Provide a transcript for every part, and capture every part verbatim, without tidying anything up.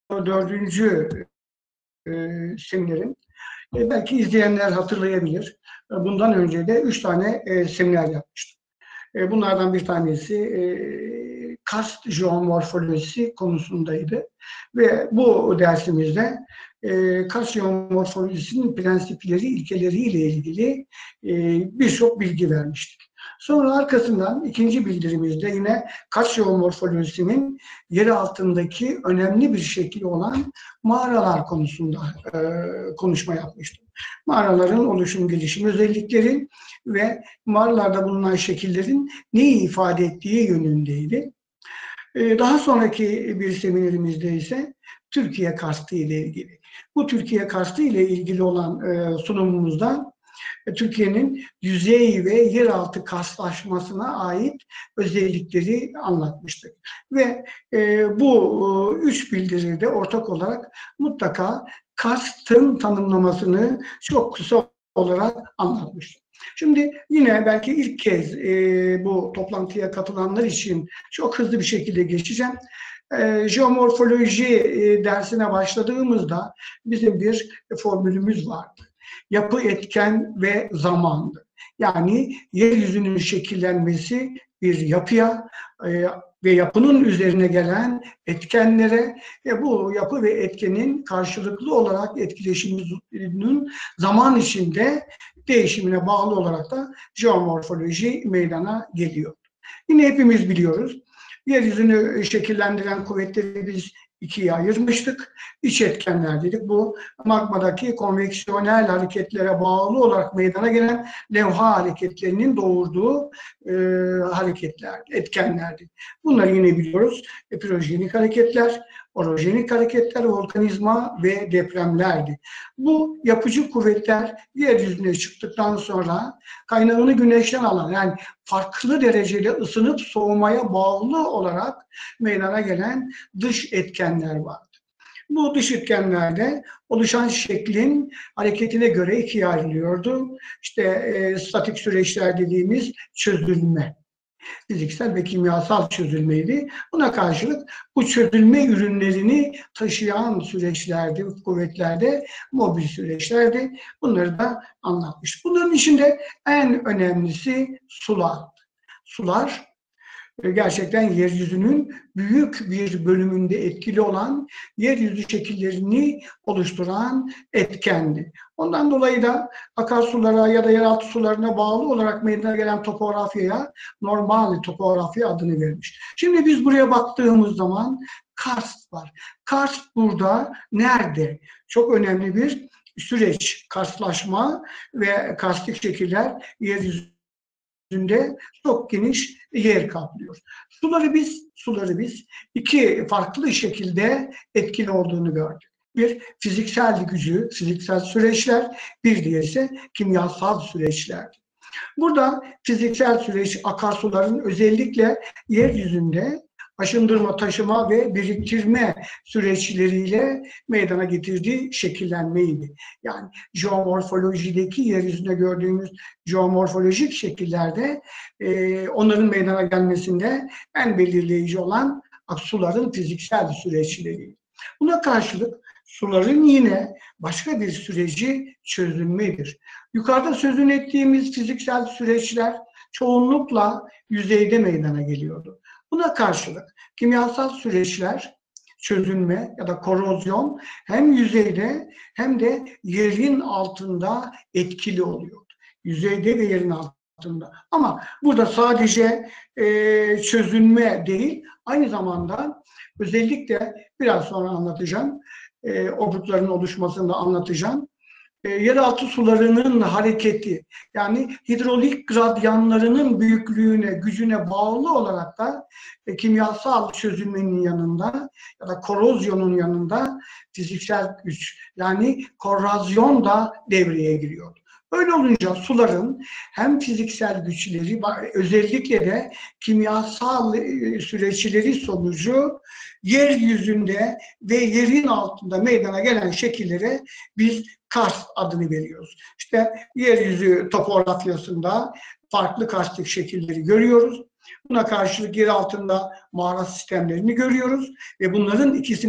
dördüncü e, seminerim. E, belki izleyenler hatırlayabilir. E, bundan önce de üç tane e, seminer yapmıştım. E, bunlardan bir tanesi e, karst jeomorfolojisi konusundaydı. Ve bu dersimizde e, karst jeomorfolojisinin prensipleri, ilkeleriyle ilgili e, birçok bilgi vermiştik. Sonra arkasından ikinci bildirimizde yine karst jeomorfolojisinin yer altındaki önemli bir şekli olan mağaralar konusunda e, konuşma yapmıştım. Mağaraların oluşum, gelişim özellikleri ve mağaralarda bulunan şekillerin neyi ifade ettiği yönündeydi. E, daha sonraki bir seminerimizde ise Türkiye karstı ile ilgili. Bu Türkiye karstı ile ilgili olan e, sunumumuzda Türkiye'nin yüzey ve yeraltı karstlaşmasına ait özellikleri anlatmıştık. Ve e, bu e, üç bildiride ortak olarak mutlaka karstın tanımlamasını çok kısa olarak anlatmıştık. Şimdi yine belki ilk kez e, bu toplantıya katılanlar için çok hızlı bir şekilde geçeceğim. E, jeomorfoloji e, dersine başladığımızda bizim bir formülümüz vardı. Yapı, etken ve zamandı. Yani yeryüzünün şekillenmesi bir yapıya e, ve yapının üzerine gelen etkenlere ve bu yapı ve etkenin karşılıklı olarak etkileşiminin zaman içinde değişimine bağlı olarak da jeomorfoloji meydana geliyor. Yine hepimiz biliyoruz. Yeryüzünü şekillendiren kuvvetleri biz ikiye ayırmıştık. İç etkenler dedik. Bu magmadaki konveksiyonel hareketlere bağlı olarak meydana gelen levha hareketlerinin doğurduğu e, hareketler, etkenlerdi. Bunları yine biliyoruz. Epirojenik hareketler, orojenik hareketler, volkanizma ve depremlerdi. Bu yapıcı kuvvetler yeryüzüne çıktıktan sonra kaynağını güneşten alan, yani farklı derecede ısınıp soğumaya bağlı olarak meydana gelen dış etkenler vardı. Bu dış etkenlerde oluşan şeklin hareketine göre ikiye ayrılıyordu. İşte e, statik süreçler dediğimiz çözülme, fiziksel ve kimyasal çözülmeydi. Buna karşılık bu çözülme ürünlerini taşıyan süreçlerdi, kuvvetlerde mobil süreçlerdi. Bunları da anlatmış. Bunların içinde en önemlisi sular. Sular gerçekten yeryüzünün büyük bir bölümünde etkili olan, yeryüzü şekillerini oluşturan etkendi. Ondan dolayı da akarsulara ya da yeraltı sularına bağlı olarak meydana gelen topografyaya normal topografya adını vermiş. Şimdi biz buraya baktığımız zaman karst var. Karst burada nerede? Çok önemli bir süreç. Karstlaşma ve karstik şekiller yeryüzü çok geniş yer kaplıyor. Suları biz, suları biz iki farklı şekilde etkili olduğunu gördük. Bir fiziksel gücü, fiziksel süreçler, bir diğeri ise kimyasal süreçler. Burada fiziksel süreç akarsuların özellikle yeryüzünde aşındırma, taşıma ve biriktirme süreçleriyle meydana getirdiği şekillenmeydi. Yani jeomorfolojideki yeryüzünde gördüğümüz jeomorfolojik şekillerde e, onların meydana gelmesinde en belirleyici olan suların fiziksel süreçleri. Buna karşılık suların yine başka bir süreci çözülmedir. Yukarıda sözünü ettiğimiz fiziksel süreçler çoğunlukla yüzeyde meydana geliyordu. Buna karşılık kimyasal süreçler, çözünme ya da korozyon hem yüzeyde hem de yerin altında etkili oluyor. Yüzeyde ve yerin altında. Ama burada sadece e, çözünme değil, aynı zamanda özellikle biraz sonra anlatacağım, e, obrukların oluşmasını da anlatacağım. E, yeraltı sularının hareketi, yani hidrolik gradyanlarının büyüklüğüne, gücüne bağlı olarak da e, kimyasal çözülmenin yanında ya da korozyonun yanında fiziksel güç, yani korozyon da devreye giriyor. Öyle olunca suların hem fiziksel güçleri, özellikle de kimyasal süreçleri sonucu yeryüzünde ve yerin altında meydana gelen şekillere biz karst adını veriyoruz. İşte yeryüzü topografyasında farklı karstik şekilleri görüyoruz. Buna karşılık yer altında mağara sistemlerini görüyoruz ve bunların ikisinin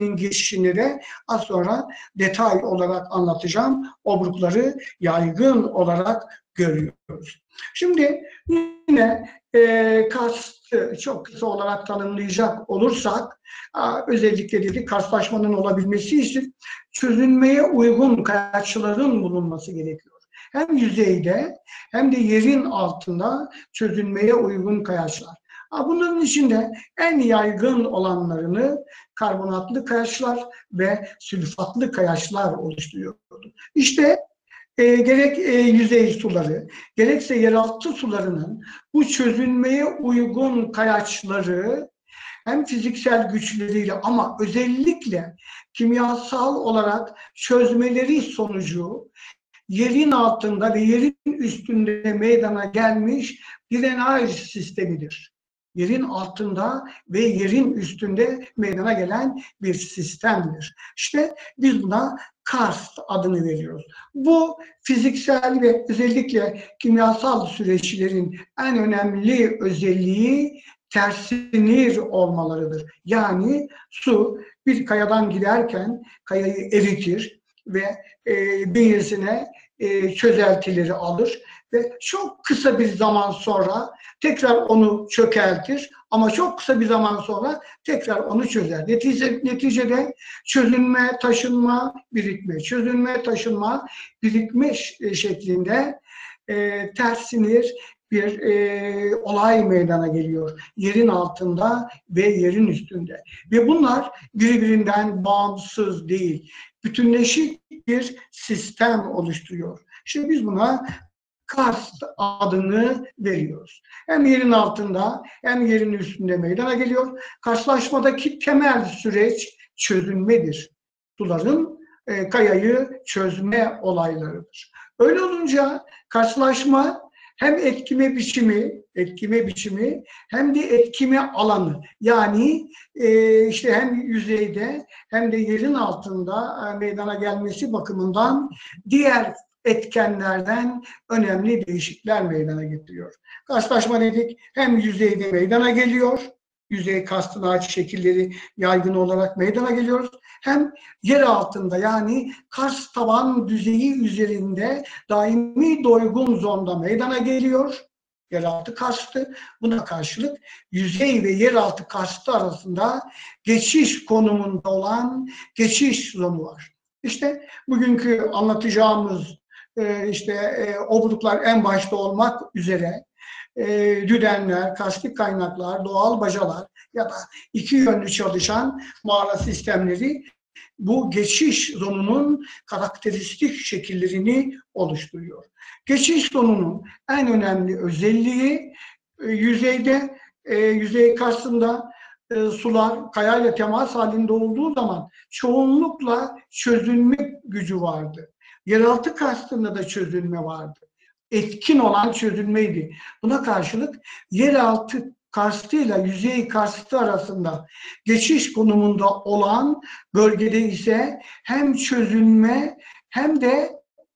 geçişini de az sonra detay olarak anlatacağım. Obrukları yaygın olarak görüyoruz. Şimdi yine e, karstı çok kısa olarak tanımlayacak olursak, özellikle dedik karşılaşmanın olabilmesi için çözünmeye uygun kayaçların bulunması gerekiyor. Hem yüzeyde hem de yerin altında çözünmeye uygun kayaçlar. Bunların içinde en yaygın olanlarını karbonatlı kayaçlar ve sülfatlı kayaçlar oluşturuyordu. İşte e, gerek e, yüzey suları, gerekse yeraltı sularının bu çözünmeye uygun kayaçları hem fiziksel güçleriyle ama özellikle kimyasal olarak çözmeleri sonucu yerin altında ve yerin üstünde meydana gelmiş bir enerji sistemidir. Yerin altında ve yerin üstünde meydana gelen bir sistemdir. İşte biz buna karst adını veriyoruz. Bu fiziksel ve özellikle kimyasal süreçlerin en önemli özelliği tersinir olmalarıdır. Yani su bir kayadan giderken kayayı eritir ve e, bünyesine e, çözeltileri alır ve çok kısa bir zaman sonra tekrar onu çökeltir ama çok kısa bir zaman sonra tekrar onu çözer. Netice, neticede çözünme, taşınma, birikme, çözünme, taşınma, birikme şeklinde e, tersinir bir e, olay meydana geliyor. Yerin altında ve yerin üstünde. Ve bunlar birbirinden bağımsız değil. Bütünleşik bir sistem oluşturuyor. Şimdi biz buna karst adını veriyoruz. Hem yerin altında hem yerin üstünde meydana geliyor. Karşılaşmadaki temel süreç çözünmedir. Suların e, kayayı çözme olaylarıdır. Öyle olunca karşılaşma hem etkime biçimi, etkime biçimi hem de etkime alanı. Yani e, işte hem yüzeyde hem de yerin altında e, meydana gelmesi bakımından diğer etkenlerden önemli değişiklikler meydana getiriyor. Karşılaşma dedik hem yüzeyde meydana geliyor, yüzey kastın ağaç şekilleri yaygın olarak meydana geliyor. Hem yer altında yani karst taban düzeyi üzerinde daimi doygun zonda meydana geliyor. Yeraltı karstı. Buna karşılık yüzey ve yeraltı karstı arasında geçiş konumunda olan geçiş zonu var. İşte bugünkü anlatacağımız e, işte e, obruklar en başta olmak üzere e, düdenler, karstik kaynaklar, doğal bacalar ya da iki yönlü çalışan mağara sistemleri bu geçiş zonunun karakteristik şekillerini oluşturuyor. Geçiş zonunun en önemli özelliği e, yüzeyde, e, yüzey karşısında e, sular kayayla temas halinde olduğu zaman çoğunlukla çözünme gücü vardı. Yeraltı karşısında da çözünme vardı. Etkin olan çözünmeydi. Buna karşılık yeraltı karstıyla yüzey karstı arasında geçiş konumunda olan bölgede ise hem çözünme hem de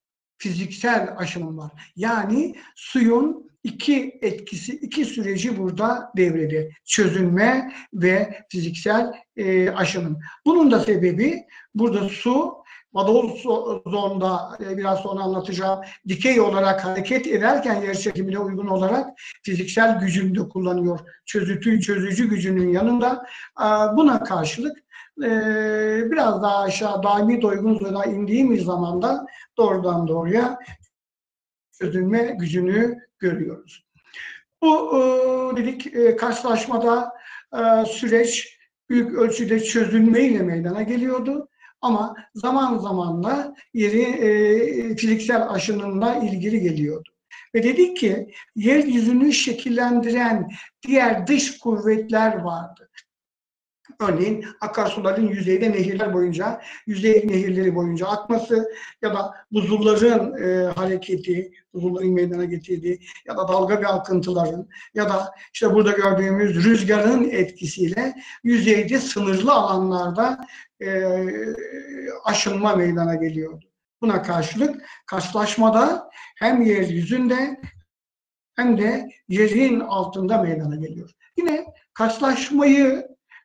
fiziksel aşınım var. Yani suyun iki etkisi, iki süreci burada devrede. Çözünme ve fiziksel e, aşınım. Bunun da sebebi burada su vadol zonda biraz sonra anlatacağım dikey olarak hareket ederken yer çekimine uygun olarak fiziksel gücünü de kullanıyor. Çözütü, çözücü gücünün yanında buna karşılık biraz daha aşağı daimi doygun zona indiğimiz zaman da doğrudan doğruya çözülme gücünü görüyoruz. Bu dedik karşılaşmada süreç büyük ölçüde çözülmeyle meydana geliyordu. Ama zaman zamanla yeri e, fiziksel aşınımla ilgili geliyordu. Ve dedik ki yeryüzünü şekillendiren diğer dış kuvvetler vardı. Örneğin akarsuların yüzeyde nehirler boyunca, yüzey nehirleri boyunca akması ya da buzulların e, hareketi, buzulların meydana getirdiği ya da dalga ve akıntıların ya da işte burada gördüğümüz rüzgarın etkisiyle yüzeyde sınırlı alanlarda e, aşınma meydana geliyordu. Buna karşılık karşılaşmada hem yeryüzünde hem de yerin altında meydana geliyor. Yine karşılaşmayı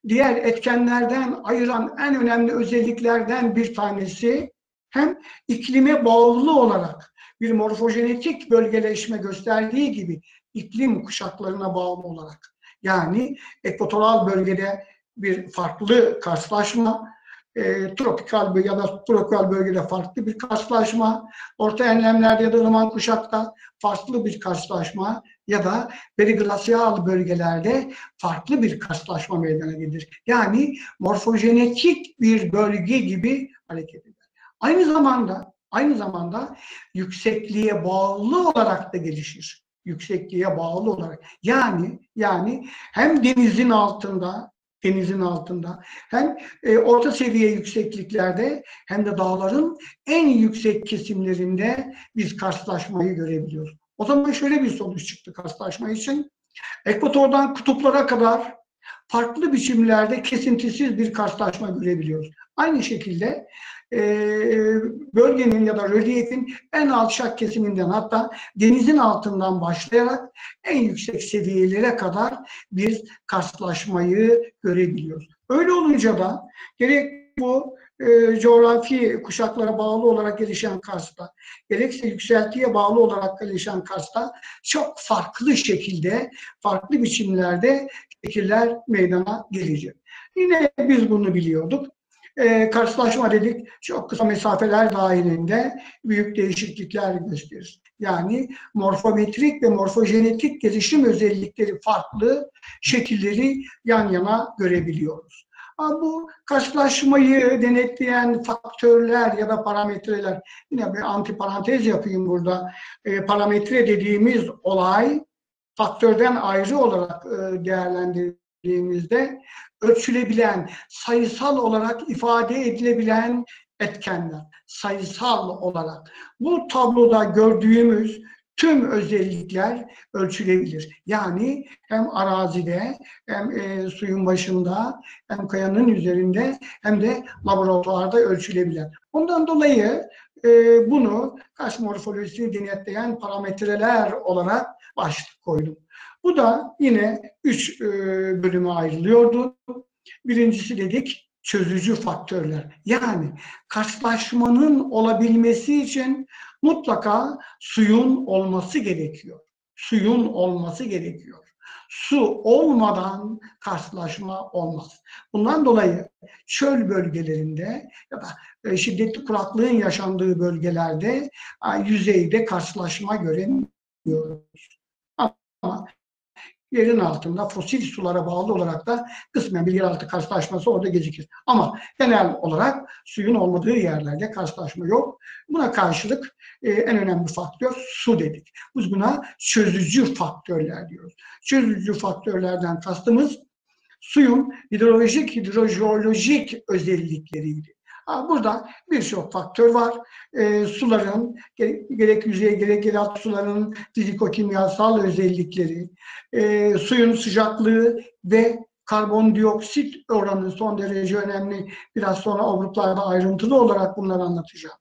diğer etkenlerden ayıran en önemli özelliklerden bir tanesi, hem iklime bağlı olarak bir morfojenetik bölgeleşme gösterdiği gibi iklim kuşaklarına bağlı olarak, yani ekvatoral bölgede bir farklı karşılaşma, e, tropikal ya da tropikal bölgede farklı bir karşılaşma, orta enlemlerde ya da ılıman kuşakta farklı bir karşılaşma ya da periglasyal bölgelerde farklı bir karşılaşma meydana gelir. Yani morfojenetik bir bölge gibi hareket eder. Aynı zamanda aynı zamanda yüksekliğe bağlı olarak da gelişir. Yüksekliğe bağlı olarak. Yani yani hem denizin altında denizin altında hem e, orta seviye yüksekliklerde hem de dağların en yüksek kesimlerinde biz karşılaşmayı görebiliyoruz. O zaman şöyle bir sonuç çıktı karşılaşma için. Ekvatordan kutuplara kadar farklı biçimlerde kesintisiz bir karşılaşma görebiliyoruz. Aynı şekilde e, bölgenin ya da rölyefin en alçak kesiminden, hatta denizin altından başlayarak en yüksek seviyelere kadar bir karşılaşmayı görebiliyoruz. Öyle olunca da gerek bu e, coğrafi kuşaklara bağlı olarak gelişen karsta, gerekse yükseltiye bağlı olarak gelişen karsta çok farklı şekilde, farklı biçimlerde şekiller meydana gelecek. Yine biz bunu biliyorduk. Ee, karşılaşma dedik, çok kısa mesafeler dahilinde büyük değişiklikler gösterir. Yani morfometrik ve morfojenetik gelişim özellikleri farklı şekilleri yan yana görebiliyoruz. Ama bu karşılaşmayı denetleyen faktörler ya da parametreler, yine bir antiparantez yapayım burada. E, parametre dediğimiz olay, faktörden ayrı olarak e, değerlendirdiğimizde ölçülebilen, sayısal olarak ifade edilebilen etkenler, sayısal olarak. Bu tabloda gördüğümüz tüm özellikler ölçülebilir. Yani hem arazide, hem e, suyun başında, hem kayanın üzerinde, hem de laboratuvarda ölçülebilir. Ondan dolayı e, bunu kaş morfolojisini denetleyen parametreler olarak başlık koydum. Bu da yine üç e, bölüme ayrılıyordu. Birincisi dedik çözücü faktörler. Yani karşılaşmanın olabilmesi için mutlaka suyun olması gerekiyor. Suyun olması gerekiyor. Su olmadan karşılaşma olmaz. Bundan dolayı çöl bölgelerinde ya da şiddetli kuraklığın yaşandığı bölgelerde yüzeyde karşılaşma göremiyoruz. Ama yerin altında fosil sulara bağlı olarak da kısmen bir yeraltı karşılaşması orada gecikir. Ama genel olarak suyun olmadığı yerlerde karşılaşma yok. Buna karşılık e, en önemli faktör su dedik. Biz buna çözücü faktörler diyoruz. Çözücü faktörlerden kastımız suyun hidrolojik, hidrojeolojik özellikleriydi. Burada birçok faktör var. E, suların, gerek yüzey gerek yeraltı suların fiziko-kimyasal özellikleri, e, suyun sıcaklığı ve karbondioksit oranı son derece önemli. Biraz sonra o gruplarda ayrıntılı olarak bunları anlatacağım.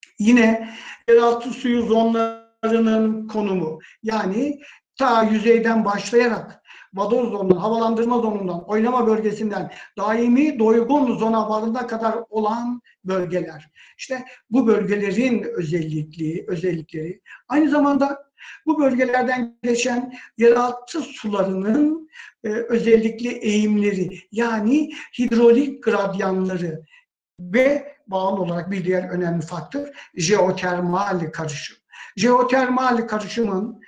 Yine yeraltı suyu zonlarının konumu, yani ta yüzeyden başlayarak vadoz zonundan, havalandırma zonundan, oynama bölgesinden daimi doygun zona varına kadar olan bölgeler. İşte bu bölgelerin özellikleri, özellikleri. Aynı zamanda bu bölgelerden geçen yeraltı sularının e, özellikle eğimleri, yani hidrolik gradyanları ve bağlı olarak bir diğer önemli faktör jeotermal karışım. Jeotermal karışımın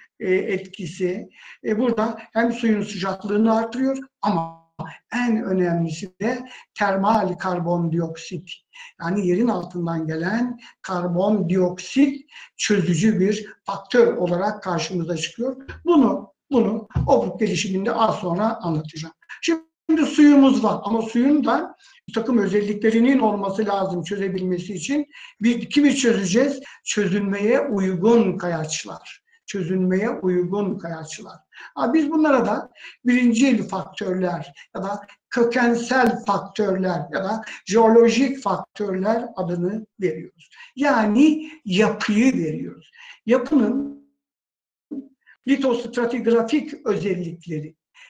etkisi e, burada hem suyun sıcaklığını artırıyor ama en önemlisi de termal karbondioksit. Yani yerin altından gelen karbondioksit çözücü bir faktör olarak karşımıza çıkıyor. Bunu bunu obruk gelişiminde az sonra anlatacağım. Şimdi suyumuz var ama suyun da bir takım özelliklerinin olması lazım çözebilmesi için. Bir, kimi çözeceğiz? Çözülmeye uygun kayaçlar. Çözülmeye uygun kayaçlar. Ha, biz bunlara da birincil faktörler ya da kökensel faktörler ya da jeolojik faktörler adını veriyoruz. Yani yapıyı veriyoruz. Yapının litostratigrafik özellikleri,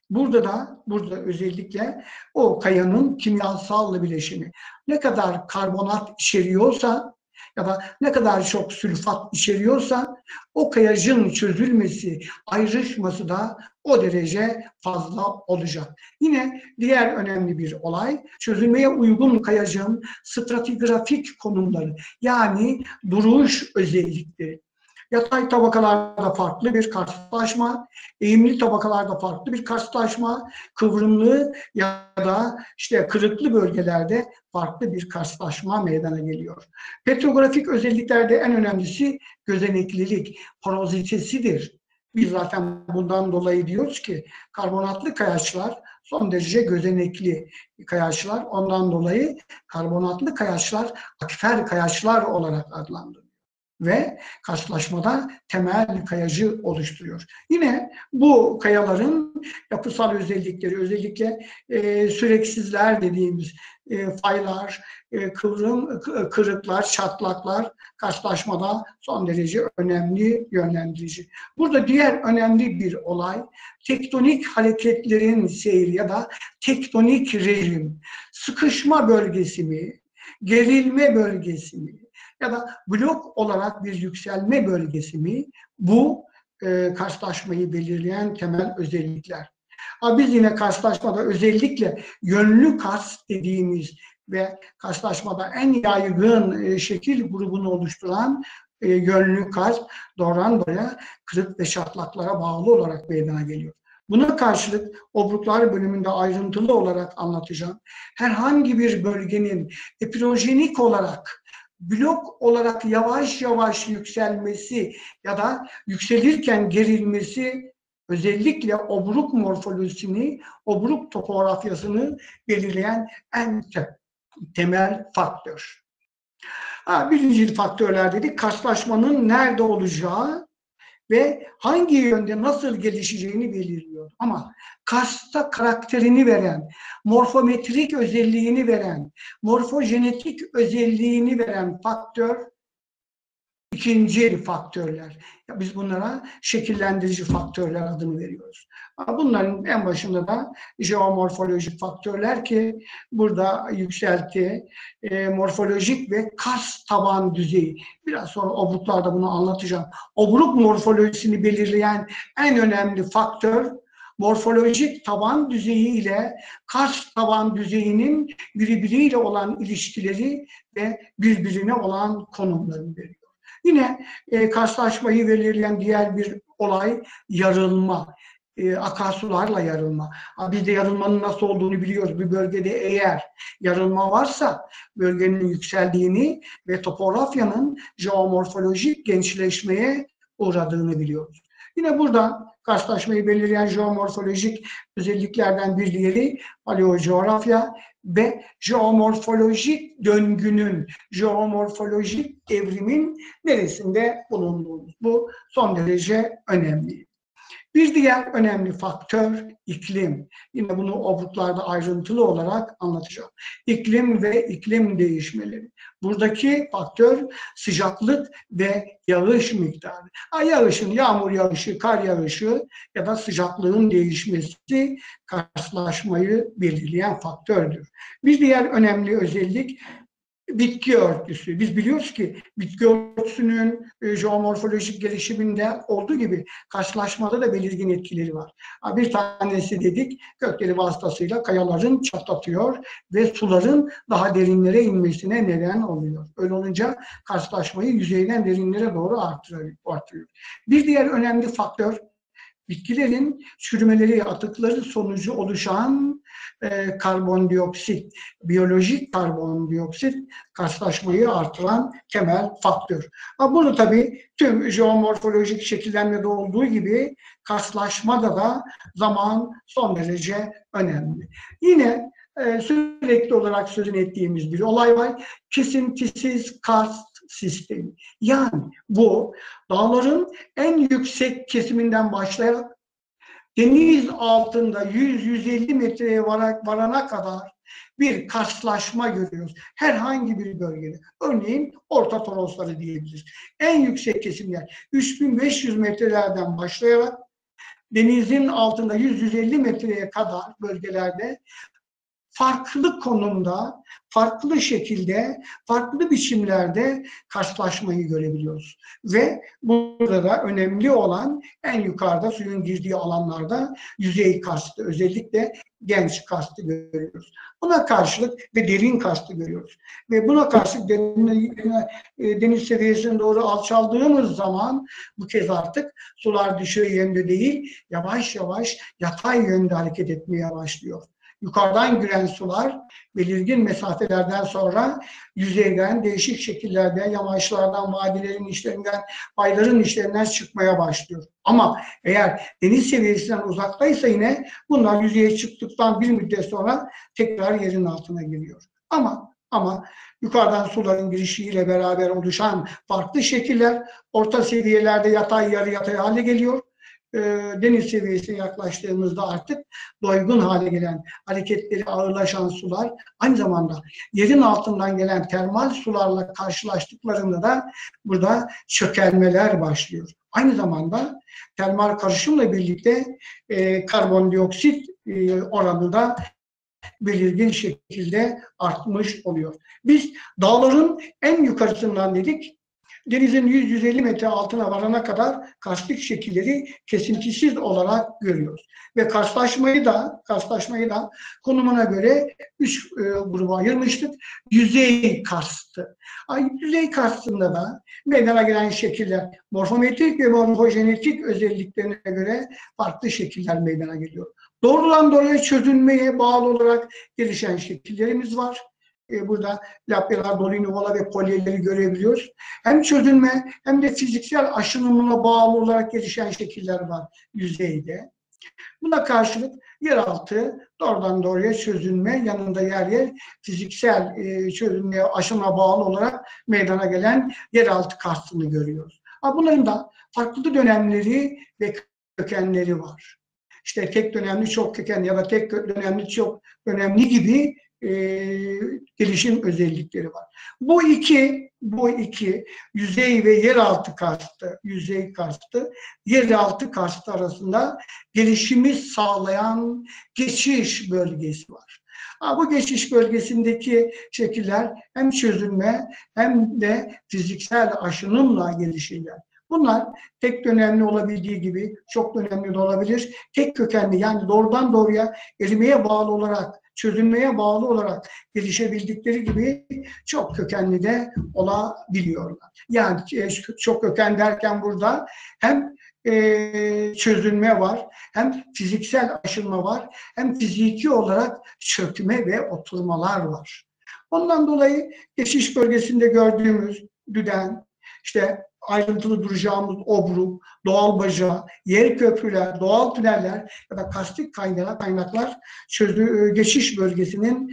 Burada da burada özellikle o kayanın kimyasal bileşimi ne kadar karbonat içeriyorsa ya da ne kadar çok sülfat içeriyorsa o kayacın çözülmesi, ayrışması da o derece fazla olacak. Yine diğer önemli bir olay, çözülmeye uygun kayacın stratigrafik konumları, yani duruş özellikleri. Yatay tabakalarda farklı bir karşılaşma, eğimli tabakalarda farklı bir karşılaşma, kıvrımlı ya da işte kırıklı bölgelerde farklı bir karşılaşma meydana geliyor. Petrografik özelliklerde en önemlisi gözeneklilik, porozitesidir. Biz zaten bundan dolayı diyoruz ki karbonatlı kayaçlar son derece gözenekli kayaçlar. Ondan dolayı karbonatlı kayaçlar akifer kayaçlar olarak adlandırılıyor ve karşılaşmada temel kayacı oluşturuyor. Yine bu kayaların yapısal özellikleri, özellikle e, süreksizler dediğimiz e, faylar, e, kıvrım, kırıklar, çatlaklar karşılaşmada son derece önemli, yönlendirici. Burada diğer önemli bir olay, tektonik hareketlerin seyri ya da tektonik rejim, sıkışma bölgesi mi, gerilme bölgesi mi, ya da blok olarak bir yükselme bölgesi mi? Bu e, karşılaşmayı belirleyen temel özellikler. Ha, biz yine karşılaşmada özellikle yönlü karst dediğimiz ve karşılaşmada en yaygın e, şekil grubunu oluşturan e, yönlü karst doğrudan doğruya kırık ve çatlaklara bağlı olarak meydana geliyor. Buna karşılık obruklar bölümünde ayrıntılı olarak anlatacağım. Herhangi bir bölgenin epirojenik olarak blok olarak yavaş yavaş yükselmesi ya da yükselirken gerilmesi özellikle obruk morfolojisini, obruk topografyasını belirleyen en temel faktör. Ha, birinci faktörler dedik, karşılaşmanın nerede olacağı ve hangi yönde nasıl gelişeceğini belirliyor. Ama karsta karakterini veren, morfometrik özelliğini veren, morfojenetik özelliğini veren faktör ikinci faktörler. Ya biz bunlara şekillendirici faktörler adını veriyoruz. Bunların en başında da jeomorfolojik faktörler ki burada yükselti, e, morfolojik ve kas taban düzeyi. Biraz sonra obruklarda bunu anlatacağım. Obruk morfolojisini belirleyen en önemli faktör morfolojik taban düzeyi ile kas taban düzeyinin birbiriyle olan ilişkileri ve birbirine olan konumlarını veriyor. Yine e, karşılaşmayı belirleyen diğer bir olay yarılma. E, akarsularla yarılma. Biz de yarılmanın nasıl olduğunu biliyoruz. Bir bölgede eğer yarılma varsa bölgenin yükseldiğini ve topografyanın jeomorfolojik gençleşmeye uğradığını biliyoruz. Yine burada karşılaşmayı belirleyen jeomorfolojik özelliklerden bir diğeri paleocoğrafya ve jeomorfolojik döngünün, jeomorfolojik evrimin neresinde bulunduğumuz. Bu son derece önemli. Bir diğer önemli faktör iklim. Yine bunu obruklarda ayrıntılı olarak anlatacağım. İklim ve iklim değişmeleri. Buradaki faktör sıcaklık ve yağış miktarı. Yağışın, yağmur yağışı, kar yağışı ya da sıcaklığın değişmesi karşılaşmayı belirleyen faktördür. Bir diğer önemli özellik bitki örtüsü. Biz biliyoruz ki bitki örtüsünün e, jeomorfolojik gelişiminde olduğu gibi karşılaşmada da belirgin etkileri var. Bir tanesi dedik, gökdelen vasıtasıyla kayaların çatlatıyor ve suların daha derinlere inmesine neden oluyor. Öyle olunca karşılaşmayı yüzeyden derinlere doğru artırıyor. artırıyor. Bir diğer önemli faktör, bitkilerin çürümeleri, atıkları sonucu oluşan e, karbondioksit, biyolojik karbondioksit karşılaşmayı artıran temel faktör. Ama bunu tabii tüm jeomorfolojik şekillenmede olduğu gibi karşılaşmada da zaman son derece önemli. Yine e, sürekli olarak sözünü ettiğimiz bir olay var. Kesintisiz karst sistemi. Yani bu dağların en yüksek kesiminden başlayarak deniz altında yüz yüz elli metreye varana kadar bir karşılaşma görüyoruz. Herhangi bir bölgede. Örneğin Orta Torosları diyebiliriz. En yüksek kesimler üç bin beş yüz metrelerden başlayarak denizin altında yüz yüz elli metreye kadar bölgelerde farklı konumda, farklı şekilde, farklı biçimlerde karşılaşmayı görebiliyoruz. Ve burada da önemli olan en yukarıda suyun girdiği alanlarda yüzey karstı, özellikle genç karstı görüyoruz. Buna karşılık ve derin karstı görüyoruz. Ve buna karşılık derin, deniz seviyesine doğru alçaldığımız zaman bu kez artık sular düşey yönde değil, yavaş yavaş yatay yönde hareket etmeye başlıyor. Yukarıdan giren sular belirgin mesafelerden sonra yüzeyden değişik şekillerde yamaçlardan, vadilerin içlerinden, bayların içlerinden çıkmaya başlıyor. Ama eğer deniz seviyesinden uzaktaysa yine bunlar yüzeye çıktıktan bir müddet sonra tekrar yerin altına giriyor. Ama ama yukarıdan suların girişiyle beraber oluşan farklı şekiller orta seviyelerde yatay, yarı yatay hale geliyor. Deniz seviyesine yaklaştığımızda artık doygun hale gelen, hareketleri ağırlaşan sular aynı zamanda yerin altından gelen termal sularla karşılaştıklarında da burada çökelmeler başlıyor. Aynı zamanda termal karışımla birlikte e, karbondioksit e, oranı da belirgin şekilde artmış oluyor. Biz dağların en yukarısından dedik, denizin yüz yüz elli metre altına varana kadar karstik şekilleri kesintisiz olarak görüyoruz. Ve karşılaşmayı da karşılaşmayı da konumuna göre üç e, gruba ayırmıştık. Yüzey karstı. Yüzey karstında da meydana gelen şekiller morfometrik ve morfojenetik özelliklerine göre farklı şekiller meydana geliyor. Doğrudan doğruya çözünmeye bağlı olarak gelişen şekillerimiz var. Burada lapyeler, dolinuvola ve kolyeleri görebiliyoruz. Hem çözünme hem de fiziksel aşınımına bağlı olarak gelişen şekiller var yüzeyde. Buna karşılık yeraltı doğrudan doğruya çözünme, yanında yer yer fiziksel çözünmeye, aşınıma bağlı olarak meydana gelen yeraltı karstını görüyoruz. Bunların da farklı dönemleri ve kökenleri var. İşte tek dönemli çok kökenli ya da tek dönemli çok önemli gibi E, gelişim özellikleri var. Bu iki, bu iki yüzey ve yeraltı karstı, yüzey karstı, yeraltı karstı arasında gelişimi sağlayan geçiş bölgesi var. Ha, bu geçiş bölgesindeki şekiller hem çözünme hem de fiziksel aşınımla gelişirler. Bunlar tek dönemli olabildiği gibi çok dönemli de olabilir. Tek kökenli, yani doğrudan doğruya erimeye bağlı olarak, çözünmeye bağlı olarak gelişebildikleri gibi çok kökenli de olabiliyorlar. Yani çok köken derken burada hem e, çözünme var, hem fiziksel aşınma var, hem fiziki olarak çökme ve oturmalar var. Ondan dolayı geçiş bölgesinde gördüğümüz düden, işte ayrıntılı duracağımız obruk, doğal baca, yer köprüler, doğal tüneller ya da karstik kaynaklar, kaynaklar çözü, geçiş bölgesinin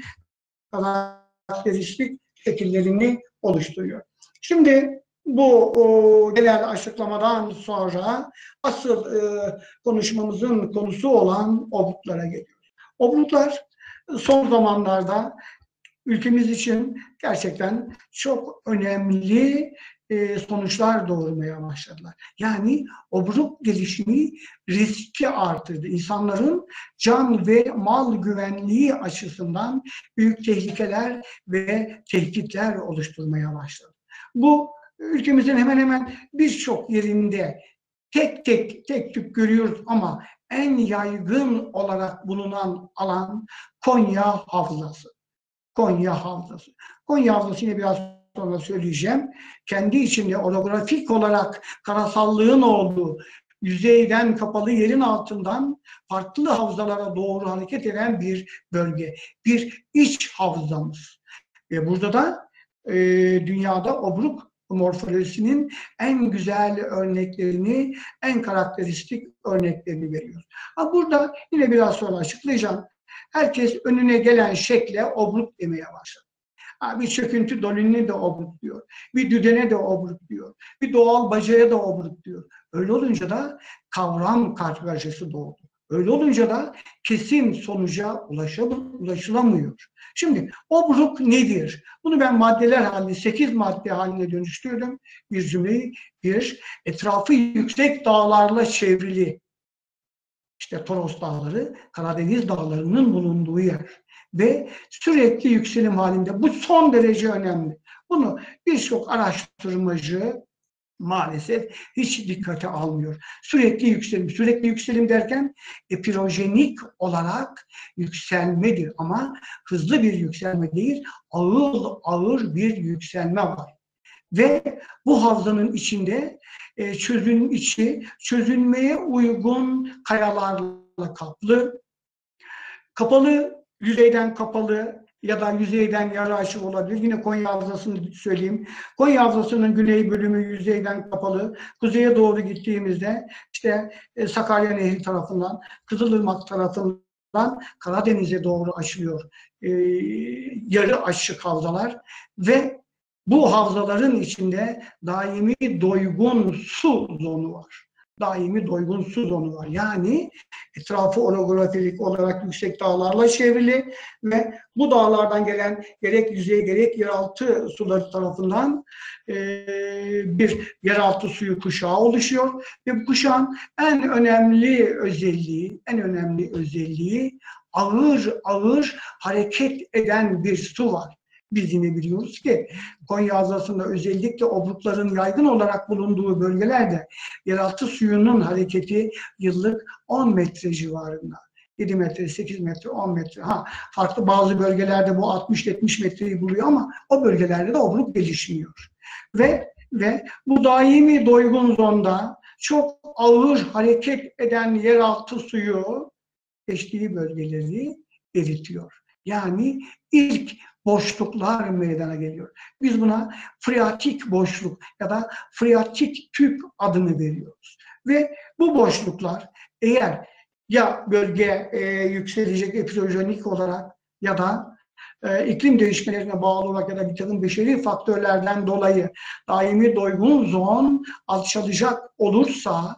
karakteristik şekillerini oluşturuyor. Şimdi bu o, genel açıklamadan sonra asıl e, konuşmamızın konusu olan obruklara geliyoruz. Obruklar son zamanlarda ülkemiz için gerçekten çok önemli e, sonuçlar doğurmaya başladılar. Yani obruk gelişimi riski artırdı. İnsanların can ve mal güvenliği açısından büyük tehlikeler ve tehditler oluşturmaya başladı. Bu ülkemizin hemen hemen birçok yerinde tek tek tek tük görüyoruz ama en yaygın olarak bulunan alan Konya Havzası. Konya Havzası. Konya Havzası yine biraz sonra söyleyeceğim. Kendi içinde orografik olarak karasallığın olduğu, yüzeyden kapalı yerin altından farklı havzalara doğru hareket eden bir bölge. Bir iç havzamız. Ve burada da e, dünyada obruk morfolojisinin en güzel örneklerini, en karakteristik örneklerini veriyor. Ha, burada yine biraz sonra açıklayacağım. Herkes önüne gelen şekle obruk demeye başladı. Ha, bir çöküntü dolini de obruk diyor. Bir düdene de obruk diyor. Bir doğal bacaya da obruk diyor. Öyle olunca da kavram kargaşası doğdu. Öyle olunca da kesin sonuca ulaşılamıyor. Şimdi obruk nedir? Bunu ben maddeler halinde, sekiz madde haline dönüştürdüm. Bir cümleyi, bir, etrafı yüksek dağlarla çevrili. işte Toros Dağları, Karadeniz Dağları'nın bulunduğu yer ve sürekli yükselim halinde. Bu son derece önemli. Bunu birçok araştırmacı maalesef hiç dikkate almıyor. Sürekli yükselim, sürekli yükselim derken epirojenik olarak yükselmedir ama hızlı bir yükselme değil, ağır ağır bir yükselme var. Ve bu havzanın içinde e, çözün içi çözülmeye uygun kayalarla kaplı, kapalı, yüzeyden kapalı ya da yüzeyden yarı açık olabilir. Yine Konya Havzası'nı söyleyeyim. Konya Havzası'nın güney bölümü yüzeyden kapalı. Kuzeye doğru gittiğimizde işte e, Sakarya Nehri tarafından, Kızılırmak tarafından Karadeniz'e doğru açılıyor. E, yarı açık havzalar ve bu havzaların içinde daimi doygun su zonu var. Daimi doygun su zonu var. Yani etrafı orografik olarak yüksek dağlarla çevrili ve bu dağlardan gelen gerek yüzey gerek yeraltı suları tarafından e, bir yeraltı suyu kuşağı oluşuyor. Ve bu kuşağın en önemli özelliği, en önemli özelliği ağır ağır hareket eden bir su var. Biz yine biliyoruz ki Konya Havzası'nda özellikle obrukların yaygın olarak bulunduğu bölgelerde yeraltı suyunun hareketi yıllık on metre civarında. yedi metre, sekiz metre, on metre. Ha, farklı bazı bölgelerde bu altmış yetmiş metreyi buluyor ama o bölgelerde de obruk gelişmiyor. Ve ve bu daimi doygun zonda çok ağır hareket eden yeraltı suyu geçtiği bölgeleri eritiyor. Yani ilk boşluklar meydana geliyor. Biz buna freatik boşluk ya da freatik tüp adını veriyoruz. Ve bu boşluklar eğer ya bölge e, yükselecek epirojenik olarak ya da e, iklim değişmelerine bağlı olarak ya da bir takım beşeri faktörlerden dolayı daimi doygun zon alçalacak olursa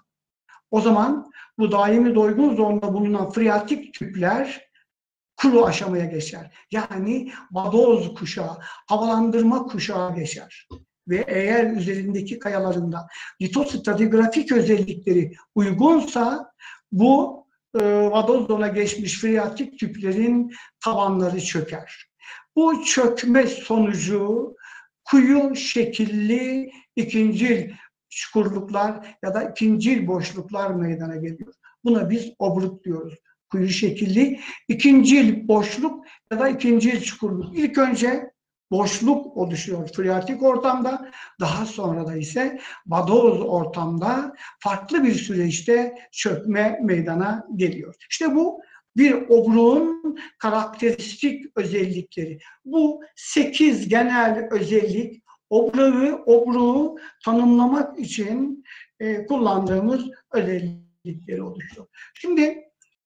o zaman bu daimi doygun zonda bulunan freatik tüpler kuru aşamaya geçer. Yani vadoz kuşağı, havalandırma kuşağı geçer. Ve eğer üzerindeki kayalarında litostratigrafik özellikleri uygunsa bu e, vadoz zona geçmiş freatik tüplerin tabanları çöker. Bu çökme sonucu kuyu şekilli ikincil çukurluklar ya da ikincil boşluklar meydana geliyor. Buna biz obruk diyoruz. Kuyu şekilli ikincil boşluk ya da ikincil çukurluk. İlk önce boşluk oluşuyor freatik ortamda, daha sonra da ise vadoz ortamda farklı bir süreçte çökme meydana geliyor. İşte bu bir obruğun karakteristik özellikleri. Bu sekiz genel özellik obruğu, obruğu tanımlamak için e, kullandığımız özellikleri oluşuyor. Şimdi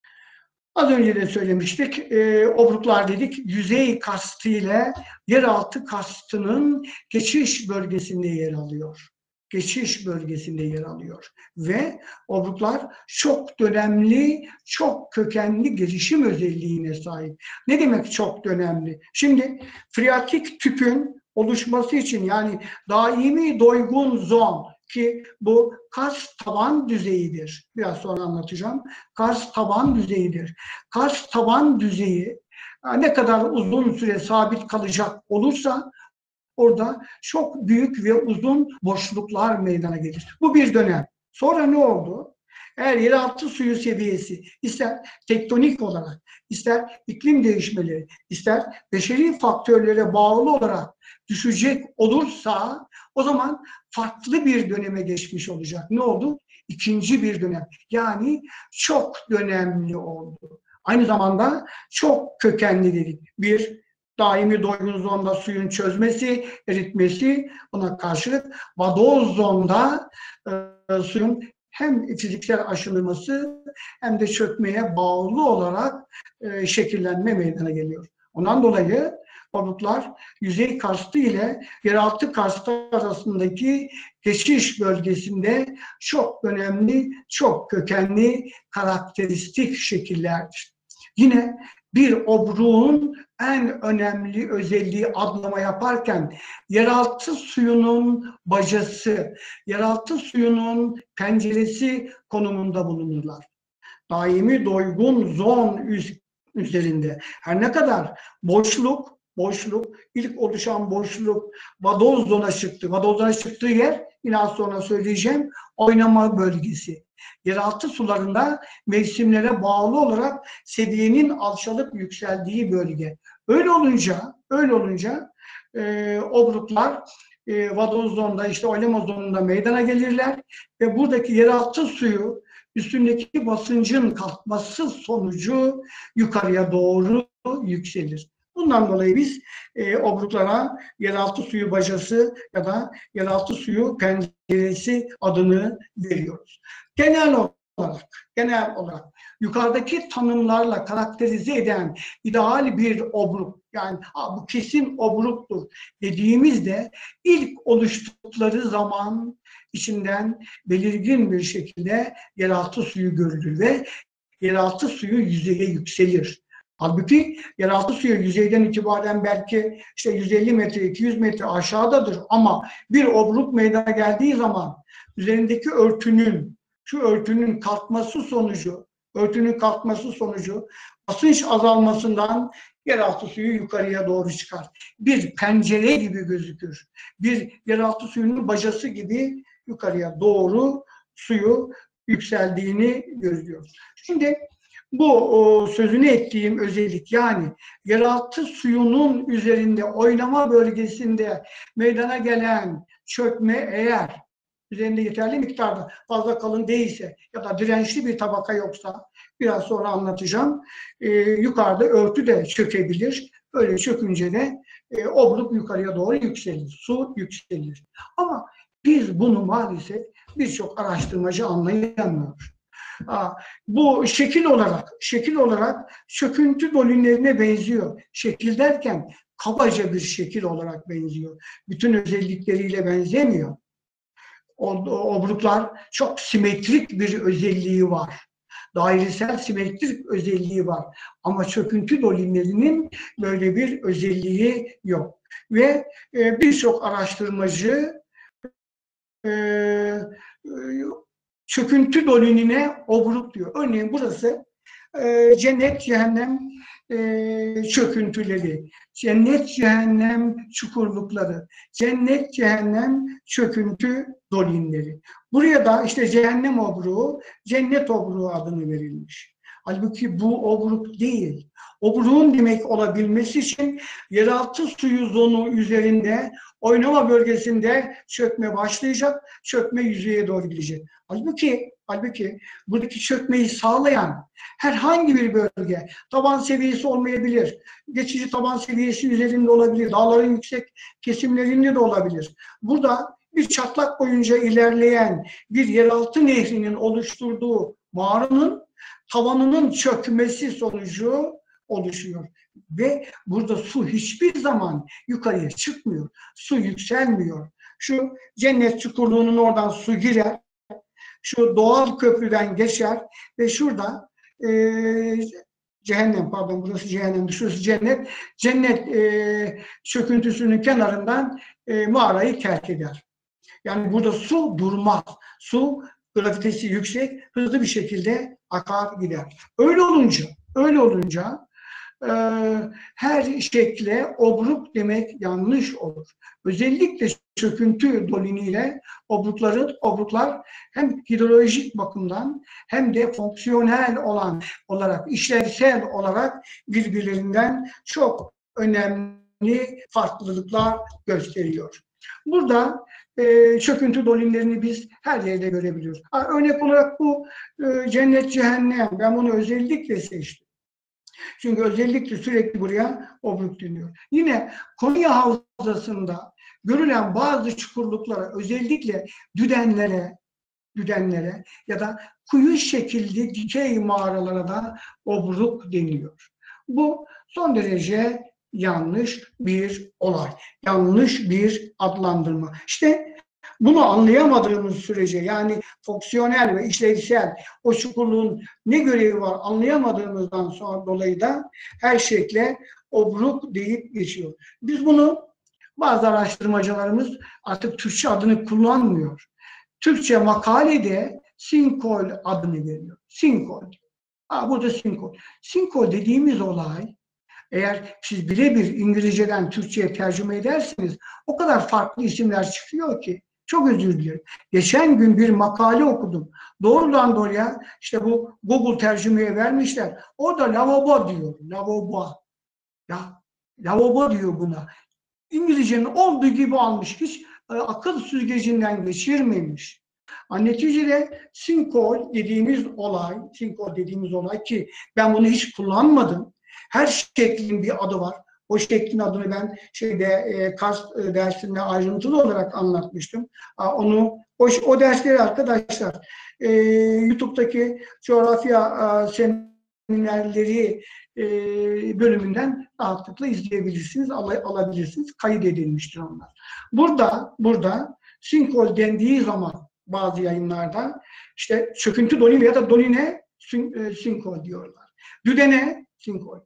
az önce de söylemiştik, e, obruklar dedik, yüzey kastı ile yeraltı kastının geçiş bölgesinde yer alıyor. Geçiş bölgesinde yer alıyor. Ve obruklar çok dönemli, çok kökenli gelişim özelliğine sahip. Ne demek çok dönemli? Şimdi freatik tüpün oluşması için yani daimi doygun zon ki bu Kars taban düzeyidir. Biraz sonra anlatacağım. Kars taban düzeyidir. Kars taban düzeyi ne kadar uzun süre sabit kalacak olursa orada çok büyük ve uzun boşluklar meydana gelir. Bu bir dönem. Sonra ne oldu? Eğer yeraltı suyu seviyesi ister tektonik olarak, ister iklim değişmeleri, ister beşeri faktörlere bağlı olarak düşecek olursa o zaman farklı bir döneme geçmiş olacak. Ne oldu? İkinci bir dönem. Yani çok dönemli oldu. Aynı zamanda çok kökenli dedik. Bir, daimi doygun zonda suyun çözmesi, eritmesi, buna karşılık vadoz zonda e, suyun hem fiziksel aşınması hem de çökmeye bağlı olarak e, şekillenme meydana geliyor. Ondan dolayı obruklar yüzey karstı ile yeraltı karstı arasındaki geçiş bölgesinde çok önemli, çok kökenli, karakteristik şekillerdir. Yine bir obruğun en önemli özelliği adlama yaparken yeraltı suyunun bacası, yeraltı suyunun penceresi konumunda bulunurlar. daimi doygun zon üzerinde. Her ne kadar boşluk, boşluk, ilk oluşan boşluk vadoz zona çıktı. Vadoz zona çıktığı yer, yine az sonra söyleyeceğim, oynama bölgesi. Yeraltı sularında mevsimlere bağlı olarak seviyenin alçalıp yükseldiği bölge. Öyle olunca, öyle olunca e, obruklar e, vadoz zonda, işte oynama zonunda meydana gelirler ve buradaki yeraltı suyu üstündeki basıncın kalkması sonucu yukarıya doğru yükselir. Bundan dolayı biz e, obruklara yeraltı suyu bacası ya da yeraltı suyu penceresi adını veriyoruz. Genel olarak, genel olarak yukarıdaki tanımlarla karakterize eden ideal bir obruk, yani bu kesin obruktur dediğimizde ilk oluştukları zaman içinden belirgin bir şekilde yeraltı suyu görülür ve yeraltı suyu yüzeye yükselir. Halbuki yeraltı suyu yüzeyden itibaren belki işte yüz elli metre, iki yüz metre aşağıdadır ama bir obruk meydana geldiği zaman üzerindeki örtünün, şu örtünün kalkması sonucu, örtünün kalkması sonucu basınç azalmasından yeraltı suyu yukarıya doğru çıkar. Bir pencere gibi gözükür. Bir yeraltı suyunun bacası gibi yukarıya doğru suyu yükseldiğini görüyoruz. Şimdi bu o, sözünü ettiğim özellik, yani yeraltı suyunun üzerinde oynama bölgesinde meydana gelen çökme, eğer üzerinde yeterli miktarda fazla kalın değilse ya da dirençli bir tabaka yoksa, biraz sonra anlatacağım, e, yukarıda örtü de çökebilir. Öyle çökünce de e, obruk yukarıya doğru yükselir, su yükselir. Ama biz bunu maalesef birçok araştırmacı anlayamıyor. Bu şekil olarak, şekil olarak çöküntü dolünlerine benziyor. Şekil derken kabaca bir şekil olarak benziyor. Bütün özellikleriyle benzemiyor. O, obruklar çok simetrik bir özelliği var. Dairesel simetrik özelliği var. Ama çöküntü dolünlerinin böyle bir özelliği yok. Ve e, birçok araştırmacı e, e, çöküntü dolününe obruk diyor. Örneğin burası e, cennet cehennem e, çöküntüleri, cennet cehennem çukurlukları, cennet cehennem çöküntü dolünleri. Buraya da işte cehennem obruğu, cennet obruğu adını verilmiş. Halbuki bu obruk değil. Obruğun demek olabilmesi için yeraltı suyu zonu üzerinde oynama bölgesinde çökme başlayacak, çökme yüzeye doğru gidecek. Halbuki, halbuki buradaki çökmeyi sağlayan herhangi bir bölge, taban seviyesi olmayabilir, geçici taban seviyesi üzerinde olabilir, dağların yüksek kesimlerinde de olabilir. Burada bir çatlak boyunca ilerleyen bir yeraltı nehrinin oluşturduğu mağaranın tavanının çökmesi sonucu oluşuyor. Ve burada su hiçbir zaman yukarıya çıkmıyor. Su yükselmiyor. Şu cennet çukurluğunun oradan su girer. Şu doğal köprüden geçer ve şurada e, cehennem, pardon burası cehennem, şurası cennet. Cennet e, çöküntüsünün kenarından e, mağarayı terk eder. Yani burada su durmaz. Su gravitesi yüksek, hızlı bir şekilde akar gider. Öyle olunca, öyle olunca e, her şekle obruk demek yanlış olur. Özellikle çöküntü doliniyle obrukların, obruklar hem hidrolojik bakımdan hem de fonksiyonel olan olarak, işlevsel olarak birbirlerinden çok önemli farklılıklar gösteriyor. Burada e, çöküntü dolinlerini biz her yerde görebiliyoruz. Ha, örnek olarak bu e, cennet cehennem, ben bunu özellikle seçtim. Çünkü özellikle sürekli buraya obruk deniyor. Yine Konya Havzası'nda görülen bazı çukurluklara, özellikle düdenlere, düdenlere ya da kuyu şekilli dikey mağaralara da obruk deniyor. Bu son derece yanlış bir olay, yanlış bir adlandırma. İşte bunu anlayamadığımız sürece, yani fonksiyonel ve işlevsel o çukurluğun ne görevi var anlayamadığımızdan sonra dolayı da her şekle obruk deyip geçiyor. Biz bunu, bazı araştırmacılarımız artık Türkçe adını kullanmıyor. Türkçe makalede sinkol adını veriyor. Sinkol. Ha, burada sinkhole. Sinkhole dediğimiz olay, eğer siz birebir İngilizceden Türkçe'ye tercüme ederseniz o kadar farklı isimler çıkıyor ki. Çok özür dilerim. Geçen gün bir makale okudum. Doğrudan doğruya işte bu Google tercümeye vermişler. Orada lavabo diyor. Lavabo. Ya lavabo diyor buna. İngilizcenin olduğu gibi almış. Hiç e, akıl süzgecinden geçirmemiş. Neticede sinkhole dediğimiz olay, sinkhole dediğimiz olay ki ben bunu hiç kullanmadım. Her şeklin bir adı var. O şeklin adını ben şeyde e, Kars e, dersinde ayrıntılı olarak anlatmıştım. A, onu o, o dersleri arkadaşlar e, YouTube'daki coğrafya a, seminerleri e, bölümünden rahatlıkla izleyebilirsiniz, al, alabilirsiniz. Kaydedilmiştir onlar. Burada burada sinkhole dendiği zaman bazı yayınlarda işte çöküntü doline ya da doline sinkhole diyorlar. Düdene sinkhole,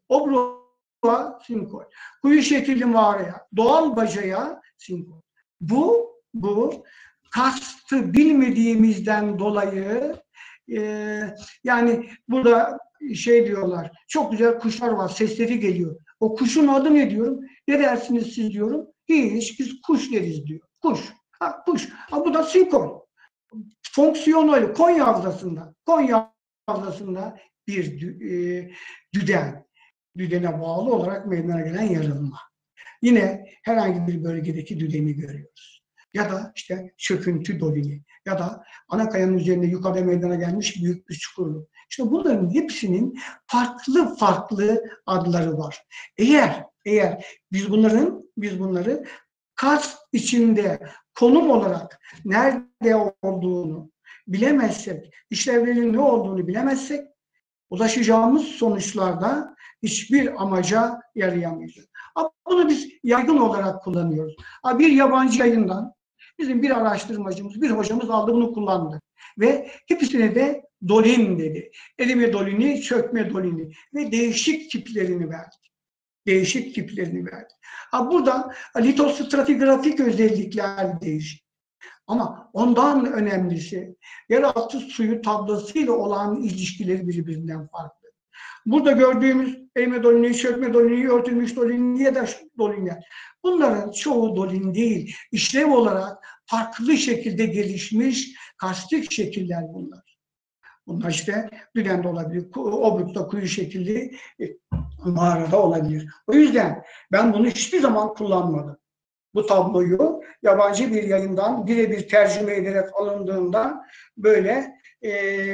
obruğa sinkhole, kuyu şekilli mağaraya, doğal bacaya sinkhole. Bu, bu kastı bilmediğimizden dolayı e, yani burada şey diyorlar, çok güzel kuşlar var, sesleri geliyor. O kuşun adı ne diyorum? Ne dersiniz siz diyorum? Hiç, biz kuş deriz diyor. Kuş. Ha, kuş. Ha, bu da sinkhole. Fonksiyonel Konya Havzası'nda, Konya Havzası'nda bir e, düden, düdene bağlı olarak meydana gelen yarılma. Yine herhangi bir bölgedeki düdeni görüyoruz. Ya da işte çöküntü dolini ya da ana kayanın üzerinde yukarıda meydana gelmiş büyük bir çukurluk. İşte bunların hepsinin farklı farklı adları var. Eğer eğer biz bunların biz bunları Kars içinde konum olarak nerede olduğunu bilemezsek, işlevlerinin ne olduğunu bilemezsek ulaşacağımız sonuçlarda hiçbir amaca yarayamayacak. Ama bunu biz yaygın olarak kullanıyoruz. Bir yabancı yayından bizim bir araştırmacımız, bir hocamız aldı bunu kullandı. Ve hepsine de dolin dedi. Erime dolini, çökme dolini ve değişik tiplerini verdi. Değişik tiplerini verdi. Ha, burada litostratigrafik özellikler değişik. Ama ondan önemlisi yeraltı suyu tablasıyla olan ilişkileri birbirinden farklı. Burada gördüğümüz erime dolini, çökme dolini, örtülmüş dolini ya da dolinler. Bunların çoğu dolin değil. İşlev olarak farklı şekilde gelişmiş karstik şekiller bunlar. Bunlar işte düdende olabilir, obrukta kuyu şekilli mağarada olabilir. O yüzden ben bunu hiçbir zaman kullanmadım. Bu tabloyu yabancı bir yayından birebir tercüme ederek alındığında böyle e,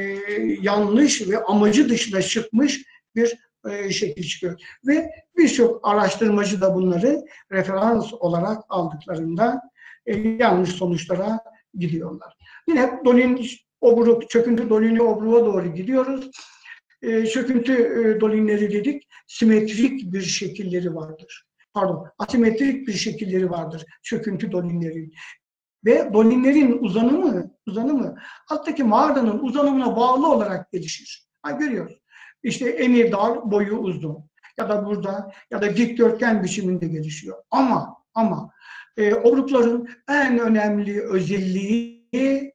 yanlış ve amacı dışına çıkmış bir e, şekil çıkıyor. Ve birçok araştırmacı da bunları referans olarak aldıklarında e, yanlış sonuçlara gidiyorlar. Yine dolin, obruk, çöküntü dolini obruğa doğru gidiyoruz. E, çöküntü e, dolinleri dedik, simetrik bir şekilleri vardır. Pardon, asimetrik bir şekilleri vardır çöküntü dolinlerin. Ve dolinlerin uzanımı, uzanımı alttaki mağaranın uzanımına bağlı olarak gelişir. Ha, görüyoruz. İşte eni dar, boyu uzun. Ya da burada ya da dikdörtgen biçiminde gelişiyor. Ama ama e, obrukların en önemli özelliği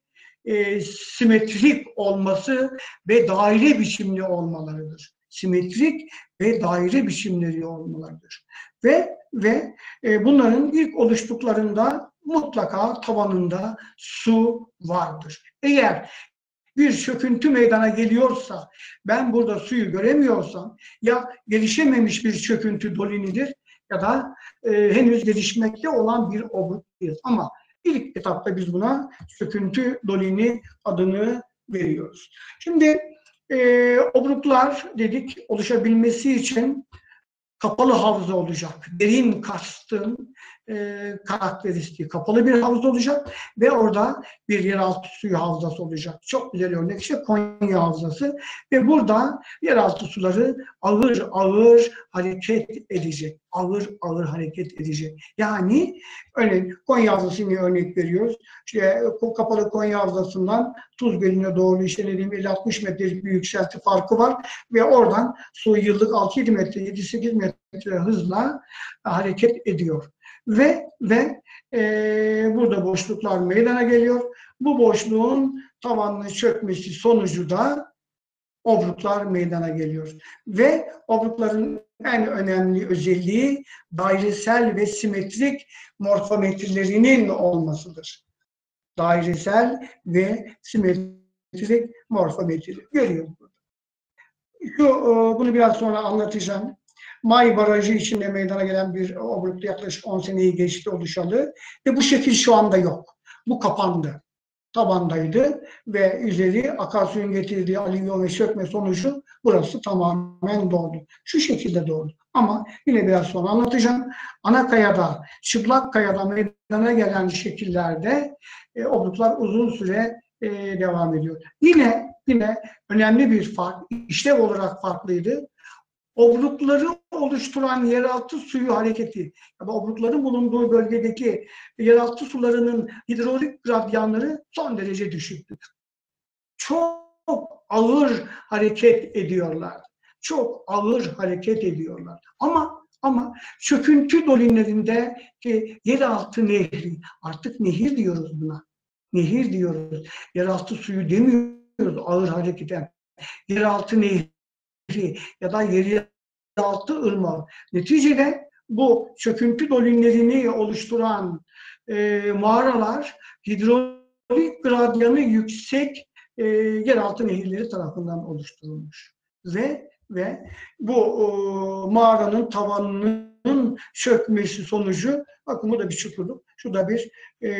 e, simetrik olması ve daire biçimli olmalarıdır. Simetrik ve daire biçimleri olmalarıdır. Ve ve e, bunların ilk oluştuklarında mutlaka tavanında su vardır. Eğer bir çöküntü meydana geliyorsa, ben burada suyu göremiyorsam ya gelişememiş bir çöküntü dolinidir ya da e, henüz gelişmekte olan bir obruktur. Ama ilk etapta biz buna çöküntü dolini adını veriyoruz. Şimdi e, obruklar dedik oluşabilmesi için kapalı havza olacak. Derin karstın e, karakteristiği kapalı bir havza olacak ve orada bir yeraltı suyu havzası olacak. Çok güzel örnek işte Konya Havzası ve burada yeraltı suları ağır ağır hareket edecek. Ağır ağır hareket edecek. Yani örneğin Konya Havzası'nı örnek veriyoruz. İşte kapalı Konya Havzası'ndan Tuz Gölü'ne doğru işte dediğim elli altmış metrelik bir yükselti farkı var ve oradan su yıllık altı yedi metre, yedi sekiz metre hızla hareket ediyor. Ve ve e, burada boşluklar meydana geliyor. Bu boşluğun tavanının çökmesi sonucu da obruklar meydana geliyor. Ve obrukların en önemli özelliği dairesel ve simetrik morfometrilerinin olmasıdır. Dairesel ve simetrik morfometri görüyoruz. Şu, bunu biraz sonra anlatacağım. May Barajı içinde meydana gelen bir obrukta yaklaşık on seneyi geçti oluşalı ve bu şekil şu anda yok. Bu kapandı. Tabandaydı ve üzeri akarsuyun getirdiği alüvyon ve çökme sonucu burası tamamen doldu. Şu şekilde doldu. Ama yine biraz sonra anlatacağım. Ana kayada, çıplak kayada meydana gelen şekillerde e, obruklar uzun süre e, devam ediyor. Yine yine önemli bir fark, işlev olarak farklıydı. Obrukları oluşturan yeraltı suyu hareketi, ya da obrukların bulunduğu bölgedeki yeraltı sularının hidrolik gradyanları son derece düşüktür. Çok ağır hareket ediyorlar. Çok ağır hareket ediyorlar. Ama ama çöküntü dolinlerinde ki yeraltı nehri, artık nehir diyoruz buna. Nehir diyoruz. Yeraltı suyu demiyoruz ağır hareketen. Yeraltı nehri ya da yeraltı ırmağı. Neticede bu çöküntü dolinlerini oluşturan e, mağaralar hidrolik gradyanı yüksek e, yeraltı nehirleri tarafından oluşturulmuş. Ve ve bu e, mağaranın tavanının çökmesi sonucu, bakın bu da bir çukurluk, şu da bir e,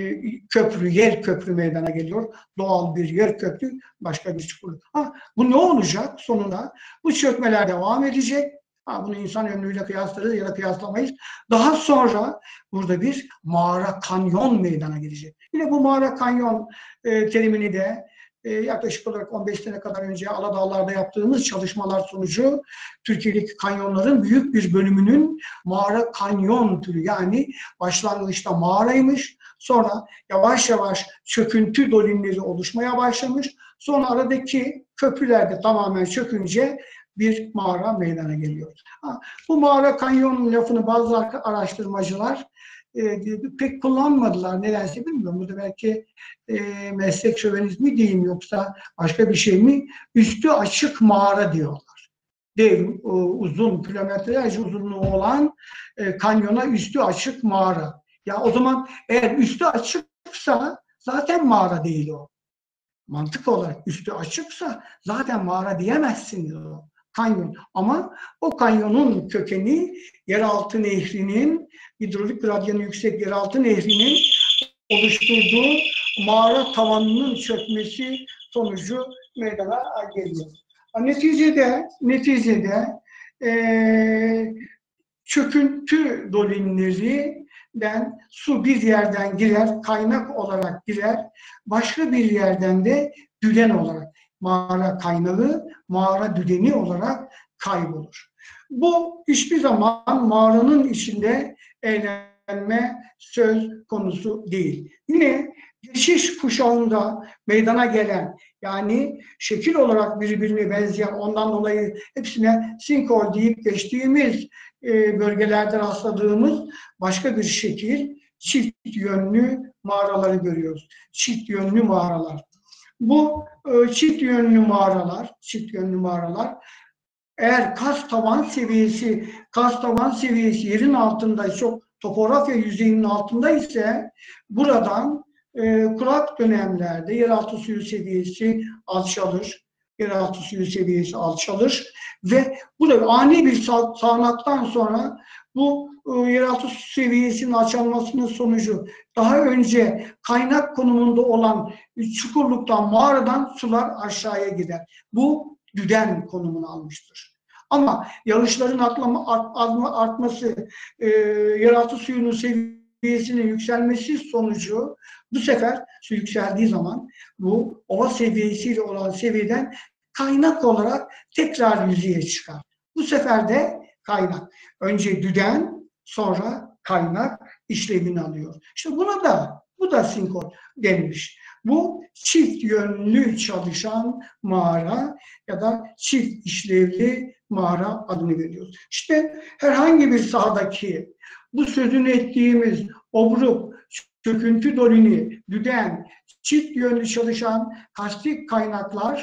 köprü, yer köprü meydana geliyor. Doğal bir yer köprü, başka bir çukurluk. Ha, bu ne olacak sonunda? Bu çökmeler devam edecek. Ha, bunu insan ömrüyle kıyaslarız ya da kıyaslamayız. Daha sonra burada bir mağara kanyon meydana gelecek. Yine bu mağara kanyon e, terimini de e, yaklaşık olarak on beş sene kadar önce Aladağlar'da yaptığımız çalışmalar sonucu Türkiye'deki kanyonların büyük bir bölümünün mağara kanyon türü, yani başlangıçta mağaraymış, sonra yavaş yavaş çöküntü dolinleri oluşmaya başlamış, sonra aradaki köprüler de tamamen çökünce bir mağara meydana geliyor. Ha, bu mağara kanyon lafını bazı araştırmacılar e, pek kullanmadılar. Nedense bilmiyorum. Burada belki e, meslek şövenizmi diyeyim, yoksa başka bir şey mi? Üstü açık mağara diyorlar. Dev, e, uzun, kilometrelerce uzunluğu olan e, kanyona üstü açık mağara. Ya o zaman eğer üstü açıksa zaten mağara değil o. Mantık olarak üstü açıksa zaten mağara diyemezsiniz o. Kanyon. Ama o kanyonun kökeni yeraltı nehrinin, hidrolik gradyanı yüksek yeraltı nehrinin oluşturduğu mağara tavanının çökmesi sonucu meydana geliyor. Neticede, neticede ee, çöküntü dolinlerinden su bir yerden girer, kaynak olarak girer, başka bir yerden de dülen olarak, mağara kaynağı, mağara düdeni olarak kaybolur. Bu hiçbir zaman mağaranın içinde eğlenme söz konusu değil. Yine geçiş kuşağında meydana gelen, yani şekil olarak birbirine benzeyen, ondan dolayı hepsine sinkol deyip geçtiğimiz e, bölgelerde rastladığımız başka bir şekil, çift yönlü mağaraları görüyoruz. Çift yönlü mağaralar. Bu e, çift yönlü mağaralar, çift yönlü mağaralar eğer kas tavan seviyesi, kas tavan seviyesi yerin altında, çok topografya yüzeyinin altında ise buradan e, kurak dönemlerde yeraltı suyu seviyesi alçalır. Yeraltı suyu seviyesi alçalır ve burada ani bir sağ, sağanaktan sonra bu e, yeraltı su seviyesinin alçalmasının sonucu daha önce kaynak konumunda olan çukurluktan, mağaradan sular aşağıya gider. Bu düden konumunu almıştır. Ama yağışların atlama, art, artması, e, yeraltı suyunun seviyesinin yükselmesi sonucu bu sefer su yükseldiği zaman bu ova seviyesiyle olan seviyeden kaynak olarak tekrar yüzeye çıkar. Bu sefer de kaynak. Önce düden, sonra kaynak işlevini alıyor. İşte buna da, bu da sinkol denmiş. Bu çift yönlü çalışan mağara ya da çift işlevli mağara adını veriyoruz. İşte herhangi bir sahadaki bu sözünü ettiğimiz obruk, çöküntü dolini, düden, çift yönlü çalışan karstik kaynaklar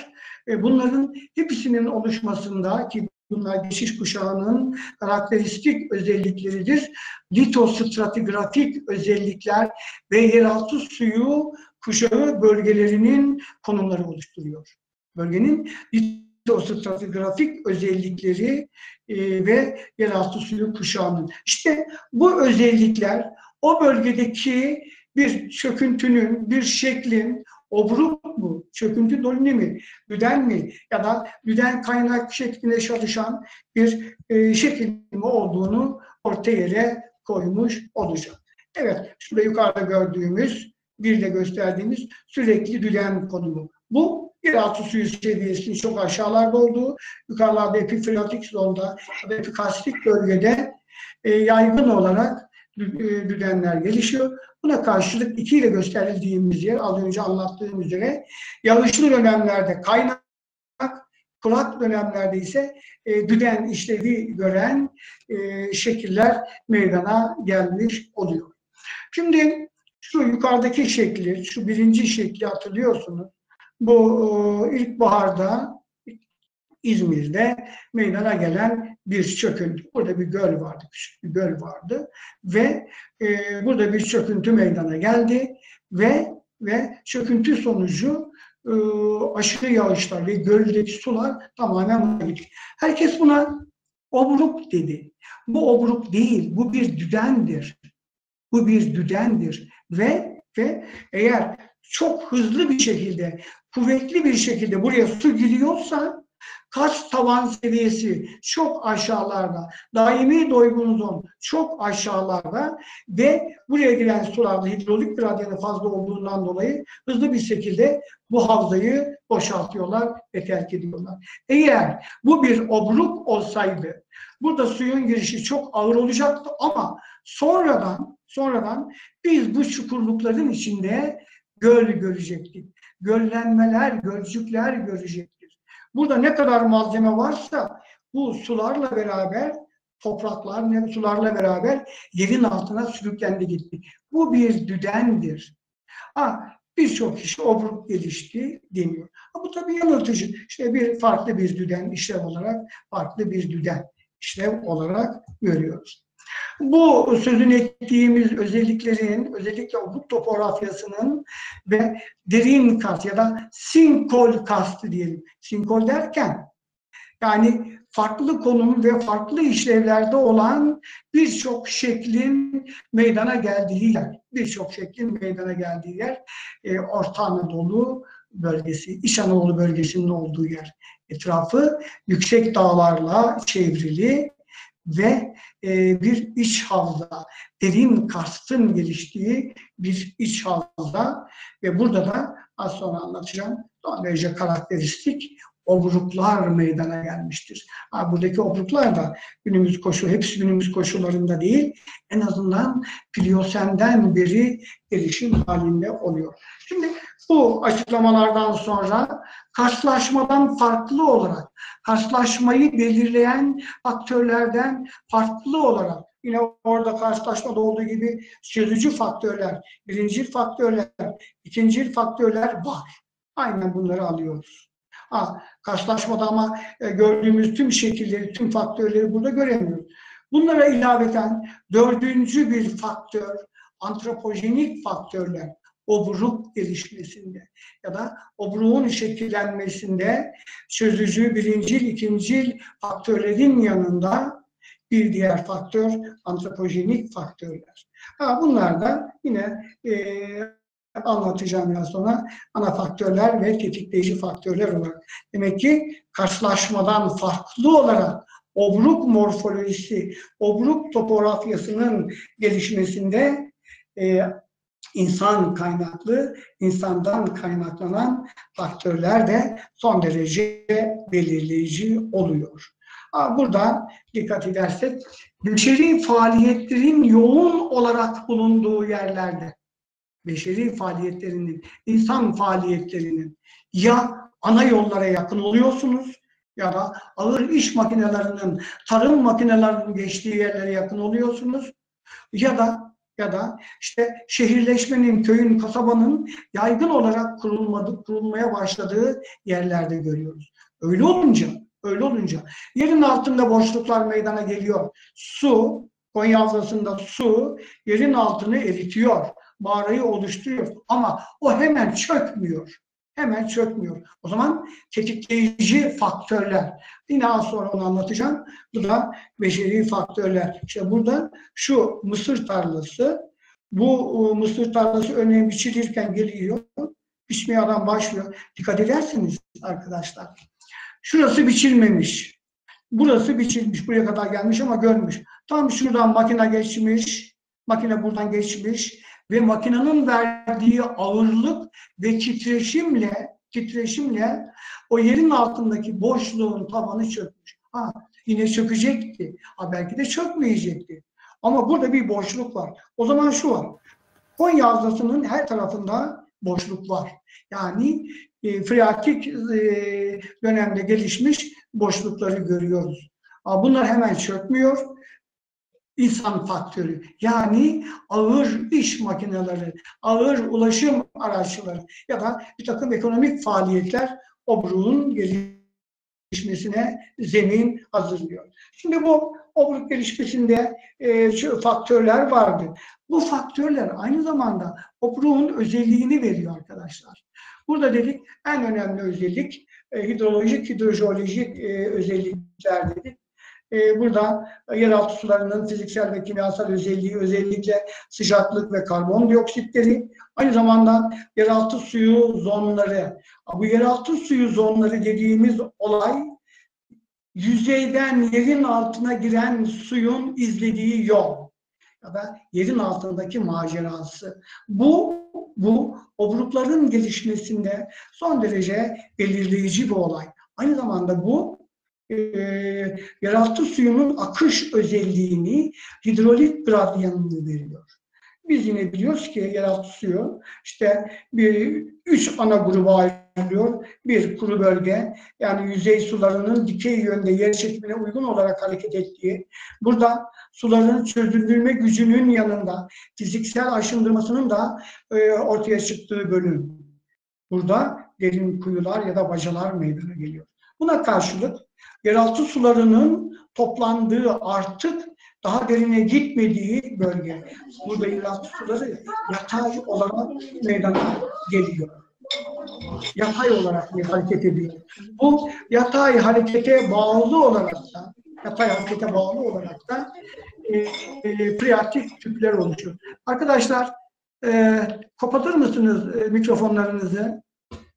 E, bunların hepsinin oluşmasında ki bunlar geçiş kuşağının karakteristik özellikleridir. Litostratigrafik özellikler ve yeraltı suyu kuşağı bölgelerinin konumları oluşturuyor. Bölgenin litostratigrafik özellikleri e, ve yeraltı suyu kuşağının. İşte bu özellikler o bölgedeki bir çöküntünün, bir şeklin obruk mu, çöküntü dolini mi, düden mi ya da düden kaynak şeklinde çalışan bir e, şekil mi olduğunu ortaya yere koymuş olacak. Evet, şurada yukarıda gördüğümüz, bir de gösterdiğimiz sürekli düden konumu. Bu yeraltı suyu seviyesinin çok aşağılarda olduğu, yukarılarda epiflatik zonda ya da epikarstik bölgede e, yaygın olarak düdenler gelişiyor. Buna karşılık iki ile gösterildiğimiz yer, az önce anlattığım üzere, yağışlı dönemlerde kaynak, kurak dönemlerde ise e, düden işlevi gören e, şekiller meydana gelmiş oluyor. Şimdi şu yukarıdaki şekli, şu birinci şekli hatırlıyorsunuz. Bu e, ilkbaharda İzmir'de meydana gelen bir çöküntü. Burada bir göl vardı, küçük bir göl vardı ve e, burada bir çöküntü meydana geldi ve ve çöküntü sonucu e, aşırı yağışlar ve göldeki sular tamamen gitti. Herkes buna obruk dedi. Bu obruk değil, bu bir düdendir. Bu bir düdendir ve ve eğer çok hızlı bir şekilde, kuvvetli bir şekilde buraya su giriyorsa, Kars tavan seviyesi çok aşağılarda, daimi doygun zon çok aşağılarda ve buraya giren sularda hidrolik gradyanı fazla olduğundan dolayı hızlı bir şekilde bu havzayı boşaltıyorlar ve terk ediyorlar. Eğer bu bir obruk olsaydı, burada suyun girişi çok ağır olacaktı ama sonradan sonradan biz bu çukurlukların içinde göl görecektik. Göllenmeler, gölcükler görecektik. Burada ne kadar malzeme varsa bu sularla beraber, topraklar ne sularla beraber yerin altına sürüklendi gitti. Bu bir düdendir. Ha, birçok kişi obruk gelişti deniyor. Ha, bu tabii yanıltıcı. İşte bir farklı bir düden işlev olarak, farklı bir düden işlev olarak görüyoruz. Bu sözünü ettiğimiz özelliklerin, özellikle obruk topografyasının ve derin kast ya da sinkol kastı diyelim. Sinkol derken yani farklı konum ve farklı işlevlerde olan birçok şeklin meydana geldiği yer, birçok şeklin meydana geldiği yer e, Orta Anadolu bölgesi, İç Anadolu bölgesinin olduğu yer. Etrafı yüksek dağlarla çevrili ve e, bir iç havza, derin karstın geliştiği bir iç havza ve burada da az sonra anlatacağım son derece karakteristik obruklar meydana gelmiştir. Ha, buradaki obruklar da günümüz koşulu, hepsi günümüz koşullarında değil, en azından Pliosenden beri gelişim halinde oluyor. Şimdi bu açıklamalardan sonra karşılaşmadan farklı olarak, karşılaşmayı belirleyen faktörlerden farklı olarak, yine orada karşılaşmada olduğu gibi çözücü faktörler, birincil faktörler, ikincil faktörler var. Aynen bunları alıyoruz. Ha, karşılaşmada ama e, gördüğümüz tüm şekilleri, tüm faktörleri burada göremiyoruz. Bunlara ilaveten dördüncü bir faktör, antropojenik faktörler, obruk gelişmesinde ya da obruğun şekillenmesinde çözücü birincil, ikincil faktörlerin yanında bir diğer faktör antropojenik faktörler. Ha, bunlar da yine e, anlatacağım biraz sonra ana faktörler ve tetikleyici faktörler olarak. Demek ki karşılaşmadan farklı olarak obruk morfolojisi, obruk topografyasının gelişmesinde e, insan kaynaklı, insandan kaynaklanan faktörler de son derece belirleyici oluyor. Burada dikkat edersek, beşeri faaliyetlerin yoğun olarak bulunduğu yerlerde, beşeri faaliyetlerinin, insan faaliyetlerinin ya ana yollara yakın oluyorsunuz ya da ağır iş makinelerinin, tarım makinelerinin geçtiği yerlere yakın oluyorsunuz ya da ya da işte şehirleşmenin, köyün, kasabanın yaygın olarak kurulmadı, kurulmaya başladığı yerlerde görüyoruz. Öyle olunca, öyle olunca yerin altında boşluklar meydana geliyor. Su, Konya Havzası'nda su yerin altını eritiyor, mağarayı oluşturuyor ama o hemen çökmüyor. Hemen çökmüyor. O zaman tetikleyici faktörler. Yine az sonra onu anlatacağım. Bu da beşeri faktörler. İşte burada şu mısır tarlası, bu mısır tarlası örneğin biçilirken geliyor, biçmeye adam başlıyor. Dikkat edersiniz arkadaşlar. Şurası biçilmemiş. Burası biçilmiş. Buraya kadar gelmiş ama görmüş. Tam şuradan makine geçmiş. Makine buradan geçmiş. Ve makinenin verdiği ağırlık ve titreşimle titreşimle o yerin altındaki boşluğun tabanı çökmüş. Ha, yine çökecekti. Ha, belki de çökmeyecekti. Ama burada bir boşluk var. O zaman şu var. Konya Havzası'nın her tarafında boşluk var. Yani e, freatik e, dönemde gelişmiş boşlukları görüyoruz. Ama bunlar hemen çökmüyor. İnsan faktörü, yani ağır iş makineleri, ağır ulaşım araçları ya da bir takım ekonomik faaliyetler obruğun gelişmesine zemin hazırlıyor. Şimdi bu obruk gelişmesinde e, şu faktörler vardı. Bu faktörler aynı zamanda obruğun özelliğini veriyor arkadaşlar. Burada dedik en önemli özellik e, hidrolojik, hidrojeolojik e, özellikler dedik. Burada yeraltı sularının fiziksel ve kimyasal özelliği, özellikle sıcaklık ve karbondioksitleri, aynı zamanda yeraltı suyu zonları. Bu yeraltı suyu zonları dediğimiz olay, yüzeyden yerin altına giren suyun izlediği yol ya da yerin altındaki macerası. Bu, bu obrukların gelişmesinde son derece belirleyici bir olay. Aynı zamanda bu E, yeraltı suyunun akış özelliğini, hidrolik gradyanını veriyor. Biz yine biliyoruz ki yeraltı suyu işte bir üç ana gruba ayrılıyor. Bir, kuru bölge, yani yüzey sularının dikey yönde yer çekimine uygun olarak hareket ettiği, burada suların çözündürme gücünün yanında fiziksel aşındırmasının da e, ortaya çıktığı bölüm. Burada derin kuyular ya da bacalar meydana geliyor. Buna karşılık yeraltı sularının toplandığı, artık daha derine gitmediği bölge. Burada yeraltı suları yatay olarak meydana geliyor. Yatay olarak hareket ediyor. Bu yatay harekete bağlı olarak da, yatay harekete bağlı olarak da e, e, freatik tüpler oluşuyor. Arkadaşlar, e, kapatır mısınız e, mikrofonlarınızı?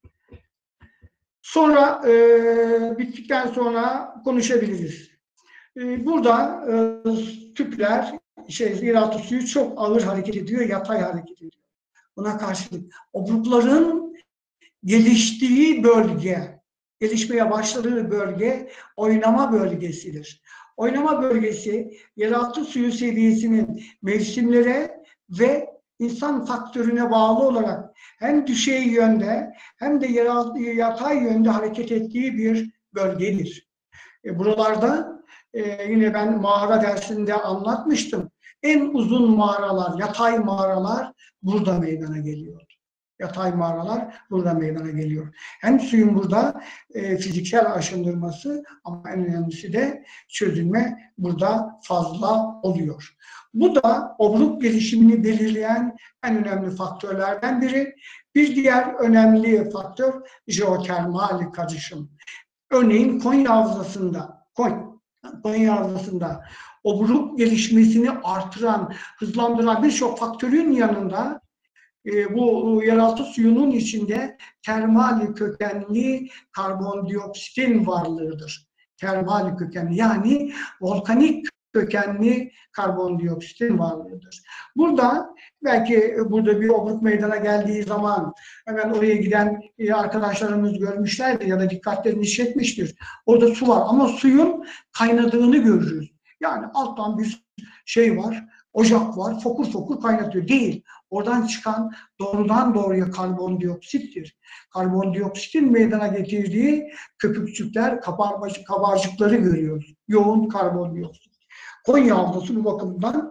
Sonra e, bittikten sonra konuşabiliriz. E, burada e, tüpler, şey, yeraltı suyu çok ağır hareket ediyor, yatay hareket ediyor. Buna karşılık obrukların geliştiği bölge, gelişmeye başladığı bölge oynama bölgesidir. Oynama bölgesi yeraltı suyu seviyesinin mevsimlere ve insan faktörüne bağlı olarak hem düşey yönde hem de yeraltı, yatay yönde hareket ettiği bir bölgedir. E, buralarda e, yine ben mağara dersinde anlatmıştım. En uzun mağaralar, yatay mağaralar burada meydana geliyor. Yatay mağaralar burada meydana geliyor. Hem suyun burada e, fiziksel aşındırması ama en önemlisi de çözülme burada fazla oluyor. Bu da obruk gelişimini belirleyen en önemli faktörlerden biri. Bir diğer önemli faktör jeotermal karışım. Örneğin Konya Havzası'nda, Konya Havzası'nda obruk gelişmesini artıran, hızlandıran birçok faktörün yanında e, bu yeraltı suyunun içinde termal kökenli karbondioksitin varlığıdır. Termal kökenli, yani volkanik kökenli karbondioksitin varlığıdır. Burada belki burada bir obruk meydana geldiği zaman hemen oraya giden arkadaşlarımız görmüşlerdir ya da dikkatlerini çekmiştir. Orada su var ama suyun kaynadığını görürüz. Yani alttan bir şey var, ocak var, fokur fokur kaynatıyor. Değil. Oradan çıkan doğrudan doğruya karbondioksittir. Karbondioksitin meydana getirdiği köpükçükler, kabarcıkları görüyoruz. Yoğun karbondioksit. Konya Havzası bu bakımdan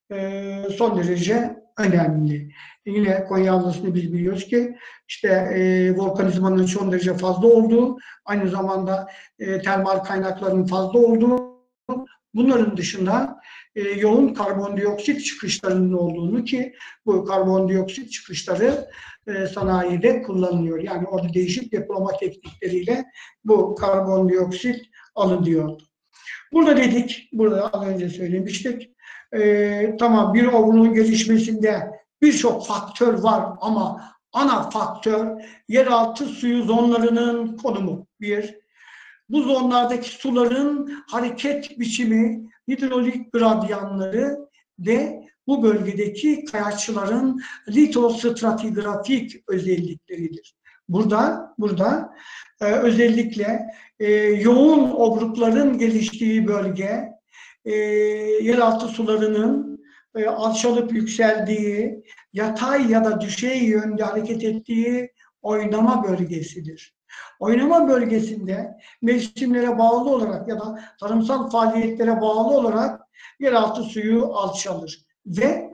e, son derece önemli. Yine Konya Havzası'nı biz biliyoruz ki işte e, volkanizmanın son derece fazla olduğu, aynı zamanda e, termal kaynakların fazla olduğu, bunların dışında e, yoğun karbondioksit çıkışlarının olduğunu, ki bu karbondioksit çıkışları e, sanayide kullanılıyor. Yani orada değişik depolama teknikleriyle bu karbondioksit alınıyor. Burada dedik, burada az önce söylemiştik, e, tamam bir obruğun gelişmesinde birçok faktör var ama ana faktör yeraltı suyu zonlarının konumu. Bir, bu zonlardaki suların hareket biçimi, hidrolik gradyanları ve bu bölgedeki kayaçların litostratigrafik özellikleridir. Burada, burada e, özellikle e, yoğun obrukların geliştiği bölge, e, yeraltı sularının e, alçalıp yükseldiği, yatay ya da düşey yönde hareket ettiği oynama bölgesidir. Oynama bölgesinde mevsimlere bağlı olarak ya da tarımsal faaliyetlere bağlı olarak yeraltı suyu alçalır ve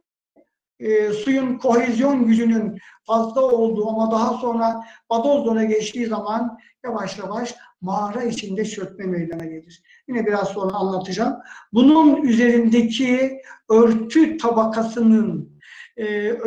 e, suyun kohezyon gücünün fazla olduğu ama daha sonra badoz zona geçtiği zaman yavaş yavaş mağara içinde çökme meydana gelir. Yine biraz sonra anlatacağım. Bunun üzerindeki örtü tabakasının e,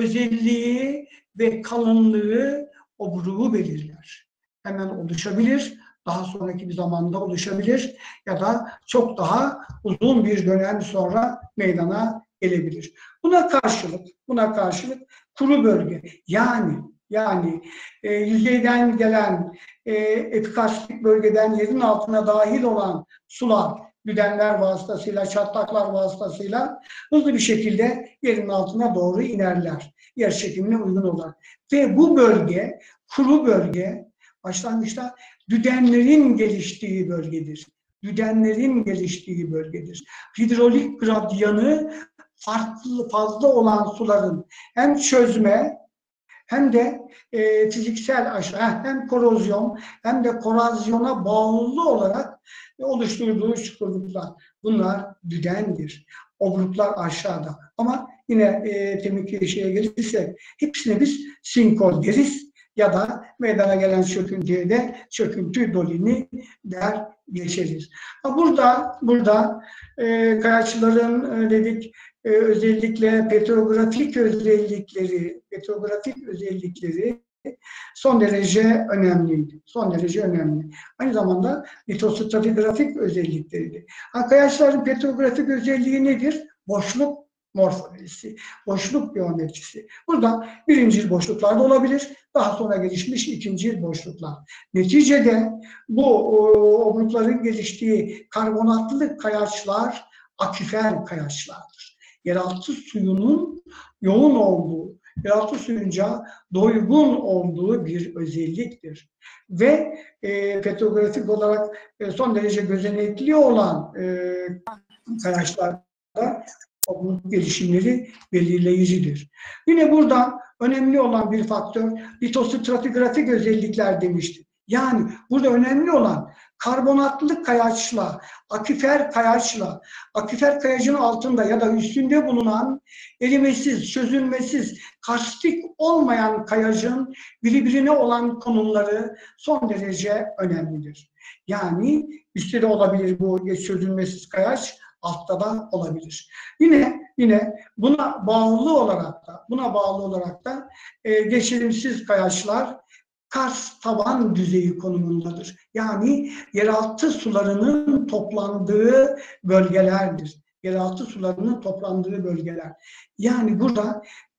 özelliği ve kalınlığı obruğu belirler. Hemen oluşabilir, daha sonraki bir zamanda oluşabilir ya da çok daha uzun bir dönem sonra meydana gelebilir. Buna karşılık, buna karşılık kuru bölge, yani yani e, yüzeyden gelen e, epikarstik bölgeden yerin altına dahil olan sular, düdenler vasıtasıyla, çatlaklar vasıtasıyla hızlı bir şekilde yerin altına doğru inerler. Yer çekimine uygun olarak. Ve bu bölge, kuru bölge, başlangıçta düdenlerin geliştiği bölgedir. Düdenlerin geliştiği bölgedir. Hidrolik gradyanı farklı, fazla olan suların hem çözme hem de e, fiziksel aşağı, hem korozyon hem de korozyona bağlı olarak oluşturduğu çukurluklar. Bunlar düdendir. Obruklar aşağıda. Ama yine e, kemik şeye gelirse hepsine biz sinkoz deriz ya da meydana gelen çöküntüye de çöküntü dolini der geçeriz. Burada burada e, kayaçların e, dedik e, özellikle petrografik özellikleri petrografik özellikleri son derece önemliydi. Son derece önemli. Aynı zamanda litostratigrafik özellikleri. Kayaçların petrografik özelliği nedir? Boşluk morfolojisi, boşluk geometrisi. Burada birinci boşluklarda olabilir, daha sonra gelişmiş ikinci boşluklar. Neticede bu obrukların geliştiği karbonatlı kayaçlar akifer kayaçlardır. Yeraltı suyunun yoğun olduğu, yeraltı suyunca doygun olduğu bir özelliktir. Ve e, petrografik olarak e, son derece gözenekli olan e, kayaçlarda obruk gelişimleri belirleyicidir. Yine burada önemli olan bir faktör litostratigrafik özellikler demiştik. Yani burada önemli olan karbonatlı kayaçla, akifer kayaçla, akifer kayacın altında ya da üstünde bulunan erimesiz, çözülmesiz, karstik olmayan kayacın birbirine olan konumları son derece önemlidir. Yani üstte de olabilir bu çözülmesiz kayaç, altta da olabilir. Yine yine buna bağlı olarak da buna bağlı olarak da e, geçirimsiz kayaçlar kars taban düzeyi konumundadır. Yani yeraltı sularının toplandığı bölgelerdir. Yeraltı sularının toplandığı bölgeler. Yani burada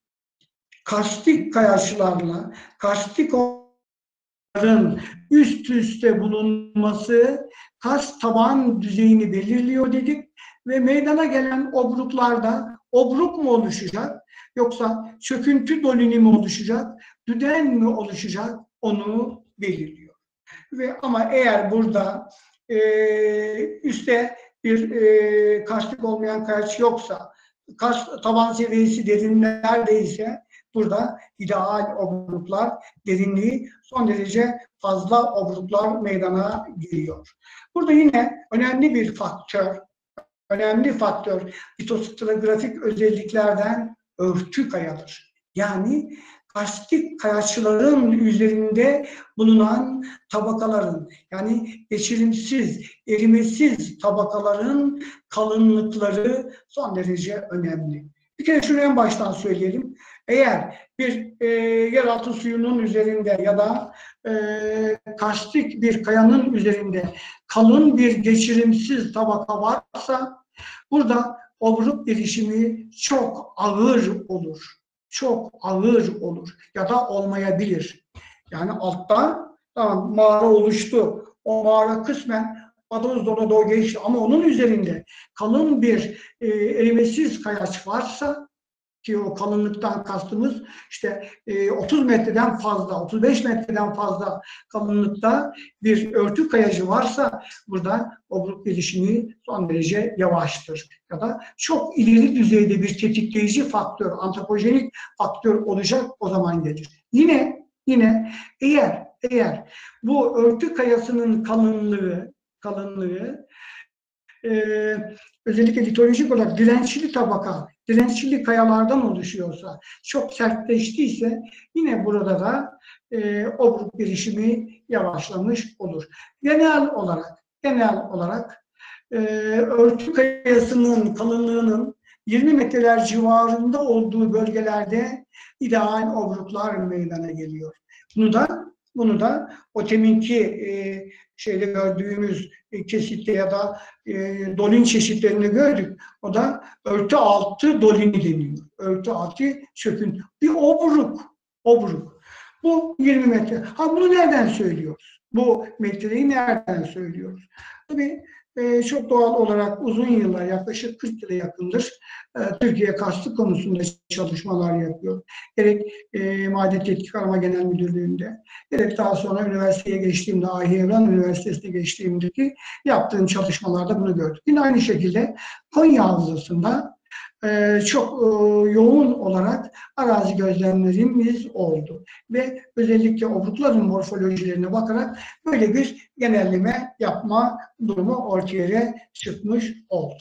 karstik kayaçlarla karstik obrukların üst üste bulunması kars taban düzeyini belirliyor dedik ve meydana gelen obruklarda obruk mu oluşacak yoksa çöküntü dolini mi oluşacak, düden mi oluşacak onu belirliyor. Ve ama eğer burada e, üstte bir e, karstik olmayan kayaç yoksa, kars taban seviyesi derinlerdeyse burada ideal obruklar, derinliği son derece fazla obruklar meydana geliyor. Burada yine önemli bir faktör, önemli faktör litostratigrafik özelliklerden örtü kayadır. Yani karstik kayaçların üzerinde bulunan tabakaların, yani geçirimsiz, erimesiz tabakaların kalınlıkları son derece önemli. Bir kere şunu en baştan söyleyelim. Eğer bir e, yeraltı suyunun üzerinde ya da e, karstik bir kayanın üzerinde kalın bir geçirimsiz tabaka varsa burada obruk gelişimi çok ağır olur. Çok ağır olur ya da olmayabilir. Yani altta tamam mağara oluştu. O mağara kısmen Adoz dolu doğru geçti ama onun üzerinde kalın bir e, erimesiz kayaç varsa, ki o kalınlıktan kastımız işte e, otuz metreden fazla, otuz beş metreden fazla kalınlıkta bir örtü kayacı varsa burada obruk gelişimi son derece yavaştır. Ya da çok ileri düzeyde bir tetikleyici faktör, antropojenik faktör olacak, o zaman gelir. Yine yine eğer eğer bu örtü kayasının kalınlığı kalınlığı Ee, özellikle litolojik olarak dirençli tabaka, dirençli kayalardan oluşuyorsa, çok sertleştiyse yine burada da e, obruk gelişimi yavaşlamış olur. Genel olarak, genel olarak e, örtü kayasının kalınlığının yirmi metreler civarında olduğu bölgelerde ideal obruklar meydana geliyor. Bunu da Bunu da o teminki e, şeyde gördüğümüz e, kesitte ya da e, dolin çeşitlerini gördük. O da örtü altı dolini deniyor. Örtü altı çöküntü. Bir obruk. Obruk. Bu yirmi metre. Ha, bunu nereden söylüyoruz? Bu metreyi nereden söylüyoruz? Tabii e, çok doğal olarak uzun yıllar, yaklaşık kırk yıla yakındır e, Türkiye karstik konusunda çalışmalar yapıyor. Gerek e, Maden Tetkik Arama Genel Müdürlüğü'nde, gerek daha sonra üniversiteye geçtiğimde, Ahi Evran Üniversitesi'ne geçtiğimdeki yaptığım çalışmalarda bunu gördük. Yine aynı şekilde Konya Havzası'nda e, çok e, yoğun olarak arazi gözlemlerimiz oldu. Ve özellikle obrukların morfolojilerine bakarak böyle bir genelleme yapma durumu ortaya çıkmış oldu.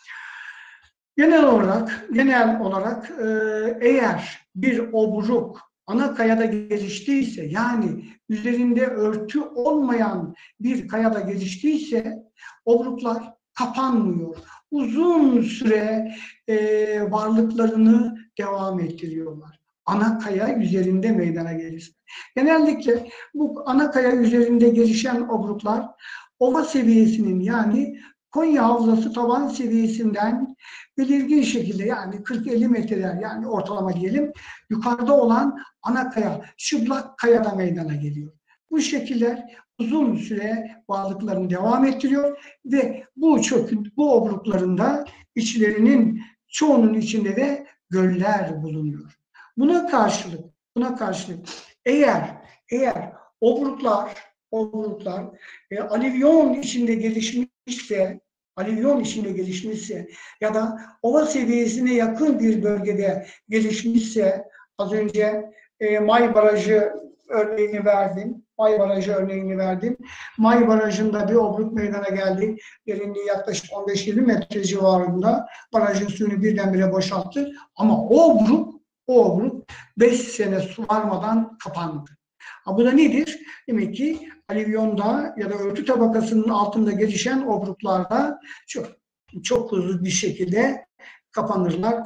Genel olarak, genel olarak e, eğer bir obruk ana kayada geliştiyse, yani üzerinde örtü olmayan bir kayada geliştiyse obruklar kapanmıyor. Uzun süre e, varlıklarını devam ettiriyorlar. Ana kaya üzerinde meydana gelir. Genellikle bu ana kaya üzerinde gelişen obruklar ova seviyesinin, yani Konya Havzası taban seviyesinden belirgin şekilde, yani kırk elli metreler, yani ortalama diyelim, yukarıda olan ana kaya, çıplak kayada meydana geliyor. Bu şekiller uzun süre varlıklarını devam ettiriyor ve bu çöküntü, bu obruklarında içlerinin çoğunun içinde de göller bulunuyor. Buna karşılık, buna karşılık eğer eğer obruklar obruklar e, alüvyon içinde gelişmişse, alüvyon içinde gelişmişse ya da ova seviyesine yakın bir bölgede gelişmişse, az önce e, May Barajı örneğini verdim. May Barajı örneğini verdim. May Barajı'nda bir obruk meydana geldi. Derinliği yaklaşık on beş yirmi metre civarında. Barajın suyunu birdenbire boşalttı. Ama o obruk, o obruk beş sene su varmadan kapandı. Ha, bu da nedir? Demek ki alüvyonda ya da örtü tabakasının altında gelişen obruklarda çok çok hızlı bir şekilde kapanırlar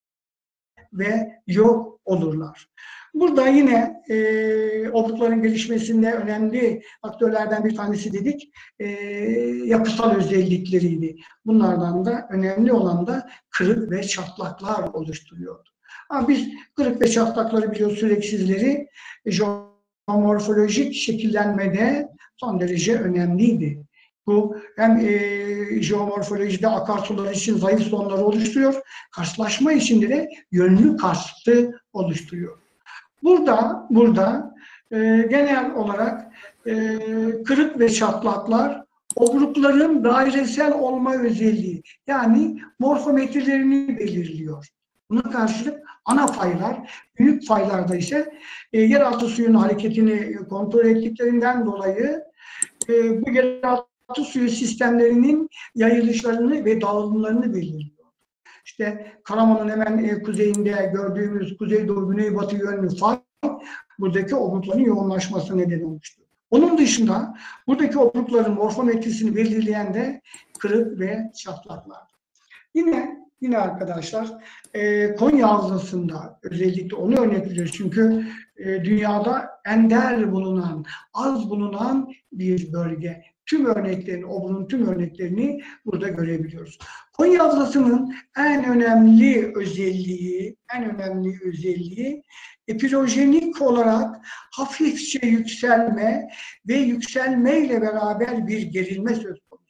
ve yok olurlar. Burada yine e, obrukların gelişmesinde önemli faktörlerden bir tanesi dedik, e, yapısal özellikleriydi. Bunlardan da önemli olan da kırık ve çatlaklar oluşturuyordu. Ama biz kırık ve çatlakları biliyoruz, süreksizleri jeomorfolojik şekillenmede son derece önemliydi. Bu hem e, jeomorfolojide akarsular için zayıf zonları oluşturuyor, karşılaşma içinde de yönlü karstı oluşturuyor. Burada, burada e, genel olarak e, kırık ve çatlaklar obrukların dairesel olma özelliği, yani morfometrelerini belirliyor. Buna karşılık ana faylar, büyük faylarda ise e, yeraltı suyunun hareketini kontrol ettiklerinden dolayı e, bu yeraltı yeraltı suyu sistemlerinin yayılışlarını ve dağılımlarını belirliyor. İşte Karaman'ın hemen e, kuzeyinde gördüğümüz kuzeydoğu güneybatı yönlü fay buradaki obrukların yoğunlaşmasına neden olmuştur. Onun dışında buradaki obrukların morfometrisini belirleyen de kırık ve çatlaklar. Yine yine arkadaşlar e, Konya Havzası'nda özellikle onu örnek veriyoruz. Çünkü e, dünyada ender bulunan, az bulunan bir bölge. Tüm örneklerini, obrunun tüm örneklerini burada görebiliyoruz. Konya Havzası'nın en önemli özelliği, en önemli özelliği epirojenik olarak hafifçe yükselme ve yükselmeyle beraber bir gerilme söz konusu.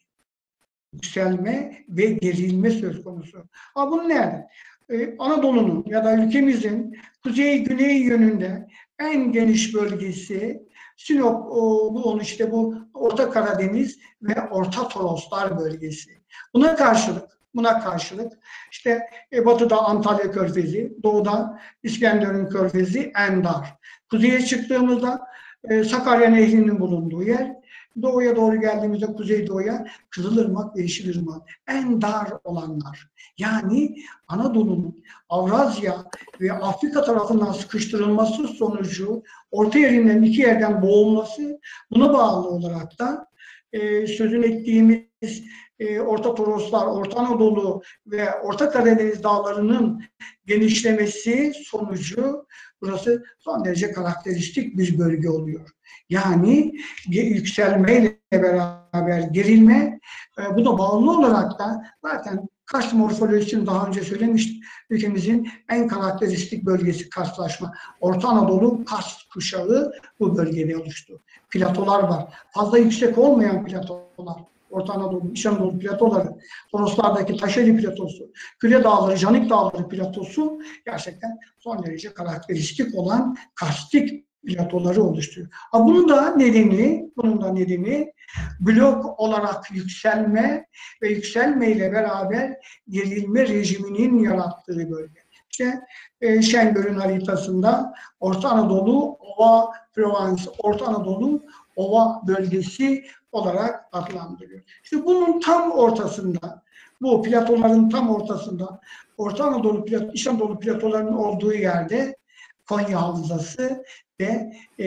Yükselme ve gerilme söz konusu. Ha, bunu nerede? Ee, Anadolu'nun ya da ülkemizin kuzey-güney yönünde en geniş bölgesi Sinop, o, bu onu işte bu Orta Karadeniz ve Orta Toroslar bölgesi. Buna karşılık Buna karşılık işte e, batıda Antalya Körfezi, doğuda İskenderun Körfezi en dar. Kuzeye çıktığımızda e, Sakarya Nehri'nin bulunduğu yer, doğuya doğru geldiğimizde kuzeydoğuya Kızılırmak ve Yeşilırmak en dar olanlar. Yani Anadolu'nun Avrasya ve Afrika tarafından sıkıştırılması sonucu orta yerinden iki yerden boğulması, buna bağlı olarak da e, sözünü ettiğimiz e, Orta Toroslar, Orta Anadolu ve Orta Karadeniz dağlarının genişlemesi sonucu burası son derece karakteristik bir bölge oluyor. Yani yükselmeyle beraber gerilme, e, bu da bağlı olarak da zaten Kars morfolojisini daha önce söylemiştim. Ülkemizin en karakteristik bölgesi Karslaşma. Orta Anadolu Kars kuşağı bu bölgede oluştu. Platolar var. Fazla yüksek olmayan platolar. Orta Anadolu, İç Anadolu platoları, Toroslardaki Taşeli platosu, Küre Dağları, Canik Dağları platosu gerçekten son derece karakteristik olan karstik platoları oluşturuyor. Ha, bunun da nedeni, bunun da nedeni blok olarak yükselme ve yükselmeyle beraber gerilme rejiminin yarattığı bölge. İşte e, Şengör'ün haritasında Orta Anadolu Ova Provence, Orta Anadolu Ova bölgesi olarak adlandırıyor. İşte bunun tam ortasında, bu platoların tam ortasında Orta Anadolu, İç Anadolu platolarının olduğu yerde Konya Havzası ve e,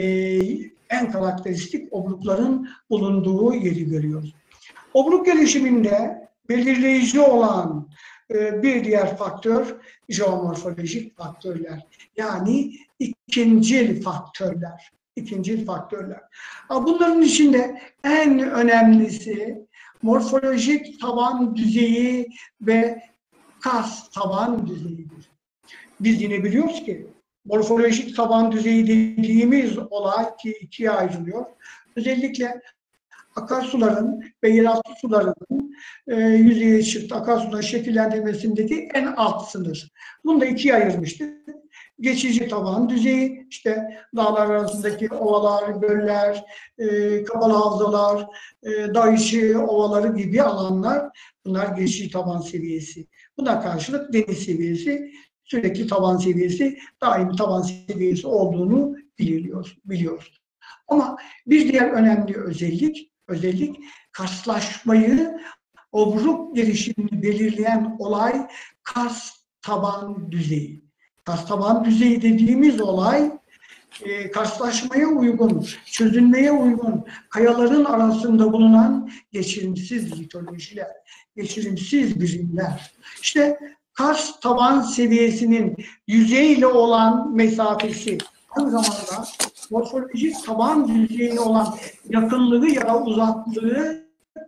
en karakteristik obrukların bulunduğu yeri görüyoruz. Obruk gelişiminde belirleyici olan e, bir diğer faktör jeomorfolojik faktörler. Yani ikincil faktörler. İkincil faktörler. Bunların içinde en önemlisi morfolojik taban düzeyi ve kas taban düzeyidir. Biz yine biliyoruz ki morfolojik taban düzeyi dediğimiz olay ki ikiye ayrılıyor. Özellikle akarsuların ve yeraltı sularının e, yüzeye çıktı akarsuların şekillendirmesindeki en alt sınır. Bunu da ikiye ayırmıştık. Geçici taban düzeyi, işte dağlar arasındaki ovalar, göller, e, kapalı havzalar, e, dağ içi ovaları gibi alanlar, bunlar geçici taban seviyesi. Buna karşılık deniz seviyesi, sürekli taban seviyesi, daimi taban seviyesi olduğunu biliyoruz. biliyoruz. Ama bir diğer önemli özellik, özellik karslaşmayı, obruk gelişimini belirleyen olay kars taban düzeyi. Kars taban düzeyi dediğimiz olay e, karslaşmaya uygun, çözülmeye uygun kayaların arasında bulunan geçirimsiz litolojiler, geçirimsiz birimler. İşte kars taban seviyesinin yüzeyle olan mesafesi, aynı zamanda morfolojik taban düzeyine olan yakınlığı ya da uzaklığı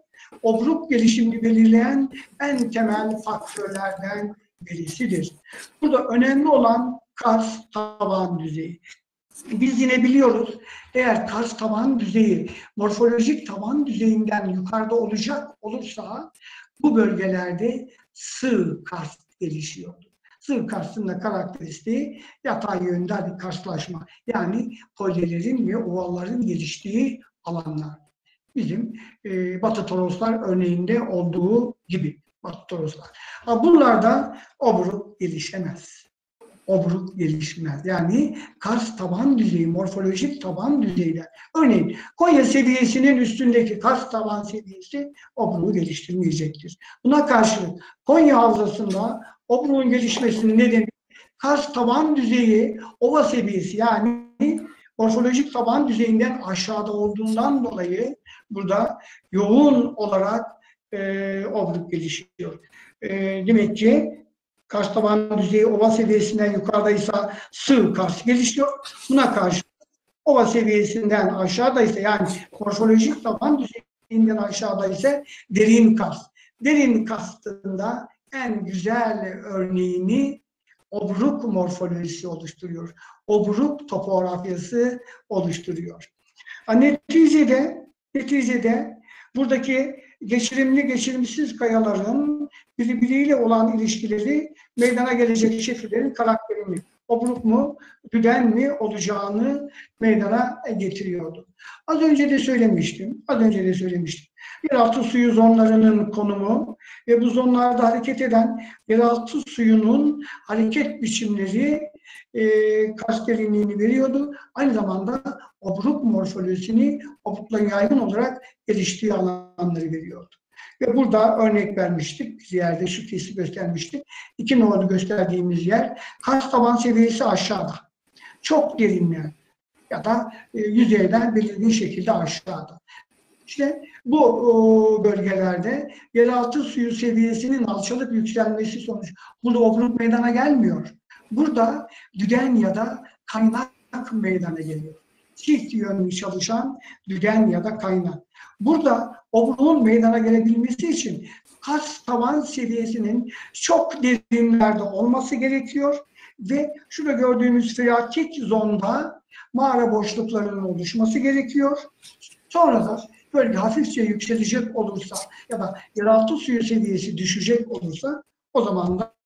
obruk gelişimini belirleyen en temel faktörlerden birisidir. Burada önemli olan kars taban düzeyi. Biz yine biliyoruz, eğer kars taban düzeyi morfolojik taban düzeyinden yukarıda olacak olursa bu bölgelerde sığ karst gelişiyordu. Sığ karstın da karakteristiği yatay yönde bir karstlaşma. Yani kolyelerin ve ovalların geliştiği alanlar. Bizim e, Batı Toroslar örneğinde olduğu gibi. Batı Toroslar. Bunlarda obruk gelişemez. obruk gelişmez. Yani Kars taban düzeyi, morfolojik taban düzeyler. Örneğin Konya seviyesinin üstündeki Kars taban seviyesi obruğu geliştirmeyecektir. Buna karşılık Konya havzasında obruğun gelişmesinin nedeni Kars taban düzeyi ova seviyesi, yani morfolojik taban düzeyinden aşağıda olduğundan dolayı burada yoğun olarak e, obruk gelişiyor. E, demek ki Kars taban düzeyi ova seviyesinden yukarıdaysa sığ Kars gelişiyor. Buna karşı ova seviyesinden aşağıdaysa, yani morfolojik taban düzeyinden aşağıdaysa derin Kars. Derin Kars'ında en güzel örneğini obruk morfolojisi oluşturuyor. Obruk topografyası oluşturuyor. Neticede, neticede buradaki geçirimli geçirimsiz kayaların birbiriyle olan ilişkileri meydana gelecek şekillerin karakterini, obruk mu, düden mi olacağını meydana getiriyordu. Az önce de söylemiştim, az önce de söylemiştim. Yeraltı suyu zonlarının konumu ve bu zonlarda hareket eden yeraltı suyunun hareket biçimleri e, Kars derinliğini veriyordu. Aynı zamanda obruk morfolojisini obrukların yaygın olarak geliştiği alanları veriyordu. Ve burada örnek vermiştik, bir yerde şu kesi göstermiştik. İki numaralı gösterdiğimiz yer Kars taban seviyesi aşağıda. Çok derinler ya da e, yüzeyden belirgin şekilde aşağıda. İşte bu o, bölgelerde yeraltı suyu seviyesinin alçalıp yükselmesi sonucu burada obruk meydana gelmiyor. Burada düden ya da kaynak meydana geliyor. Çift yönlü çalışan düden ya da kaynak. Burada obruğun meydana gelebilmesi için Kars taban seviyesinin çok derinlerde olması gerekiyor ve şurada gördüğümüz freatik zonda mağara boşluklarının oluşması gerekiyor. Sonra da bölge hafifçe yükselecek olursa ya da yeraltı suyu seviyesi düşecek olursa o zaman da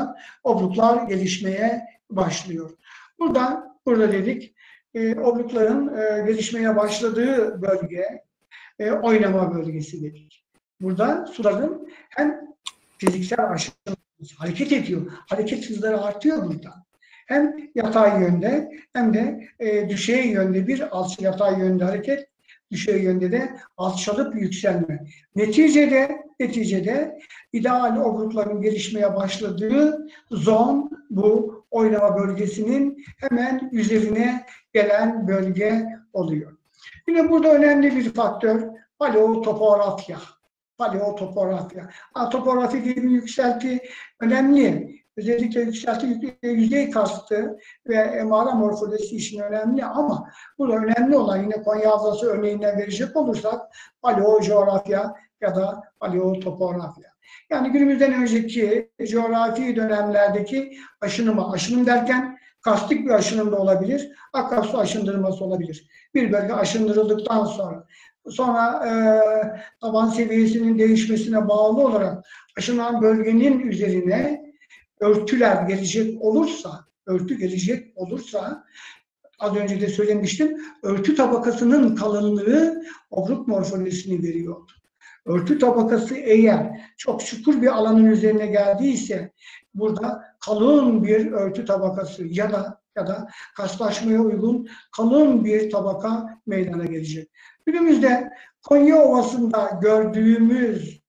obruklar gelişmeye başlıyor. Burada, burada dedik e, obrukların e, gelişmeye başladığı bölge e, oynama bölgesi dedik. Burada suların hem fiziksel aşınması hareket ediyor, hareket hızları artıyor burada. Hem yatay yönde hem de e, düşey yönde bir alçı yatay yönde hareket, düşey yönde de alçalıp yükselme. Neticede, neticede ideal obrukların gelişmeye başladığı zon bu oynama bölgesinin hemen üzerine gelen bölge oluyor. Yine burada önemli bir faktör paleotopografya. Paleotopografya. Topografi gibi yükselti önemli. Özellikle yükselti yüzey kastı ve mağara morfolojisi için önemli ama burada önemli olan yine Konya Havzası örneğinden verecek olursak paleocoğrafya ya da paleotopografya. Yani günümüzden önceki coğrafi dönemlerdeki aşınıma, aşınım derken karstik bir aşınım da olabilir, akarsu aşındırması olabilir. Bir bölge aşındırıldıktan sonra Sonra e, taban seviyesinin değişmesine bağlı olarak aşınan bölgenin üzerine örtüler gelecek olursa, örtü gelecek olursa, az önce de söylemiştim, örtü tabakasının kalınlığı obruk morfolojisini veriyordu. Örtü tabakası eğer çok çukur bir alanın üzerine geldiyse, burada kalın bir örtü tabakası ya da ya da karslaşmaya uygun kalın bir tabaka meydana gelecek. Günümüzde Konya Ovası'nda gördüğümüz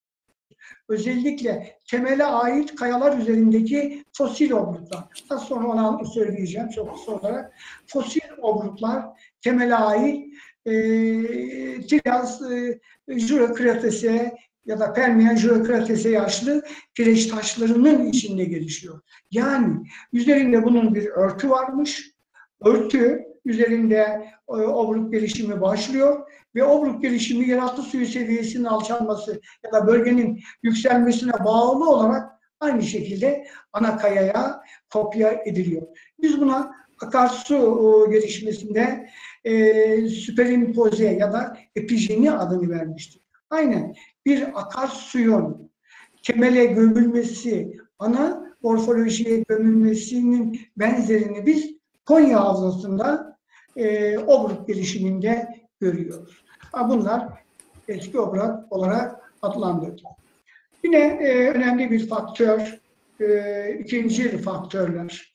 özellikle temele ait kayalar üzerindeki fosil obruklar. Az sonra ona söyleyeceğim çok kısa olarak. Fosil obruklar temele ait e, Trias, e, Jura Kretase ya da Permiyen Jura Kretase yaşlı kireç taşlarının içinde gelişiyor. Yani üzerinde bunun bir örtü varmış. Örtü üzerinde e, obruk gelişimi başlıyor ve obruk gelişimi yeraltı suyu seviyesinin alçalması ya da bölgenin yükselmesine bağlı olarak aynı şekilde ana kayaya kopya ediliyor. Biz buna akarsu e, gelişmesinde e, süperimpoze ya da epijeni adını vermiştik. Aynen bir akarsuyun temele gömülmesi, ana morfolojiye gömülmesinin benzerini biz Konya Havzası'nda e, obruk gelişiminde görüyoruz. Bunlar eski obruk olarak adlandırılıyor. Yine e, önemli bir faktör, e, ikinci faktörler.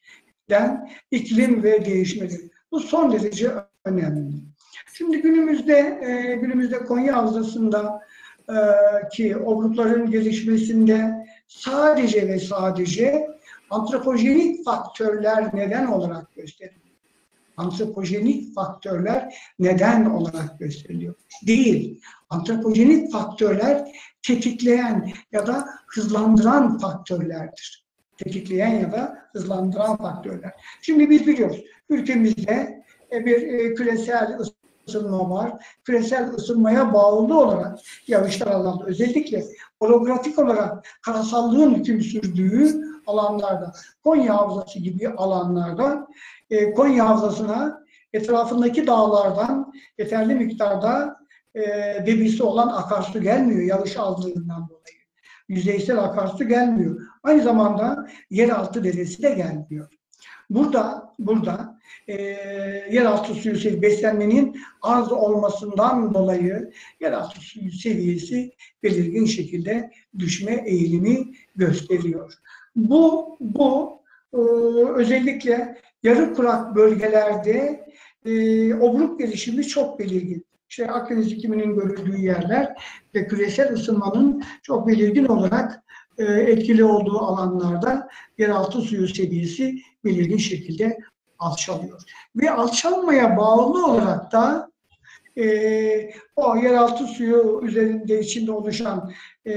eden iklim ve değişmeleri. Bu son derece önemli. Şimdi günümüzde e, günümüzde Konya Havzası'nda e, ki obrukların gelişmesinde sadece ve sadece antropojenik faktörler neden olarak gösteriliyor. Antropojenik faktörler neden olarak gösteriliyor. Değil. Antropojenik faktörler tetikleyen ya da hızlandıran faktörlerdir. Tetikleyen ya da hızlandıran faktörler. Şimdi biz biliyoruz. Ülkemizde bir küresel ısınma var. Küresel ısınmaya bağlı olarak yağışlar alanında, özellikle orografik olarak karasallığın hüküm sürdüğü alanlarda, Konya Havzası gibi alanlarda e, Konya Havzası'na etrafındaki dağlardan yeterli miktarda e, debisi olan akarsu gelmiyor yağış azlığından dolayı. Yüzeysel akarsu gelmiyor. Aynı zamanda yeraltı deresi de gelmiyor. Burada, burada e, yeraltı suyu seviyesi, beslenmenin az olmasından dolayı yeraltı suyu seviyesi belirgin şekilde düşme eğilimi gösteriyor. Bu, bu e, özellikle yarı kurak bölgelerde e, obruk gelişimi çok belirgin. İşte Akdeniz ikliminin görüldüğü yerler ve küresel ısınmanın çok belirgin olarak e, etkili olduğu alanlarda yeraltı suyu seviyesi belirgin şekilde alçalıyor. Ve alçalmaya bağlı olarak da e, o yeraltı suyu üzerinde içinde oluşan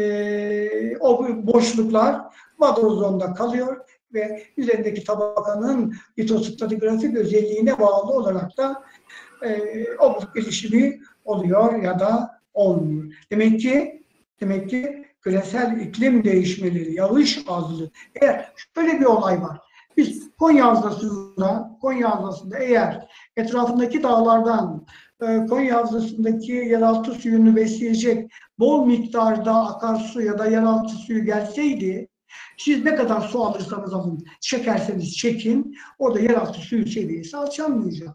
e, o boşluklar vadozonda kalıyor ve üzerindeki tabakanın litostratigrafik özelliğine bağlı olarak da e, obruk gelişimi oluyor ya da olmuyor. Demek ki demek ki küresel iklim değişmeleri, yağış azlığı. Eğer şöyle bir olay var. Biz Konya Havzası'nda, Konya Havzası'nda eğer etrafındaki dağlardan e, Konya Havzası'ndaki yeraltı suyunu besleyecek bol miktarda akarsu ya da yeraltı suyu gelseydi, siz ne kadar su alırsanız alın, çekerseniz çekin, orada yeraltı suyu seviyesi alçalmayacak.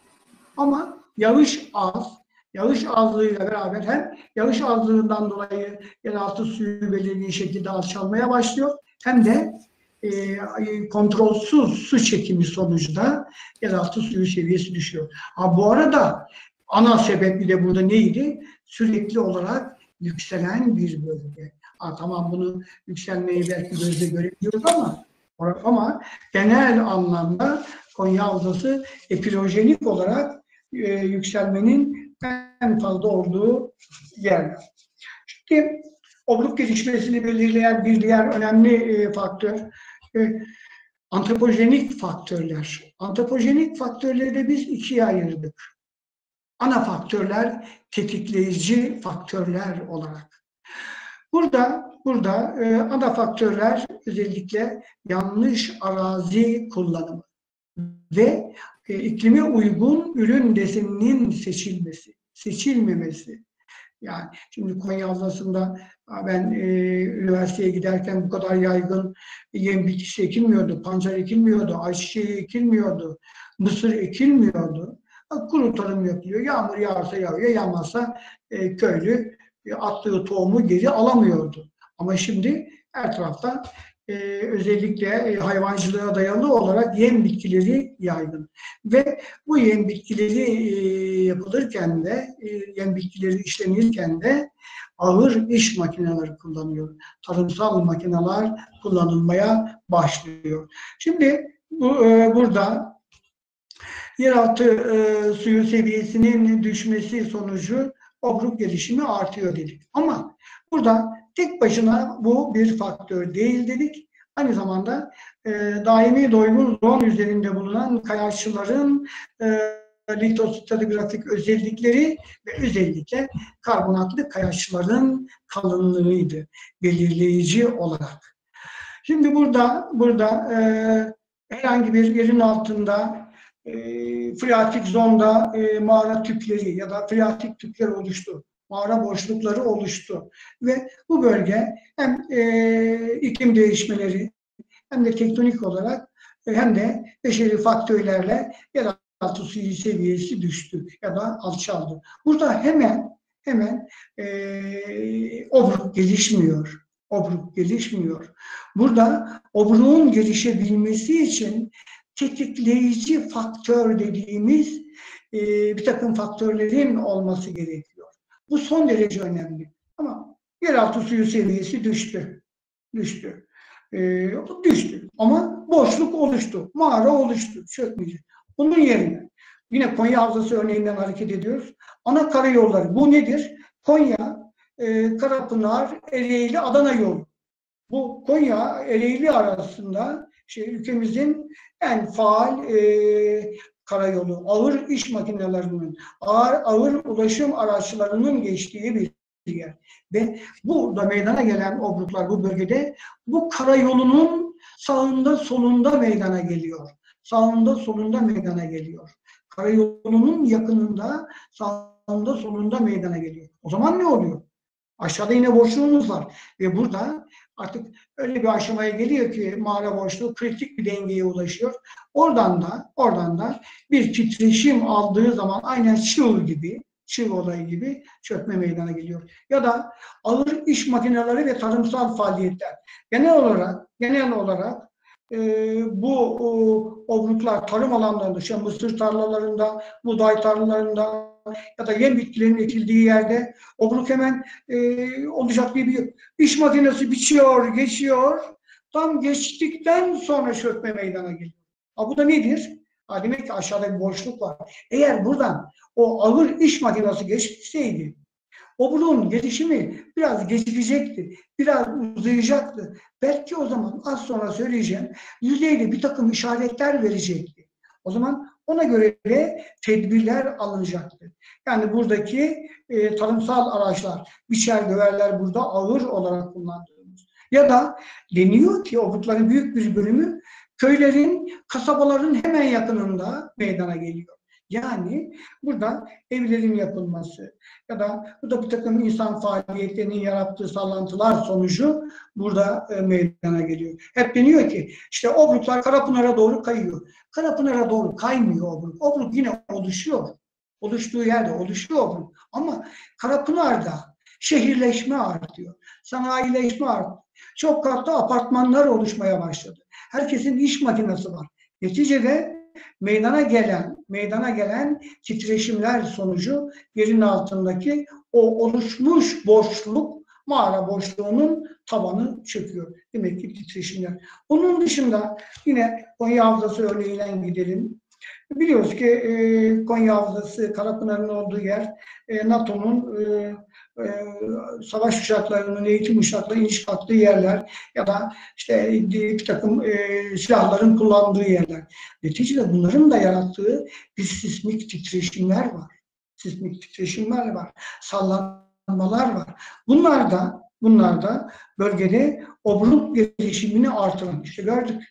Ama yağış az, yağış azlığıyla beraber hem yağış azlığından dolayı yeraltı suyu belirgin şekilde alçalmaya başlıyor, hem de e, kontrolsüz su çekimi sonucu da yeraltı suyu seviyesi düşüyor. Ha, bu arada ana sebebi de burada neydi? Sürekli olarak yükselen bir bölge. Ha, tamam, bunu yükselmeyi belki gözle görebiliyoruz ama ama genel anlamda Konya Havzası epirojenik olarak e, yükselmenin en fazla olduğu yerler. Şimdi obruk gelişmesini belirleyen bir diğer önemli e, faktör e, antropojenik faktörler. Antropojenik faktörleri de biz ikiye ayırdık. Ana faktörler, tetikleyici faktörler olarak. Burada burada e, ana faktörler özellikle yanlış arazi kullanımı ve e, iklime uygun ürün deseninin seçilmesi, seçilmemesi. Yani şimdi Konya Havzası'nda ben e, üniversiteye giderken bu kadar yaygın yem bitkisi ekilmiyordu, pancar ekilmiyordu, ayçiçeği ekilmiyordu, mısır ekilmiyordu. Kuru tarım yapılıyor. Yağmur yağarsa yağıyor, yağmazsa e, köylü e, attığı tohumu geri alamıyordu. Ama şimdi her tarafta e, özellikle e, hayvancılığa dayalı olarak yem bitkileri yaygın. Ve bu yem bitkileri e, yapılırken de, e, yem bitkileri işlenirken de ağır iş makineleri kullanıyor. Tarımsal makineler kullanılmaya başlıyor. Şimdi bu, e, burada yeraltı e, suyu seviyesinin düşmesi sonucu obruk gelişimi artıyor dedik. Ama burada tek başına bu bir faktör değil dedik. Aynı zamanda e, daimi doygun zon üzerinde bulunan kayaçların e, litostratigrafik özellikleri ve özellikle karbonatlı kayaçların kalınlığıydı belirleyici olarak. Şimdi burada burada e, herhangi bir yerin altında e, freatik zonda e, mağara tüpleri ya da freatik tüpler oluştu. Mağara boşlukları oluştu. Ve bu bölge hem e, iklim değişmeleri hem de tektonik olarak e, hem de beşeri faktörlerle yeraltı suyu seviyesi düştü ya da alçaldı. Burada hemen hemen e, obruk gelişmiyor. Obruk gelişmiyor. Burada obruğun gelişebilmesi için tetikleyici faktör dediğimiz e, bir takım faktörlerin olması gerekiyor. Bu son derece önemli. Ama yeraltı suyu seviyesi düştü. Düştü. E, düştü. Ama boşluk oluştu. Mağara oluştu. Çökmeyecek. Bunun yerine yine Konya Havzası örneğinden hareket ediyoruz. Ana karayolları. Bu nedir? Konya, e, Karapınar, Ereğli, Adana yolu. Bu Konya, Ereğli arasında şey, ülkemizin en faal e, karayolu, ağır iş makinelerinin, ağır, ağır ulaşım araçlarının geçtiği bir yer. Ve burada meydana gelen obruklar bu bölgede bu karayolunun sağında solunda meydana geliyor. Sağında solunda meydana geliyor. Karayolunun yakınında sağında solunda meydana geliyor. O zaman ne oluyor? Aşağıda yine boşluğumuz var. Ve burada artık öyle bir aşamaya geliyor ki mağara boşluğu kritik bir dengeye ulaşıyor. Oradan da oradan da bir titreşim aldığı zaman aynen çığ gibi, çığ olayı gibi çökme meydana geliyor. Ya da ağır iş makineleri ve tarımsal faaliyetler. Genel olarak genel olarak e, bu o, obruklar tarım alanlarında, işte mısır tarlalarında, buğday tarlalarında ya da yem bitkilerinin ekildiği yerde obruk hemen e, olacak diye bir iş makinesi biçiyor, geçiyor. Tam geçtikten sonra çökme meydana geliyor. Ha, bu da nedir? Ha, demek ki aşağıda bir boşluk var. Eğer buradan o ağır iş makinesi geçseydi, obruğun gelişimi biraz gecikecekti, biraz uzayacaktı. Belki o zaman az sonra söyleyeceğim, yüzeyde bir takım işaretler verecekti. O zaman ona göre de tedbirler alınacaktı. Yani buradaki e, tarımsal araçlar, biçer döverler burada ağır olarak kullandığımız. Ya da deniyor ki obrukların büyük bir bölümü köylerin, kasabaların hemen yakınında meydana geliyor. Yani burada evlerin yapılması ya da burada bir takım insan faaliyetlerinin yarattığı sallantılar sonucu burada e, meydana geliyor. Hep deniyor ki işte obruklar Karapınar'a doğru kayıyor. Karapınar'a doğru kaymıyor obruk. Obruk yine oluşuyor. Oluştuğu yerde oluşuyor obruk. Ama Karapınar'da şehirleşme artıyor. Sanayileşme artıyor. Çok katlı apartmanlar oluşmaya başladı. Herkesin iş makinesi var. Neticede meydana gelen, meydana gelen titreşimler sonucu yerin altındaki o oluşmuş boşluk, mağara boşluğunun tabanı çöküyor. Demek ki titreşimler. Onun dışında yine Konya Havzası örneğiyle gidelim. Biliyoruz ki e, Konya Havzası, Karapınar'ın olduğu yer e, NATO'nun e, e, savaş uçaklarının, eğitim uçaklarının iniş kalktığı yerler ya da işte bir takım e, silahların kullandığı yerler. Neticede bunların da yarattığı bir sismik titreşimler var. Sismik titreşimler var. Sallanmalar var. Bunlar da, bunlar da bölgede obruk gelişimini artıran. İşte gördük.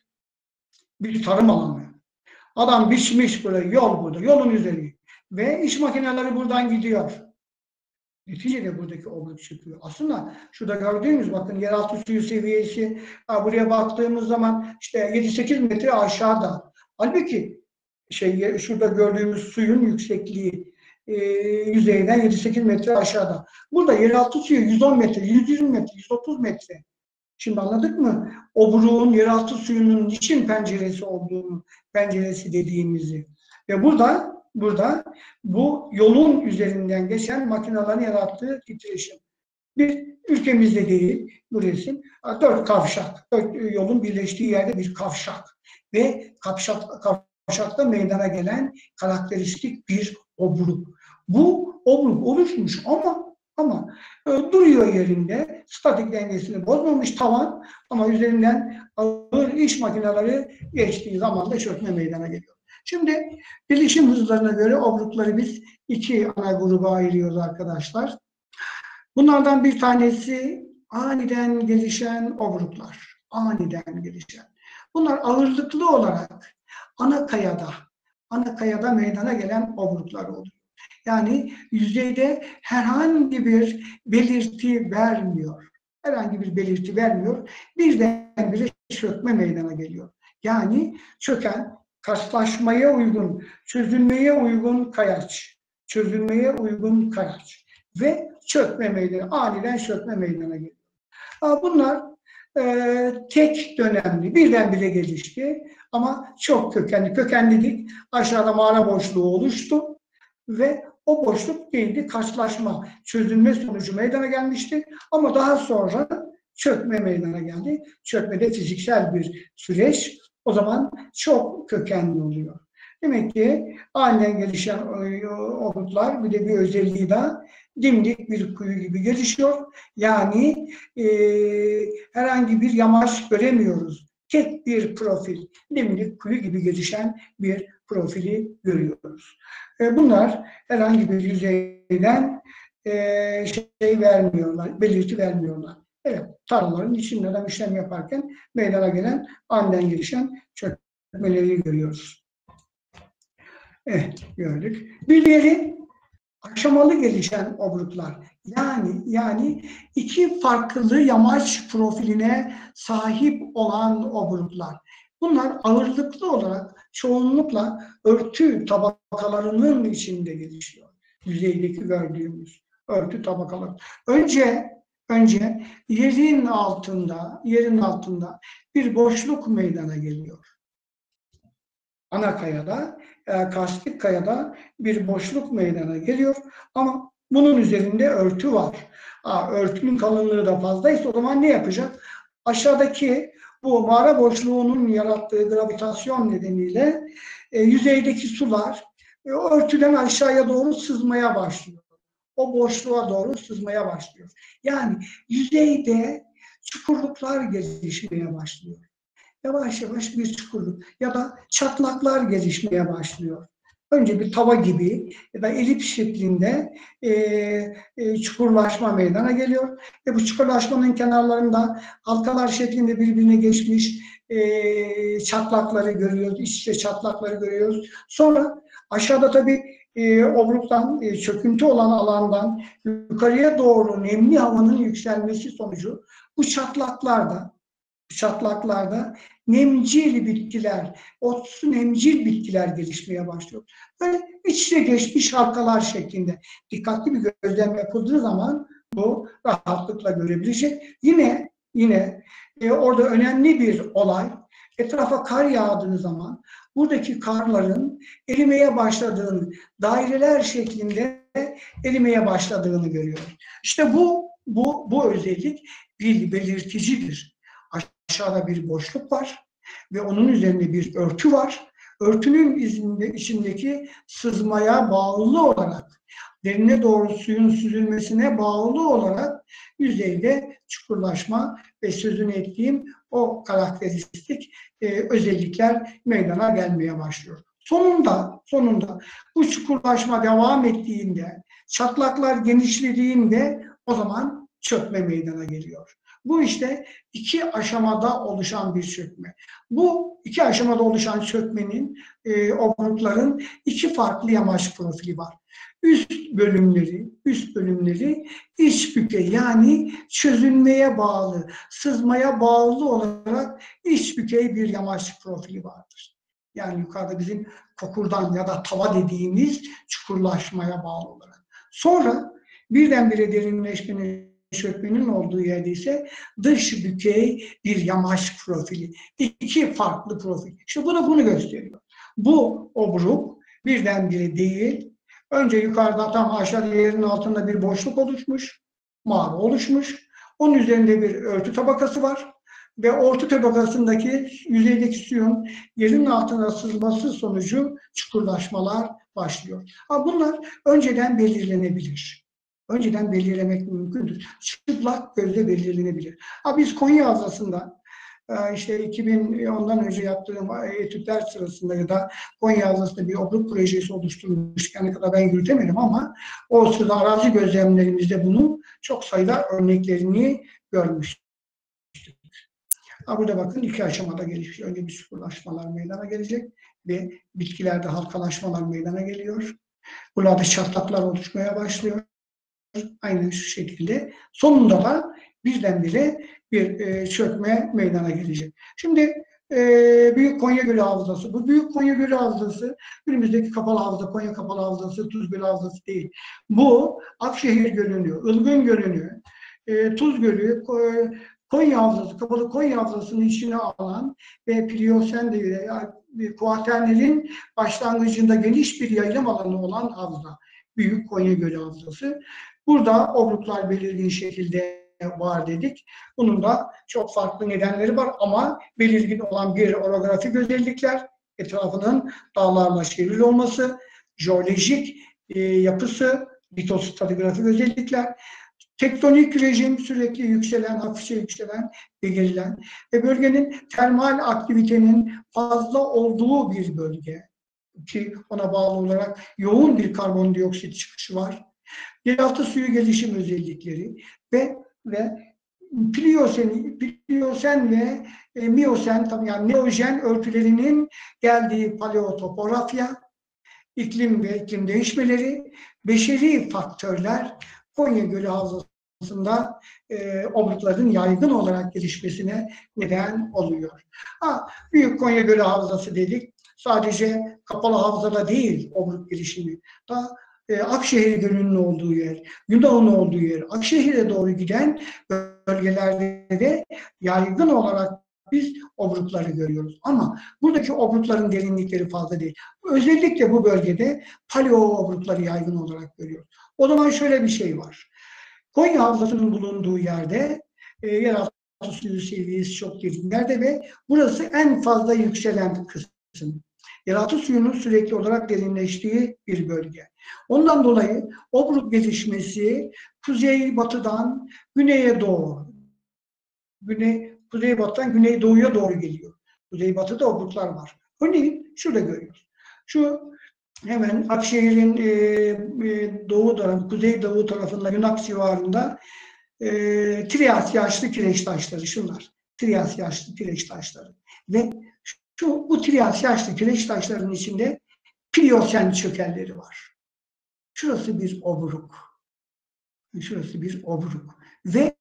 Bir tarım alanı. Adam biçmiş böyle yol burada, yolun üzeri. Ve iş makineleri buradan gidiyor. Neticede buradaki obruk çıkıyor. Aslında şurada gördüğünüz bakın yeraltı suyu seviyesi, buraya baktığımız zaman işte yedi sekiz metre aşağıda. Halbuki şey, şurada gördüğümüz suyun yüksekliği e, yüzeyden yedi sekiz metre aşağıda. Burada yeraltı suyu yüz on metre, yüz yirmi metre, yüz otuz metre. Şimdi anladık mı? Obruğun yeraltı suyunun niçin penceresi olduğunu, penceresi dediğimizi. Ve burada, burada bu yolun üzerinden geçen makinelerin yarattığı titreşim. Bir ülkemizde değil bu resim. Dört kavşak, dört yolun birleştiği yerde bir kavşak. Ve kavşak, kavşakta meydana gelen karakteristik bir obruk. Bu obruk oluşmuş ama Ama e, duruyor yerinde, statik dengesini bozmamış tavan ama üzerinden ağır iş makineleri geçtiği zaman da çökme meydana geliyor. Şimdi gelişim hızlarına göre obrukları biz iki ana gruba ayırıyoruz arkadaşlar. Bunlardan bir tanesi aniden gelişen obruklar. Aniden gelişen. Bunlar ağırlıklı olarak ana kayada, ana kayada meydana gelen obruklar oluyor. Yani yüzeyde herhangi bir belirti vermiyor. Herhangi bir belirti vermiyor. Birdenbire çökme meydana geliyor. Yani çöken, karşılaşmaya uygun, çözülmeye uygun kayaç. Çözülmeye uygun kayaç. Ve çökme meydana, aniden çökme meydana geliyor. Bunlar e, tek dönemli, birdenbire gelişti. Ama çok kökenli. Kökenlilik aşağıda mağara boşluğu oluştu ve o boşluk değildi. Karşılaşma, çözülme sonucu meydana gelmişti. Ama daha sonra çökme meydana geldi. Çökme de fiziksel bir süreç. O zaman çok kökenli oluyor. Demek ki aniden gelişen obruklar bir de bir özelliği daha dimdik bir kuyu gibi gelişiyor. Yani e, herhangi bir yamaç göremiyoruz. Tek bir profil, dimdik kuyu gibi gelişen bir profili görüyoruz. E, bunlar herhangi bir yüzeyden e, şey vermiyorlar, belirti vermiyorlar. Evet, tarlaların içinden işlem yaparken meydana gelen aniden gelişen çökmeleri görüyoruz. Evet, gördük. Bir diğeri aşamalı gelişen obruklar. Yani yani iki farklı yamaç profiline sahip olan obruklar. Bunlar ağırlıklı olarak çoğunlukla örtü tabakalarının içinde gelişiyor. Yüzeydeki gördüğümüz örtü tabakaları. Önce önce yerin altında, yerin altında bir boşluk meydana geliyor. Ana kayada, e, karstik kayada bir boşluk meydana geliyor ama bunun üzerinde örtü var. Aa, örtünün kalınlığı da fazlaysa o zaman ne yapacak? Aşağıdaki bu mağara boşluğunun yarattığı gravitasyon nedeniyle e, yüzeydeki sular e, örtüden aşağıya doğru sızmaya başlıyor. O boşluğa doğru sızmaya başlıyor. Yani yüzeyde çukurluklar gelişmeye başlıyor. Yavaş yavaş bir çukurluk ya da çatlaklar gelişmeye başlıyor. Önce bir tava gibi ya da elips şeklinde e, e, çukurlaşma meydana geliyor. Ve bu çukurlaşmanın kenarlarında halkalar şeklinde birbirine geçmiş e, çatlakları görüyoruz, iç içe çatlakları görüyoruz. Sonra aşağıda tabii e, obruktan, e, çöküntü olan alandan yukarıya doğru nemli havanın yükselmesi sonucu bu çatlaklarda çatlaklarda nemcil bitkiler, otsu nemcil bitkiler gelişmeye başlıyor. Böyle iç içe geçmiş halkalar şeklinde dikkatli bir gözlem yapıldığı zaman bu rahatlıkla görebilecek. Yine yine e, orada önemli bir olay, etrafa kar yağdığı zaman buradaki karların erimeye başladığını, daireler şeklinde erimeye başladığını görüyoruz. İşte bu bu bu özellik bir belirticidir. Aşağıda bir boşluk var ve onun üzerinde bir örtü var. Örtünün izinde, içindeki sızmaya bağlı olarak, derine doğru suyun süzülmesine bağlı olarak yüzeyde çukurlaşma ve sözünü ettiğim o karakteristik e, özellikler meydana gelmeye başlıyor. Sonunda, sonunda bu çukurlaşma devam ettiğinde, çatlaklar genişlediğinde o zaman çökme meydana geliyor. Bu işte iki aşamada oluşan bir çökme. Bu iki aşamada oluşan çökmenin, e, obrukların iki farklı yamaç profili var. Üst bölümleri, üst bölümleri iç bükey yani çözülmeye bağlı, sızmaya bağlı olarak iç bükey bir yamaç profili vardır. Yani yukarıda bizim kokurdan ya da tava dediğimiz çukurlaşmaya bağlı olarak. Sonra birdenbire derinleşmenin, çökmenin olduğu yerde ise dış bükey bir yamaç profili. İki farklı profil. İşte bu da bunu gösteriyor. Bu obruk birdenbire değil, önce yukarıda tam aşağıda yerin altında bir boşluk oluşmuş, mağara oluşmuş. Onun üzerinde bir örtü tabakası var ve örtü tabakasındaki yüzeydeki suyun yerin altına sızması sonucu çukurlaşmalar başlıyor. Ama bunlar önceden belirlenebilir. Önceden belirlemek mümkündür. Çıplak gözle belirlenebilir. Ha, biz Konya Havzası'nda işte iki bin ondan önce yaptığım etütler sırasında ya da Konya Havzası'nda bir obruk projesi oluşturmuşken ne kadar ben yürütemedim ama o sırada arazi gözlemlerimizde bunun çok sayıda örneklerini görmüştük. Ha, burada bakın iki aşamada gelişiyor. Önce bir çukurlaşmalar meydana gelecek ve bitkilerde halkalaşmalar meydana geliyor. Burada çatlaklar oluşmaya başlıyor. Aynı şu şekilde. Sonunda da birdenbire bir e, çökme meydana gelecek. Şimdi e, Büyük Konya Gölü Havzası. Bu Büyük Konya Gölü Havzası günümüzdeki kapalı havza, Konya Kapalı Havzası, Tuz Gölü Havzası değil. Bu Akşehir Gölü'nü, Ilgın Gölü'nü, e, Tuz Gölü, Konya Havzası, kapalı Konya Havzası'nın içine alan ve Pliocen de yani kuaternlerin başlangıcında geniş bir yayılım alanı olan havza. Büyük Konya Gölü Havzası. Burada obruklar belirgin şekilde var dedik. Bunun da çok farklı nedenleri var ama belirgin olan bir orografik özellikler, etrafının dağlarla çevrili olması, jeolojik e, yapısı, litostratigrafik özellikler, tektonik rejim sürekli yükselen, hafifçe yükselen ve gerilen ve bölgenin termal aktivitenin fazla olduğu bir bölge ki ona bağlı olarak yoğun bir karbondioksit çıkışı var. Yeraltı suyu gelişim özellikleri ve ve Pliocen, Pliocen ve e, Miyosen, tabii yani Neojen örtülerinin geldiği paleotopografya, iklim ve iklim değişmeleri, beşeri faktörler Konya Gölü Havzası'nda e, obrukların yaygın olarak gelişmesine neden oluyor. Ha, Büyük Konya Gölü Havzası dedik. Sadece kapalı havzada değil obruk gelişimi. Da e, Akşehir Gölü'nün olduğu yer, Yunan'ın olduğu yer, Akşehir'e doğru giden bölgelerde de yaygın olarak biz obrukları görüyoruz. Ama buradaki obrukların derinlikleri fazla değil. Özellikle bu bölgede paleo obrukları yaygın olarak görüyoruz. O zaman şöyle bir şey var. Konya Havzası'nın bulunduğu yerde e, yeraltı suyu seviyesi çok derinlerde ve burası en fazla yükselen kısım. Yeraltı suyunun sürekli olarak derinleştiği bir bölge. Ondan dolayı obruk gelişmesi kuzey-batıdan güneye doğru, güney, kuzey-batıdan güney-doğuya doğru geliyor. Kuzey-batıda obruklar var. Örneğin şurada görüyoruz. Şu hemen Akşehir'in e, e, doğu tarafı, kuzey-doğu tarafında Yunak civarında e, Trias yaşlı kireç taşları şunlar. Trias yaşlı kireç taşları. Ve şu bu Trias yaşlı kireç taşlarının içinde Pliocen çökelleri var. Şurası bir obruk. Şurası bir obruk. Ve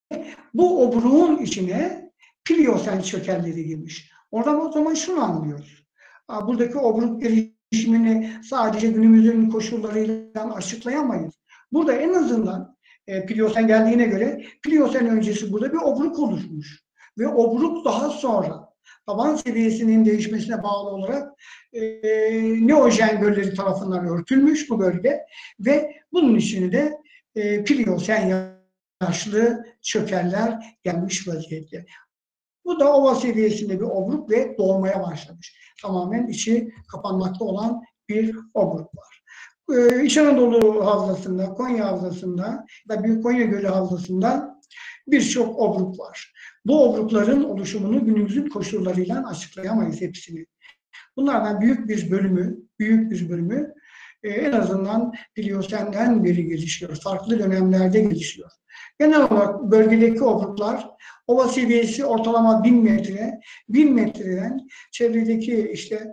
bu obruğun içine Pliocen çökelleri girmiş. Oradan o zaman şunu anlıyoruz. Buradaki obruk gelişimini sadece günümüzün koşullarıyla açıklayamayız. Burada en azından e, Pliocen geldiğine göre Pliocen öncesi burada bir obruk oluşmuş. Ve obruk daha sonra taban seviyesinin değişmesine bağlı olarak e, Neojen gölleri tarafından örtülmüş bu bölge ve bunun içine de e, Pliocen yaşlı çökeller gelmiş vaziyette. Bu da ova seviyesinde bir obruk ve doğmaya başlamış. Tamamen içi kapanmakta olan bir obruk var. Ee, İç Anadolu Havzası'nda, Konya Havzası'nda ve Büyük Konya Gölü Havzası'nda birçok obruk var. Bu obrukların oluşumunu günümüzün koşullarıyla açıklayamayız hepsini. Bunlardan büyük bir bölümü, büyük bir bölümü e, en azından Pliosen'den beri gelişiyor. Farklı dönemlerde gelişiyor. Genel olarak bölgedeki obruklar ova seviyesi ortalama bin metre, bin metreden çevredeki işte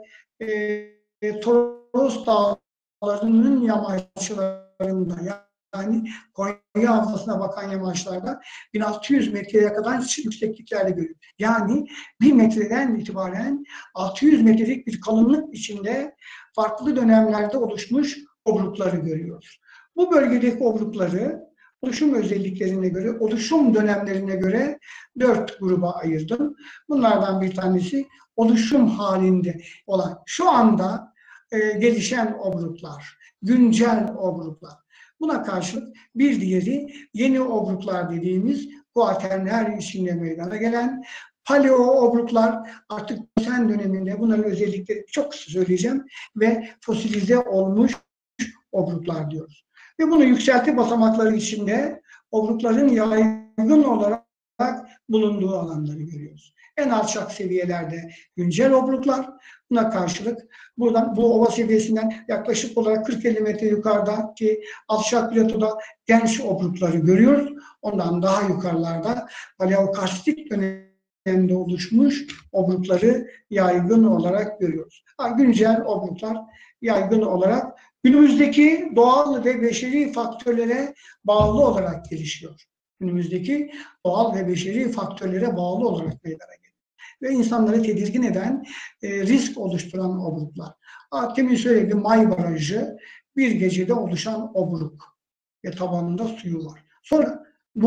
e, Toros Dağları'nın yamaçlarında yani Konya Havzası'na bakan yamaçlarda bin altı yüz metreye kadar yüksekliklerde görülür. Yani bin metreden itibaren altı yüz metrelik bir kalınlık içinde farklı dönemlerde oluşmuş obrukları görüyoruz. Bu bölgedeki obrukları oluşum özelliklerine göre, oluşum dönemlerine göre dört gruba ayırdım. Bunlardan bir tanesi oluşum halinde olan, şu anda e, gelişen obruklar, güncel obruklar. Buna karşılık bir diğeri yeni obruklar dediğimiz kuaternler içinde meydana gelen paleo obruklar, artık sen döneminde bunların özellikleri çok kısa söyleyeceğim ve fosilize olmuş obruklar diyoruz. Ve bunu yükselti basamakları içinde obrukların yaygın olarak bulunduğu alanları görüyoruz. En alçak seviyelerde güncel obruklar, buna karşılık buradan bu ova seviyesinden yaklaşık olarak kırk elli metre yukarıdaki alçak platoda genç obrukları görüyoruz. Ondan daha yukarılarda paleokarstik dönemde oluşmuş obrukları yaygın olarak görüyoruz. Ha, güncel obruklar yaygın olarak günümüzdeki doğal ve beşeri faktörlere bağlı olarak gelişiyor. Günümüzdeki doğal ve beşeri faktörlere bağlı olarak meydana geliyor. Ve insanları tedirgin eden, e, risk oluşturan obruklar. Demin söylediğim May Barajı bir gecede oluşan obruk ve tabanında suyu var. Sonra bu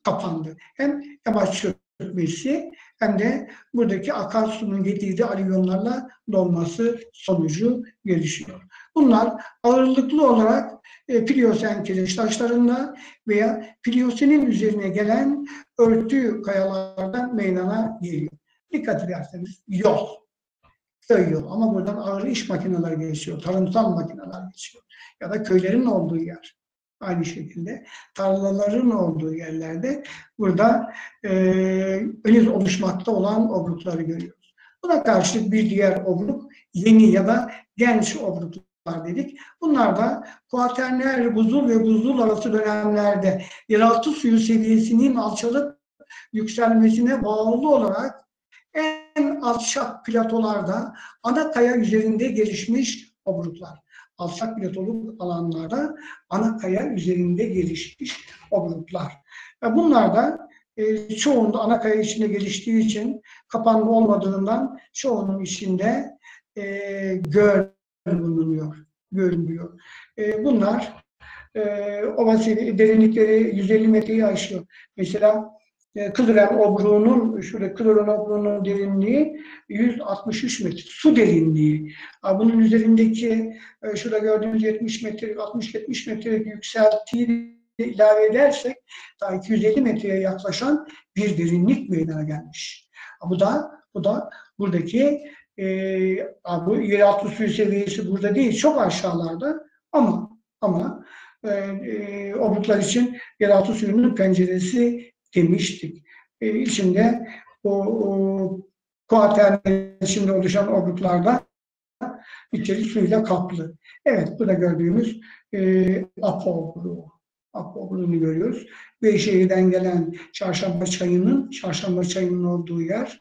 kapandı. Hem yamaç çökmesi hem de buradaki akarsunun getirdiği alüvyonlarla dolması sonucu gelişiyor. Bunlar ağırlıklı olarak e, Pliyosen kireç taşlarında veya Pliyosenin üzerine gelen örtü kayalardan meydana geliyor. Dikkat ederseniz yol, köy yolu ama buradan ağır iş makineleri geçiyor, tarımsal makineler geçiyor ya da köylerin olduğu yer. Aynı şekilde tarlaların olduğu yerlerde burada e, henüz oluşmakta olan obrukları görüyoruz. Buna karşılık bir diğer obruk yeni ya da genç obruklar dedik. Bunlar da kuaterner buzul ve buzul arası dönemlerde yeraltı suyu seviyesinin alçalıp yükselmesine bağlı olarak en alçak platolarda ana kaya üzerinde gelişmiş obruklar. Alçak platoluk alanlarda ana kaya üzerinde gelişmiş obruklar. Bunlar da e, çoğunda ana kaya içinde geliştiği için kapanma olmadığından çoğunun içinde e, göl bulunuyor, görünüyor. E, bunlar e, ova derinlikleri yüz elli metreyi aşıyor. Mesela Kıdırem obruğunun, şurada Kıdırem obruğunun derinliği yüz altmış üç metre, su derinliği. Bunun üzerindeki, şurada gördüğünüz yetmiş metrelik, altmış yetmiş metrelik yükseltiyi ilave edersek, daha iki yüz elli metreye yaklaşan bir derinlik meydana gelmiş. Bu da, bu da buradaki, e, bu yeraltı suyu seviyesi burada değil, çok aşağılarda ama, ama e, e, obruklar için yeraltı suyunun penceresi demiştik. E, içinde o, o kuaterlerin içinde oluşan obruklarda içeri suyla kaplı. Evet, burada gördüğümüz e, Apo obruğu. Apo obruğunu görüyoruz. Beyşehir'den gelen Çarşamba Çayı'nın, Çarşamba Çayı'nın olduğu yer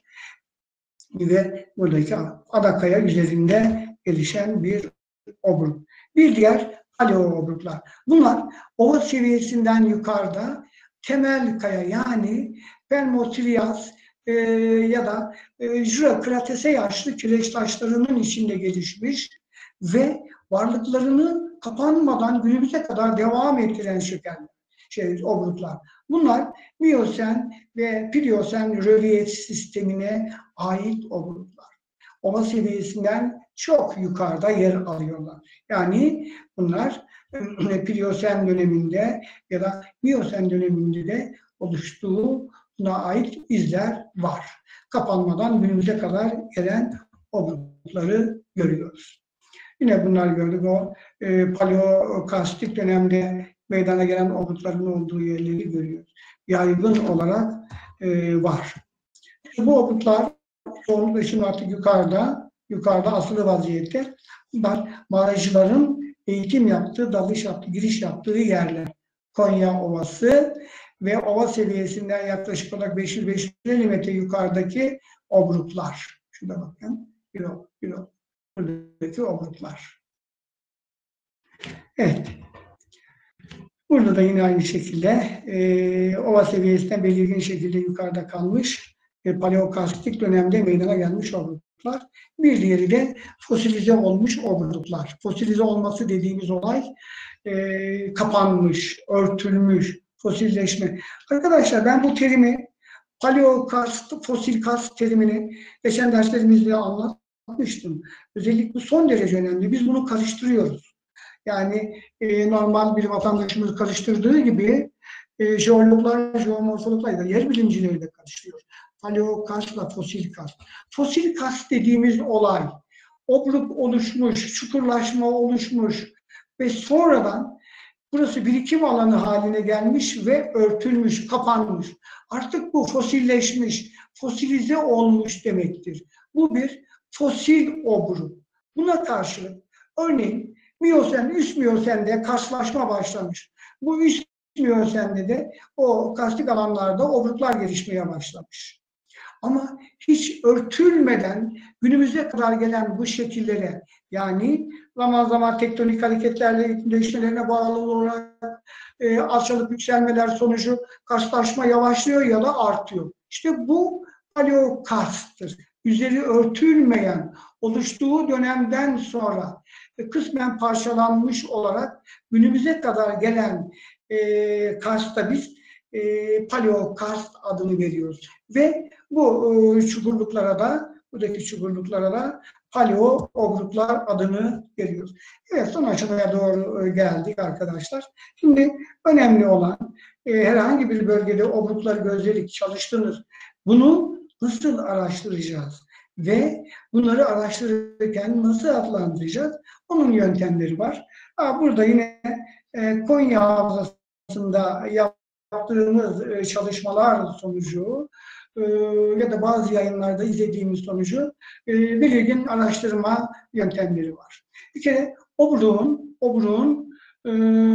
ve buradaki Adakaya üzerinde gelişen bir obruk. Bir diğer paleo obruklar. Bunlar ova seviyesinden yukarıda temel kaya yani Permotrias e, ya da e, Jura Kratese yaşlı kireç taşlarının içinde gelişmiş ve varlıklarını kapanmadan günümüze kadar devam ettiren şekerler, şey, obruklar. Bunlar Miyosen ve Pliyosen rölyef sistemine ait obruklar. Ova seviyesinden çok yukarıda yer alıyorlar. Yani bunlar Pliyosen döneminde ya da Miyosen döneminde de oluştuğuna ait izler var. Kapanmadan günümüze kadar gelen obrukları görüyoruz. Yine bunlar gördük. O e, paleokastik dönemde meydana gelen obrukların olduğu yerleri görüyoruz. Yaygın olarak e, var. Bu obruklar çoğunlukla şimdi artık yukarıda, yukarıda asılı vaziyette. Bunlar mağaracıların eğitim yaptığı, dalış yaptığı, giriş yaptığı yerler. Konya Ovası ve ova seviyesinden yaklaşık olarak beş yüz beş yüz elli metre yukarıdaki obruklar. Şurada bakın. Bir o, bir o. Buradaki obruklar. Evet. Burada da yine aynı şekilde e, ova seviyesinden belirgin şekilde yukarıda kalmış e, paleokastik dönemde meydana gelmiş obruklar. Bir diğeri de fosilize olmuş obruklar. Fosilize olması dediğimiz olay e, kapanmış, örtülmüş, fosilleşme. Arkadaşlar ben bu terimi paleokast, fosil kast terimini geçen derslerimizde anlatmıştım. Özellikle son derece önemli. Biz bunu karıştırıyoruz. Yani e, normal bir vatandaşımız karıştırdığı gibi e, jeologlar, jeomorfologlar da yer bilimcileri de karıştırıyor. Paleokastla fosil kast. Fosil kast dediğimiz olay obruk oluşmuş, çukurlaşma oluşmuş ve sonradan burası birikim alanı haline gelmiş ve örtülmüş, kapanmış. Artık bu fosilleşmiş, fosilize olmuş demektir. Bu bir fosil obruk. Buna karşılık örneğin Miyosen, üst Miyosen'de karşılaşma başlamış. Bu üst Miyosen'de de o karstik alanlarda obruklar gelişmeye başlamış. Ama hiç örtülmeden günümüze kadar gelen bu şekillere, yani zaman zaman tektonik hareketlerle iklim değişmelerine bağlı olarak e, alçalıp yükselmeler sonucu karşılaşma yavaşlıyor ya da artıyor. İşte bu paleokasttır. Üzeri örtülmeyen, oluştuğu dönemden sonra e, kısmen parçalanmış olarak günümüze kadar gelen e, karsta biz e, paleokarst adını veriyoruz. Ve bu e, çukurluklara da, buradaki çukurluklara da paleo obruklar adını veriyoruz. Evet, son aşamaya doğru geldik arkadaşlar. Şimdi önemli olan e, herhangi bir bölgede obrukları gözledik, çalıştınız. Bunu nasıl araştıracağız? Ve bunları araştırırken nasıl adlandıracağız? Onun yöntemleri var. Ha, burada yine e, Konya Havzası'nda yaptığımız e, çalışmalar sonucu e, ya da bazı yayınlarda izlediğimiz sonucu e, belirgin araştırma yöntemleri var. Bir kere obruğun, obruğun e,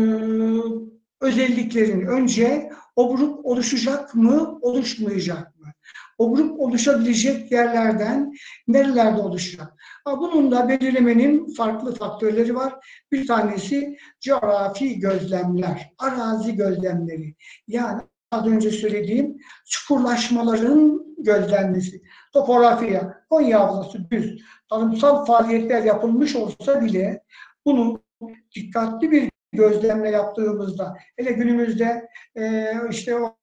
özelliklerini önce obruk oluşacak mı, oluşmayacak mı? Obruk oluşabilecek yerlerden nerelerde oluşacak? Bunun da belirlemenin farklı faktörleri var. Bir tanesi coğrafi gözlemler, arazi gözlemleri. Yani az önce söylediğim çukurlaşmaların gözlenmesi. Topografya, Konya Havzası düz, tarımsal faaliyetler yapılmış olsa bile bunu dikkatli bir gözlemle yaptığımızda, hele günümüzde e, işte o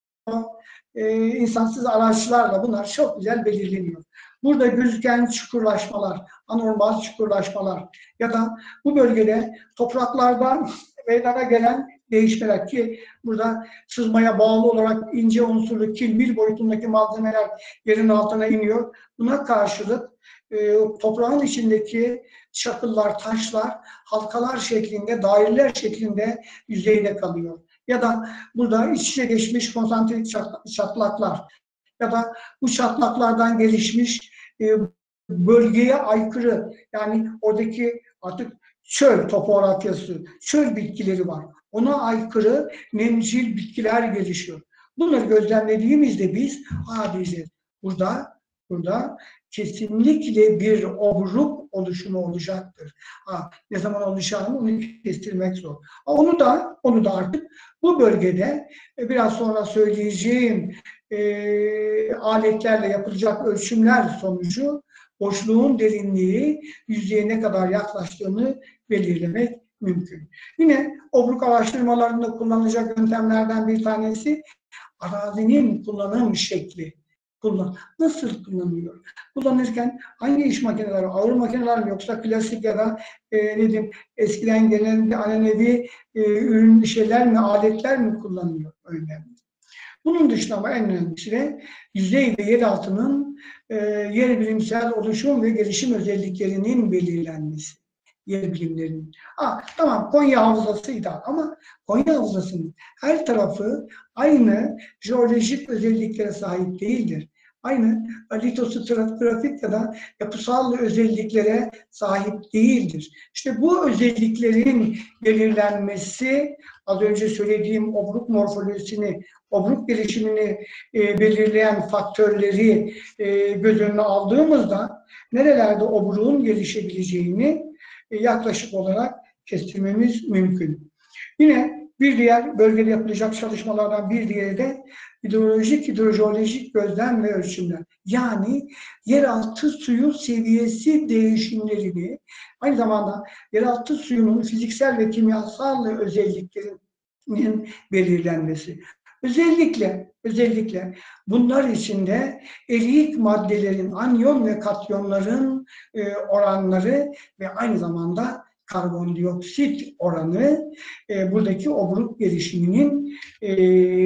e, insansız araçlarla bunlar çok güzel belirleniyor. Burada gözüken çukurlaşmalar, anormal çukurlaşmalar ya da bu bölgede topraklardan meydana gelen değişmeler ki burada sızmaya bağlı olarak ince unsurlu kilmil boyutundaki malzemeler yerin altına iniyor. Buna karşılık e, toprağın içindeki çakıllar, taşlar halkalar şeklinde, daireler şeklinde yüzeyde kalıyor. Ya da burada iç içe geçmiş konsantrik çatlaklar ya da bu çatlaklardan gelişmiş e, bölgeye aykırı, yani oradaki artık çöl topografyası, çöl bitkileri var. Ona aykırı nemcil bitkiler gelişiyor. Bunları gözlemlediğimizde biz ha diyeceğiz. Burada, burada kesinlikle bir obruk oluşumu olacaktır. Ha, ne zaman oluşacağını onu kestirmek zor. Ha, onu da, onu da artık bu bölgede biraz sonra söyleyeceğim e, aletlerle yapılacak ölçümler sonucu boşluğun derinliği yüzeye ne kadar yaklaştığını belirlemek mümkün. Yine obruk araştırmalarında kullanılacak yöntemlerden bir tanesi arazinin kullanım şekli. Kullan. Nasıl kullanılıyor? Kullanırken hangi iş makineleri, ağır makineler mi yoksa klasik ya da e, ne diyeyim, eskiden gelen alenevi e, ürün şeyler mi, aletler mi kullanılıyor? Önemli. Bunun dışında ama en önemlisi de yüzey ve yer altının e, yer bilimsel oluşum ve gelişim özelliklerinin belirlenmesi. Yer bilimlerinin. Aa, tamam, Konya Havzası'ydı ama Konya Havzası'nın her tarafı aynı jeolojik özelliklere sahip değildir. Aynı litostratigrafik ya da yapısal özelliklere sahip değildir. İşte bu özelliklerin belirlenmesi, az önce söylediğim obruk morfolojisini, obruk gelişimini e, belirleyen faktörleri e, göz önüne aldığımızda nerelerde obruğun gelişebileceğini e, yaklaşık olarak kestirmemiz mümkün. Yine bir diğer bölgede yapılacak çalışmalardan bir diğeri de hidrolojik, hidrojeolojik gözlem ve ölçümler. Yani yeraltı suyu seviyesi değişimlerini, aynı zamanda yeraltı suyunun fiziksel ve kimyasal özelliklerinin belirlenmesi. Özellikle, özellikle bunlar içinde eriyik maddelerin, anyon ve katyonların e, oranları ve aynı zamanda karbondioksit oranı e, buradaki obruk gelişiminin e,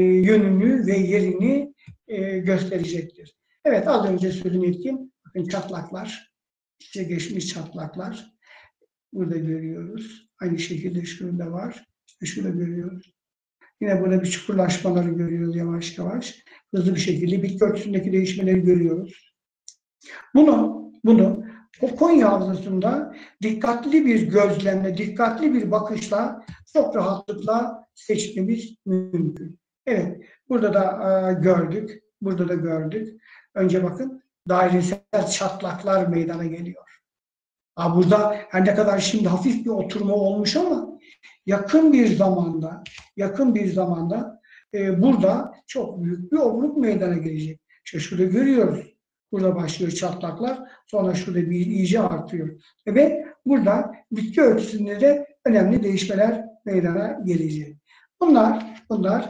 yönünü ve yerini e, gösterecektir. Evet, az önce sözünü ettiğim bakın çatlaklar, içe geçmiş çatlaklar burada görüyoruz. Aynı şekilde şurada var, şurada görüyoruz. Yine burada bir çukurlaşmaları görüyoruz yavaş yavaş. Hızlı bir şekilde bitki örtüsündeki değişmeleri görüyoruz. Bunu, bunu o Konya Havzası'nda dikkatli bir gözlemle, dikkatli bir bakışla çok rahatlıkla seçmemiz mümkün. Evet, burada da e, gördük. Burada da gördük. Önce bakın, dairesel çatlaklar meydana geliyor. Ha, burada her ne kadar şimdi hafif bir oturma olmuş ama yakın bir zamanda, yakın bir zamanda e, burada çok büyük bir obruk meydana gelecek. İşte şurada görüyoruz. Burada başlıyor çatlaklar, sonra şurada bir iyice artıyor. Ve burada bitki örtüsünde de önemli değişmeler meydana gelecek. Bunlar, bunlar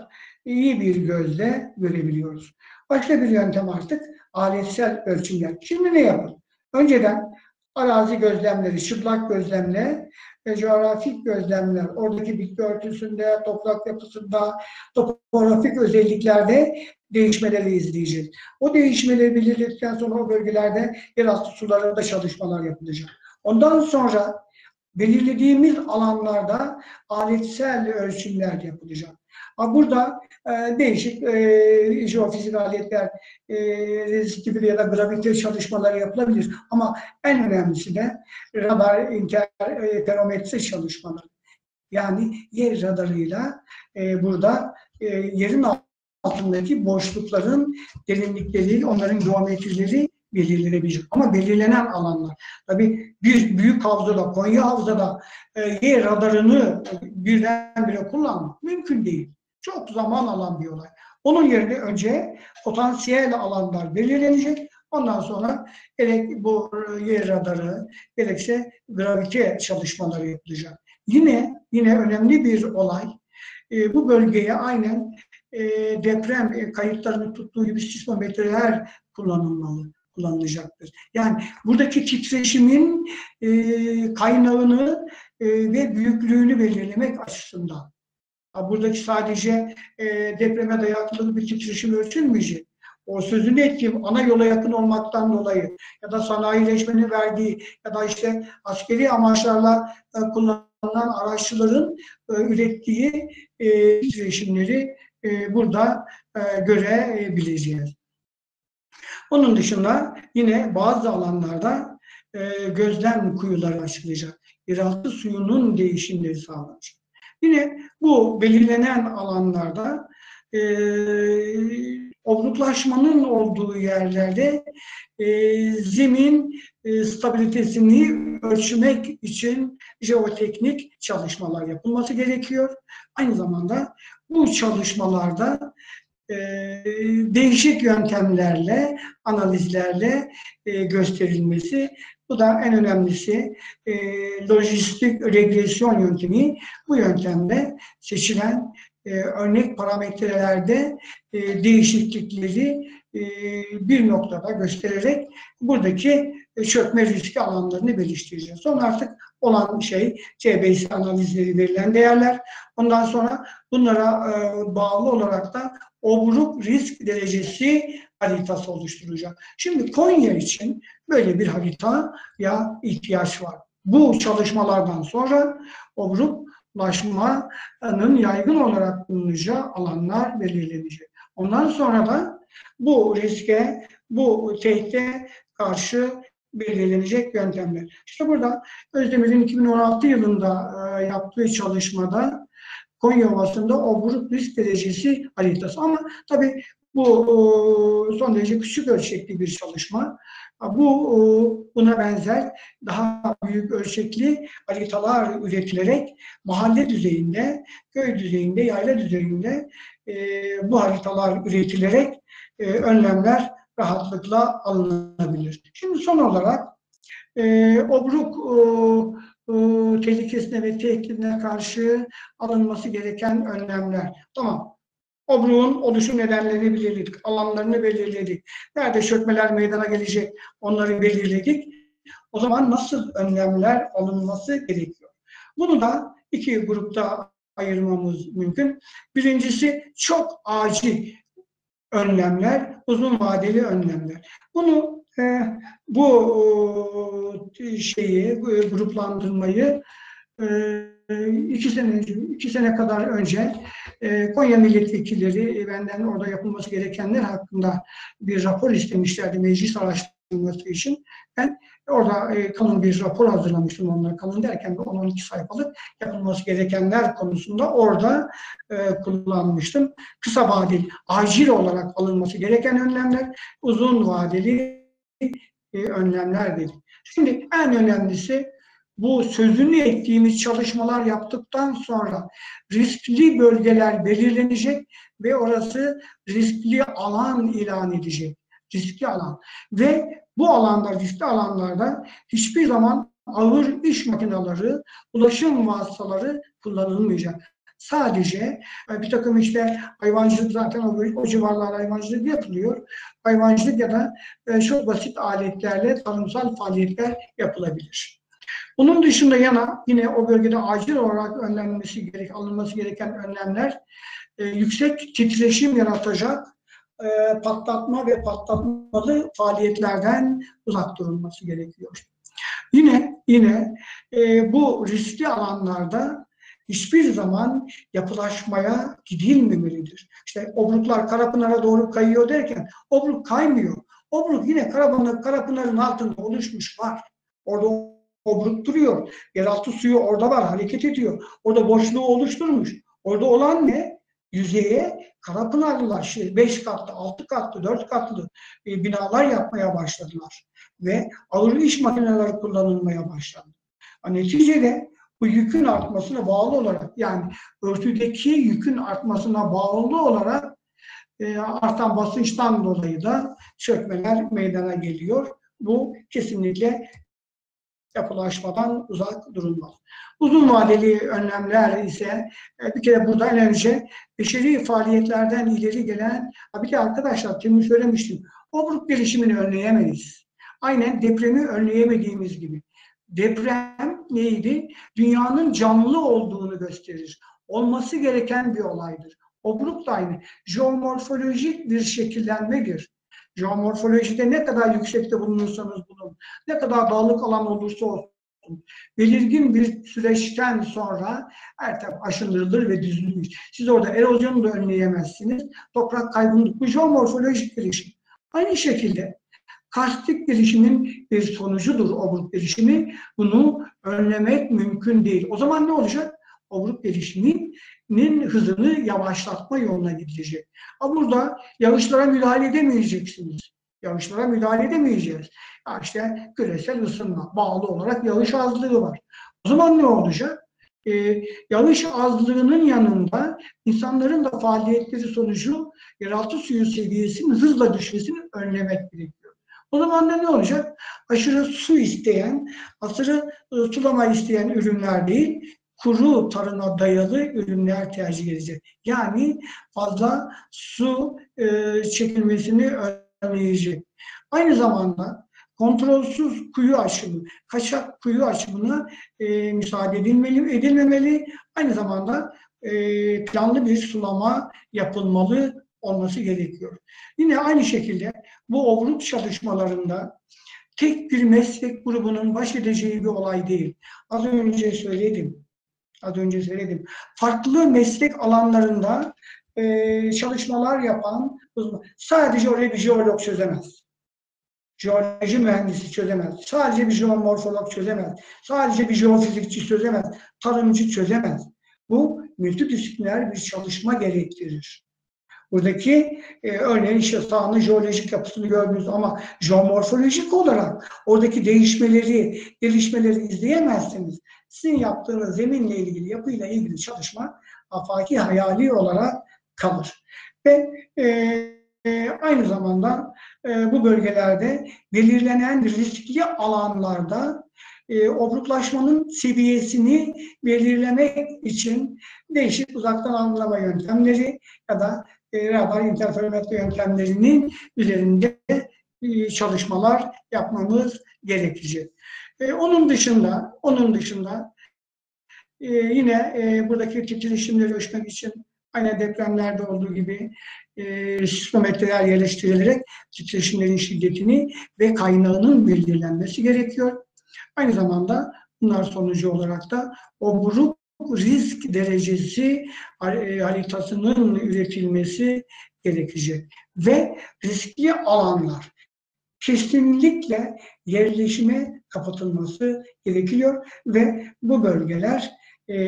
iyi bir gözle görebiliyoruz. Başka bir yöntem artık aletsel ölçümler. Şimdi ne yapalım? Önceden arazi gözlemleri, çıplak gözlemle, e, coğrafik gözlemler, oradaki bitki örtüsünde, toprak yapısında, topografik özelliklerde değişmeleri izleyeceğiz. O değişmeleri belirledikten sonra o bölgelerde yeraltı sularında çalışmalar yapılacak. Ondan sonra belirlediğimiz alanlarda aletsel ölçümler yapılacak. Burada e, değişik e, jeofizik aletler, e, rezistivite ya da gravite çalışmaları yapılabilir. Ama en önemlisi de radar interferometre çalışmaları. Yani yer radarıyla e, burada e, yerin altındaki boşlukların derinlikleri, onların geometrileri belirlenebilecek. Ama belirlenen alanlar. Tabii bir büyük havzada, Konya havzada e, yer radarını birdenbire kullanmak mümkün değil. Çok zaman alan bir olay. Onun yerine önce potansiyel alanlar belirlenecek. Ondan sonra gerek bu yer radarı, gerekse gravite çalışmaları yapılacak. Yine yine önemli bir olay. E, bu bölgeye aynen e, deprem e, kayıtlarını tuttuğu gibi sismometreler kullanılmalı, kullanılacaktır. Yani buradaki titreşimin e, kaynağını e, ve büyüklüğünü belirlemek açısından. Buradaki sadece e, depreme dayanıklı bir titreşim ölçülmeyecek. O sözünü ettiğim ana yola yakın olmaktan dolayı ya da sanayileşmenin verdiği ya da işte askeri amaçlarla e, kullanılan araçların e, ürettiği e, titreşimleri e, burada e, görebileceğiz. Onun dışında yine bazı alanlarda e, gözlem kuyuları açılacak. Yeraltı suyunun değişimleri sağlanacak. Yine bu belirlenen alanlarda e, obruklaşmanın olduğu yerlerde e, zemin e, stabilitesini ölçmek için jeoteknik çalışmalar yapılması gerekiyor. Aynı zamanda bu çalışmalarda e, değişik yöntemlerle, analizlerle e, gösterilmesi. Bu da en önemlisi e, lojistik regresyon yöntemi. Bu yöntemde seçilen e, örnek parametrelerde e, değişiklikleri e, bir noktada göstererek buradaki e, çökme riski alanlarını belirleyeceğiz. Sonra artık olan şey C B S analizleri verilen değerler. Ondan sonra bunlara e, bağlı olarak da obruk risk derecesi haritası oluşturacak. Şimdi Konya için böyle bir haritaya ihtiyaç var. Bu çalışmalardan sonra obruklaşmanın yaygın olarak bulunacağı alanlar belirlenecek. Ondan sonra da bu riske, bu tehdide karşı belirlenecek yöntemler. İşte burada Özdemir'in iki bin on altı yılında yaptığı çalışmada Konya Ovası'nda obruk risk derecesi haritası. Ama tabii bu son derece küçük ölçekli bir çalışma. Bu buna benzer daha büyük ölçekli haritalar üretilerek mahalle düzeyinde, köy düzeyinde, yayla düzeyinde bu haritalar üretilerek önlemler rahatlıkla alınabilir. Şimdi son olarak obruk tehlikesine ve tehdidine karşı alınması gereken önlemler. Tamam. Obruğun oluşum nedenlerini belirledik, alanlarını belirledik. Nerede çökmeler meydana gelecek onları belirledik. O zaman nasıl önlemler alınması gerekiyor? Bunu da iki grupta ayırmamız mümkün. Birincisi çok acil önlemler, uzun vadeli önlemler. Bunu e, bu e, şeyi, bu gruplandırmayı e, iki sene önce, iki sene kadar önce e, Konya milletvekilleri e, benden orada yapılması gerekenler hakkında bir rapor istemişlerdi meclis araştırması için. Ben orada e, kalın bir rapor hazırlamıştım onlara. Kalın derken de on on iki sayfalık yapılması gerekenler konusunda orada e, kullanmıştım. Kısa vadeli, acil olarak alınması gereken önlemler, uzun vadeli e, önlemler dedik. Şimdi en önemlisi bu sözünü ettiğimiz çalışmalar yaptıktan sonra riskli bölgeler belirlenecek ve orası riskli alan ilan edecek. Riskli alan. Ve bu alanda, riskli alanlarda hiçbir zaman ağır iş makineleri, ulaşım vasıtaları kullanılmayacak. Sadece bir takım işte hayvancılık, zaten o, o civarlar hayvancılık yapılıyor. Hayvancılık ya da çok basit aletlerle tarımsal faaliyetler yapılabilir. Bunun dışında yana yine o bölgede acil olarak önlenmesi gerek, alınması gereken önlemler e, yüksek titreşim yaratacak e, patlatma ve patlatmalı faaliyetlerden uzak durulması gerekiyor. Yine yine e, bu riskli alanlarda hiçbir zaman yapılaşmaya gidilmemelidir. İşte obruklar Karapınar'a doğru kayıyor derken obruk kaymıyor. Obruk yine Karapınar, Karapınar'ın altında oluşmuş var. Orada obruk duruyor. Yeraltı suyu orada var, hareket ediyor. Orada boşluğu oluşturmuş. Orada olan ne? Yüzeye Karapınarlılar şey, beş katlı, altı katlı, dört katlı e, binalar yapmaya başladılar. Ve ağır iş makineleri kullanılmaya başlandı. Neticede bu yükün artmasına bağlı olarak, yani örtüdeki yükün artmasına bağlı olarak e, artan basınçtan dolayı da çökmeler meydana geliyor. Bu kesinlikle yapılaşmadan uzak durulmalı. Uzun vadeli önlemler ise bir kere burada en önce beşeri faaliyetlerden ileri gelen, bir de arkadaşlar demin söylemiştim, obruk gelişimini önleyemeyiz. Aynen depremi önleyemediğimiz gibi. Deprem neydi? Dünyanın canlı olduğunu gösterir. Olması gereken bir olaydır. Obruk da aynı. Jeomorfolojik bir şekillenmedir. Jeomorfolojide ne kadar yüksekte bulunursanız bulunun, ne kadar dağlık alan olursa olsun, belirgin bir süreçten sonra her taraf aşındırılır ve düzülür. Siz orada erozyonu da önleyemezsiniz. Toprak kaybını, bu jeomorfolojik gelişim. Aynı şekilde karstik gelişimin bir sonucudur obruk gelişimi. Bunu önlemek mümkün değil. O zaman ne olacak? Obruk gelişiminin hızını yavaşlatma yoluna gidilecek. Ama burada yağışlara müdahale edemeyeceksiniz. Yağışlara müdahale edemeyeceğiz. Ya işte küresel ısınma, bağlı olarak yağış azlığı var. O zaman ne olacak? Ee, yağış azlığının yanında insanların da faaliyetleri sonucu yeraltı suyu seviyesinin hızla düşmesini önlemek gerekiyor. O zaman da ne olacak? Aşırı su isteyen, aşırı sulama isteyen ürünler değil, kuru tarıma dayalı ürünler tercih edecek. Yani fazla su e, çekilmesini önleyecek. Aynı zamanda kontrolsüz kuyu açımı, kaçak kuyu açımına e, müsaade edilmeli, edilmemeli. Aynı zamanda e, planlı bir sulama yapılmalı olması gerekiyor. Yine aynı şekilde bu obruk çalışmalarında tek bir meslek grubunun baş edeceği bir olay değil. Az önce söyledim. Az önce söyledim. Farklı meslek alanlarında e, çalışmalar yapan uzman. Sadece orayı bir jeolog çözemez. Jeoloji mühendisi çözemez. Sadece bir jeomorfolog çözemez. Sadece bir jeofizikçi çözemez. Tarımcı çözemez. Bu multidisipliner bir çalışma gerektirir. Buradaki e, örneğin işte sahanın jeolojik yapısını gördünüz ama jeomorfolojik olarak oradaki değişmeleri, gelişmeleri izleyemezseniz sizin yaptığınız zeminle ilgili, yapıyla ilgili çalışma afaki hayali olarak kalır. Ve e, e, aynı zamanda e, bu bölgelerde belirlenen riskli alanlarda e, obruklaşmanın seviyesini belirlemek için değişik uzaktan algılama yöntemleri ya da e, radar interferometre yöntemlerinin üzerinde e, çalışmalar yapmamız gerekecek. E, onun dışında, onun dışında e, yine e, buradaki titreşimleri ölçmek için aynı depremlerde olduğu gibi e, sismometreler yerleştirilerek titreşimlerin şiddetini ve kaynağının belirlenmesi gerekiyor. Aynı zamanda bunlar sonucu olarak da obruk risk derecesi haritasının üretilmesi gerekecek. Ve riskli alanlar kesinlikle yerleşime kapatılması gerekiyor ve bu bölgeler e,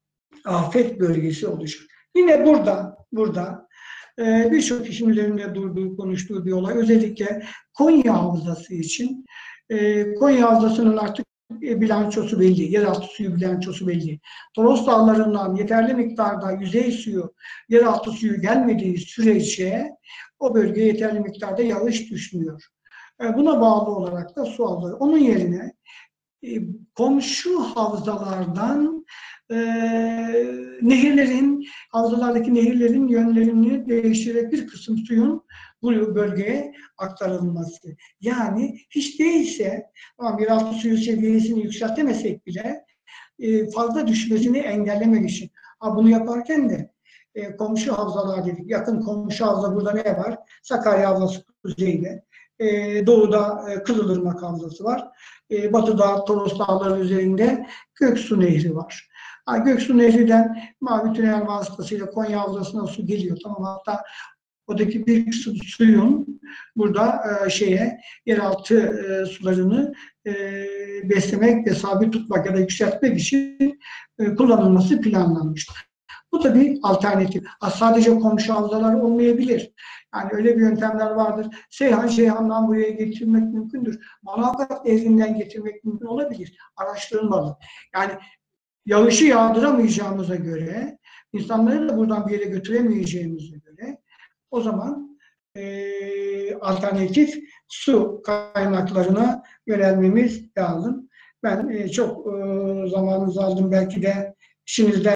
afet bölgesi olacak. Yine burada, burada e, birçok kişinin üzerinde durduğu, konuştuğu bir olay. Özellikle Konya Havzası için. E, Konya Havzası'nın artık bilançosu belli, yeraltı suyu bilançosu belli. Toros dağlarından yeterli miktarda yüzey suyu, yeraltı suyu gelmediği sürece o bölgeye yeterli miktarda yağış düşmüyor. Buna bağlı olarak da su azalıyor. Onun yerine komşu havzalardan e, nehirlerin, havzalardaki nehirlerin yönlerini değiştirerek bir kısım suyun bu bölgeye aktarılması. Yani hiç değilse tamam, yeraltı suyu seviyesini yükseltemesek bile e, fazla düşmesini engellemek için. Ha, bunu yaparken de e, komşu havzalar dedik. Yakın komşu havza burada ne var? Sakarya Havzası kuzeyde. E, doğuda e, Kızılırmak Havzası var. E, batıda Toros Dağları üzerinde Göksu Nehri var. Ha, Göksu Nehri'den Mavi Tünel vasıtasıyla Konya Havzası'na su geliyor. Tamam, hatta oradaki bir kısım suyun burada e, şeye yeraltı e, sularını e, beslemek ve sabit tutmak ya da yükseltmek için e, kullanılması planlanmış. Bu tabii alternatif. Sadece komşu havzalar olmayabilir. Yani öyle bir yöntemler vardır. Seyhan Ceyhan'dan buraya getirmek mümkündür. Manavgat Nehri'nden getirmek mümkün olabilir. Araştırılmalı. Yani yağışı yağdıramayacağımıza göre, insanları da buradan bir yere götüremeyeceğimize göre o zaman e, alternatif su kaynaklarına yönelmemiz lazım. Ben e, çok e, zamanınızı aldım, belki de işinizden